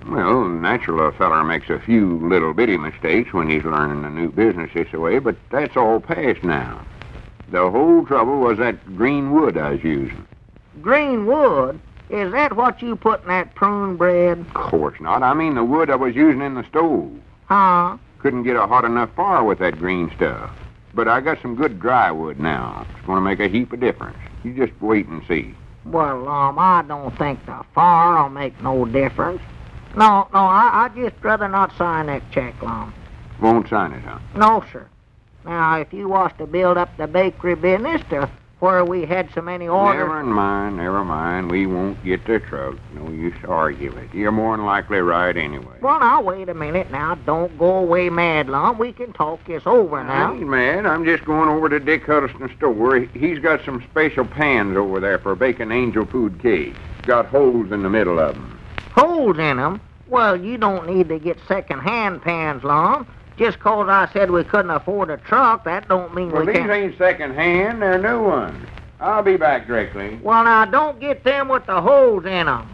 Well, natural, a feller makes a few little bitty mistakes when he's learning a new business this way, but that's all past now. The whole trouble was that green wood I was using. Green wood? Is that what you put in that prune bread? Of course not. I mean the wood I was using in the stove. Huh? Couldn't get a hot enough fire with that green stuff. But I got some good dry wood now. It's going to make a heap of difference. You just wait and see. Well, um, I don't think the fire'll make no difference. No, no, I, I'd just rather not sign that check, Lum. Won't sign it, huh? No, sir. Now, if you was to build up the bakery business to where we had so many orders... Never mind, never mind. We won't get the truck. No use to argue with. You're more than likely right anyway. Well, now, wait a minute. Now, don't go away mad, Lum. We can talk this over now. I ain't mad. I'm just going over to Dick Huddleston's store. He's got some special pans over there for baking angel food cakes. Got holes in the middle of them. Holes in them? Well, you don't need to get second-hand pans, Lum. Just 'cause I said we couldn't afford a truck, that don't mean well, we can't... Well, these ain't second-hand. They're new ones. I'll be back directly. Well, now, don't get them with the holes in them.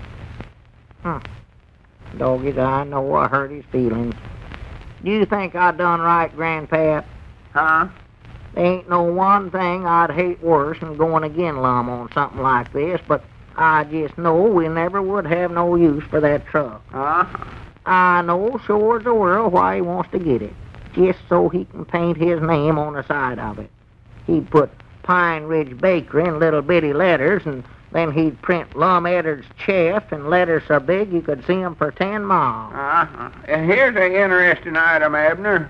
Hmm. Doggies, I know I hurt his feelings. Do you think I done right, Grandpap? Huh? There ain't no one thing I'd hate worse than going again, Lum, on something like this, but I just know we never would have no use for that truck. Uh-huh. I know sure as the world why he wants to get it, just so he can paint his name on the side of it. He'd put Pine Ridge Bakery in little bitty letters, and then he'd print Lum Eddard's Chef in letters so big you could see 'em for ten miles. Uh-huh. And here's an interesting item, Abner.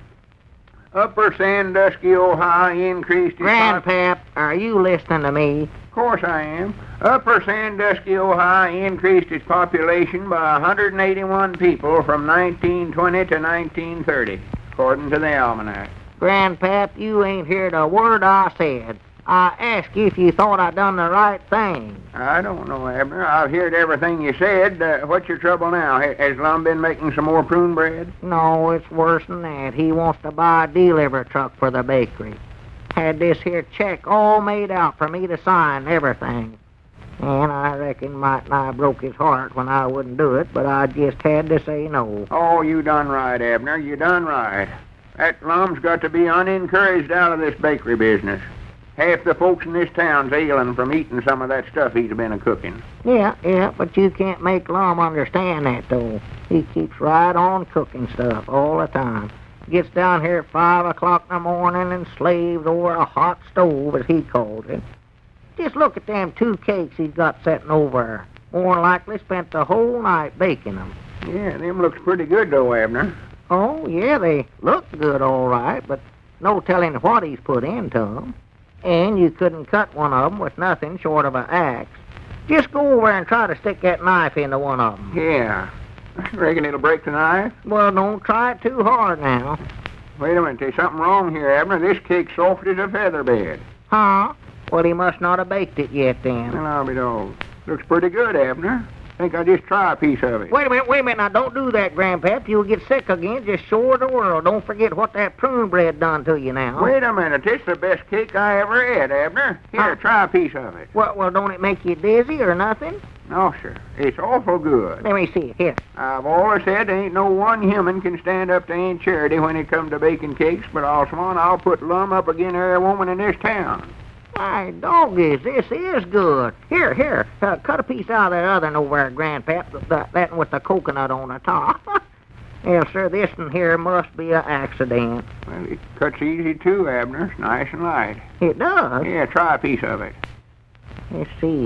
Upper Sandusky, Ohio increased... Grandpap, are you listening to me? Of course I am. Upper Sandusky, Ohio increased its population by one hundred eighty-one people from nineteen twenty to nineteen thirty, according to the almanac. Grandpap, you ain't heard a word I said. I asked you if you thought I done the right thing. I don't know, Abner. I've heard everything you said. Uh, what's your trouble now? Has Lum been making some more prune bread? No, it's worse than that. He wants to buy a delivery truck for the bakery. Had this here check all made out for me to sign everything. And I reckon might not broke his heart when I wouldn't do it, but I just had to say no. Oh, you done right, Abner. You done right. That Lum's got to be unencouraged out of this bakery business. Half the folks in this town's ailing from eating some of that stuff he's been a-cooking. Yeah, yeah, but you can't make Lum understand that, though. He keeps right on cooking stuff all the time. Gets down here at five o'clock in the morning and slaves over a hot stove, as he calls it. Just look at them two cakes he's got setting over there. More than likely spent the whole night baking them. Yeah, them looks pretty good, though, Abner. Oh, yeah, they look good, all right, but no telling what he's put into them. And you couldn't cut one of them with nothing short of an axe. Just go over and try to stick that knife into one of them. Yeah. Reckon it'll break the knife? Well, don't try it too hard now. Wait a minute, there's something wrong here, Abner. This cake's soft as a feather bed. Huh? Well, he must not have baked it yet, then. Well, I'll be dog. Looks pretty good, Abner. Think I'll just try a piece of it. Wait a minute, wait a minute. Now, don't do that, Grandpap. You'll get sick again. Just show the world. Don't forget what that prune bread done to you now. Wait a minute. This is the best cake I ever had, Abner. Here, huh? Try a piece of it. Well, well, don't it make you dizzy or nothing? No, sir. It's awful good. Let me see it. Here. I've always said there ain't no one human can stand up to Aunt Charity when it comes to baking cakes, but also I'll put Lum up against every woman in this town. My doggies, this is good. Here, here, uh, cut a piece out of that other one over there, Grandpap, that, that one with the coconut on the top. Yes, sir, this one here must be an accident. Well, it cuts easy, too, Abner. It's nice and light. It does? Yeah, try a piece of it. Let's see.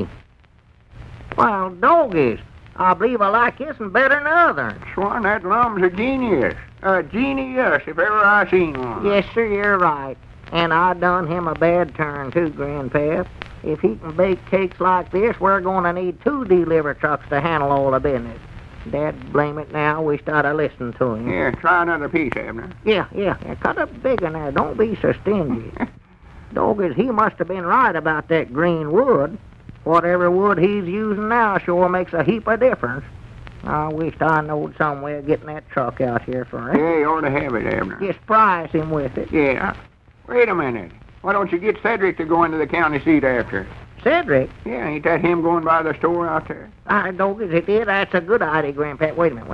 Well, doggies, I believe I like this one better than the other. Swan, that Lum's a genius. A genius, if ever I seen one. Yes, sir, you're right. And I done him a bad turn, too, Grandpap. If he can bake cakes like this, we're going to need two delivery trucks to handle all the business. Dad, blame it now. We started listening to him. Here, try another piece, Abner. Yeah, yeah. yeah cut a big one there. Don't be so stingy. Doggies, he must have been right about that green wood. Whatever wood he's using now sure makes a heap of difference. I wish I knowed some way of getting that truck out here for him. Yeah, you ought to have it, Abner. Just price him with it. Yeah. Wait a minute. Why don't you get Cedric to go into the county seat after? Cedric? Yeah, ain't that him going by the store out there? I don't, is it is? That's a good idea, Grandpa. Wait a minute, wait a minute.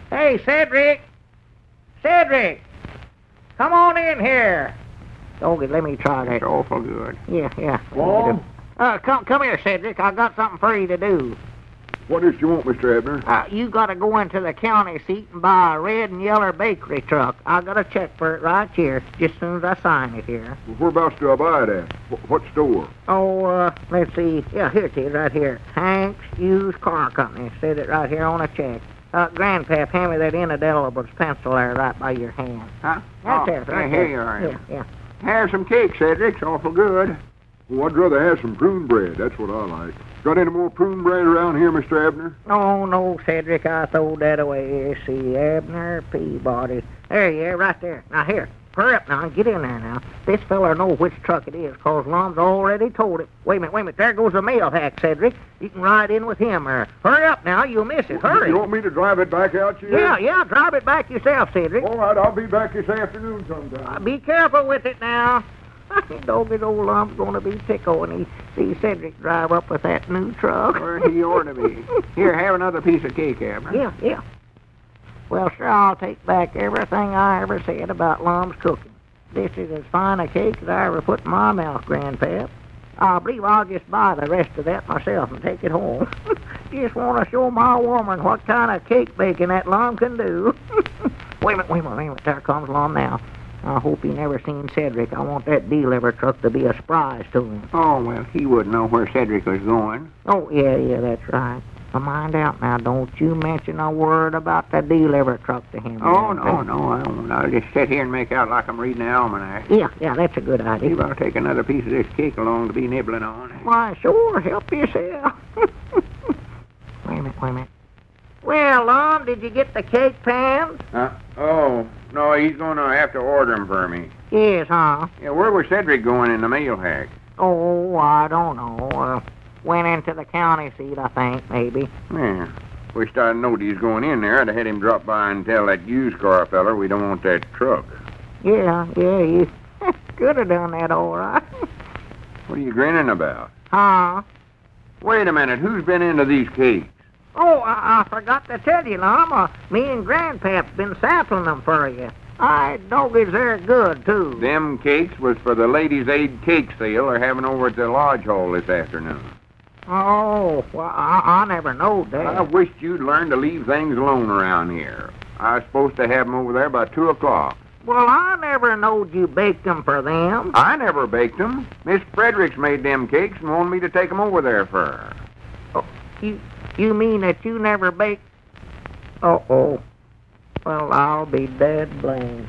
Hey, Cedric. Cedric. Come on in here. Doggy, let me try that. It's awful good. Yeah, yeah. Well? Uh, come, come here, Cedric. I got something for you to do. What is it you want, Mister Abner? Uh, you got to go into the county seat and buy a red and yellow bakery truck. I got a check for it right here, just as soon as I sign it here. Well, whereabouts do I buy it at? Wh- What store? Oh, uh, let's see. Yeah, here it is, right here. Hank's Used Car Company. Said it right here on a check. Uh, Grandpap, hand me that indelible pencil there right by your hand. Huh? Right oh, there, right yeah, here there. you are. Yeah, yeah. Have some cake, Cedric. It's awful good. Well, I'd rather have some prune bread. That's what I like. Got any more prune bread around here, Mister Abner? Oh, no, Cedric, I throwed that away. See, Abner Peabody. There you are, right there. Now, here, hurry up now and get in there now. This feller knows which truck it is, 'cause Lum's already told it. Wait a minute, wait a minute. There goes the mail hack, Cedric. You can ride in with him there. Hurry up now, you'll miss it. Hurry. You want me to drive it back out here? Yeah, yeah, drive it back yourself, Cedric. All right, I'll be back this afternoon sometime. Uh, be careful with it now. Doggy old Lum's gonna be tickled when he sees Cedric drive up with that new truck. Where he ought to be. Here, have another piece of cake, Abner. Yeah, yeah. Well, sure, I'll take back everything I ever said about Lum's cooking. This is as fine a cake as I ever put in my mouth, Grandpap. I believe I'll just buy the rest of that myself and take it home. Just want to show my woman what kind of cake baking that Lum can do. Wait a minute, wait a minute, wait a minute. There comes Lum now. I hope he never seen Cedric. I want that delivery truck to be a surprise to him. Oh, well, he wouldn't know where Cedric was going. Oh, yeah, yeah, that's right. But mind out now. Don't you mention a word about the delivery truck to him. Oh, no, no, I won't. I'll just sit here and make out like I'm reading the almanac. Yeah, yeah, that's a good idea. Maybe I'll take another piece of this cake along to be nibbling on. Why, sure, help yourself. Wait a minute, wait a minute. Well, Lum, did you get the cake pans? Huh? Oh, no, he's going to have to order them for me. Yes, huh? Yeah, where was Cedric going in the mail hack? Oh, I don't know. Uh, went into the county seat, I think, maybe. Yeah. Wished I'd known he was going in there. I'd have had him drop by and tell that used car feller we don't want that truck. Yeah, yeah, you could have done that all right. What are you grinning about? Huh? Wait a minute. Who's been into these cakes? Oh, I, I forgot to tell you, Lum. Uh, me and Grandpap's been sampling them for you. I doggies, they're good, too. Them cakes was for the Ladies' Aid cake sale they're having over at the lodge hall this afternoon. Oh, well, I, I never knowed that. I wished you'd learn to leave things alone around here. I was supposed to have them over there by two o'clock. Well, I never knowed you baked them for them. I never baked them. Miss Fredericks made them cakes and wanted me to take them over there for her. Oh, you... You mean that you never baked? Uh-oh. Well, I'll be dead blamed.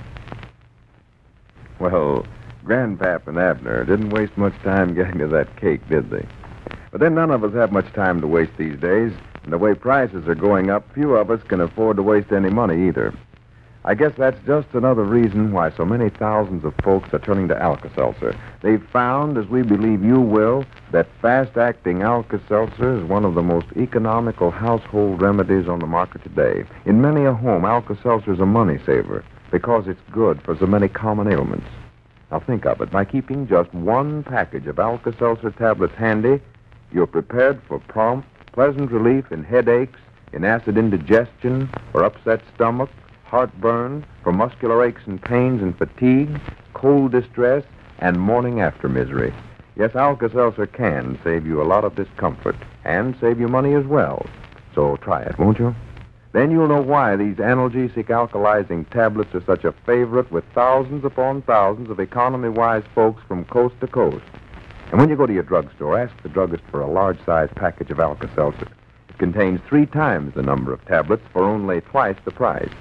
Well, Grandpap and Abner didn't waste much time getting to that cake, did they? But then none of us have much time to waste these days, and the way prices are going up, few of us can afford to waste any money either. I guess that's just another reason why so many thousands of folks are turning to Alka-Seltzer. They've found, as we believe you will, that fast-acting Alka-Seltzer is one of the most economical household remedies on the market today. In many a home, Alka-Seltzer is a money-saver because it's good for so many common ailments. Now think of it. By keeping just one package of Alka-Seltzer tablets handy, you're prepared for prompt, pleasant relief in headaches, in acid indigestion, or upset stomach, heartburn, for muscular aches and pains and fatigue, cold distress, and morning after misery. Yes, Alka-Seltzer can save you a lot of discomfort and save you money as well. So try it, won't you? Then you'll know why these analgesic alkalizing tablets are such a favorite with thousands upon thousands of economy-wise folks from coast to coast. And when you go to your drugstore, ask the druggist for a large-sized package of Alka-Seltzer. It contains three times the number of tablets for only twice the price.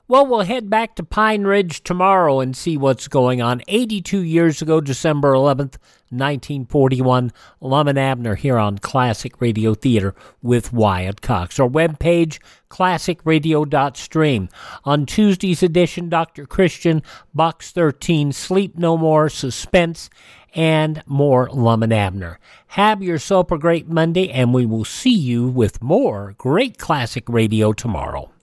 Well, we'll head back to Pine Ridge tomorrow and see what's going on. eighty-two years ago, December eleventh, nineteen forty-one, Lum and Abner here on Classic Radio Theater with Wyatt Cox. Our webpage, classic radio dot stream. On Tuesday's edition, Doctor Christian, Box thirteen, Sleep No More, Suspense, and more Lum and Abner. Have yourself a great Monday, and we will see you with more great classic radio tomorrow.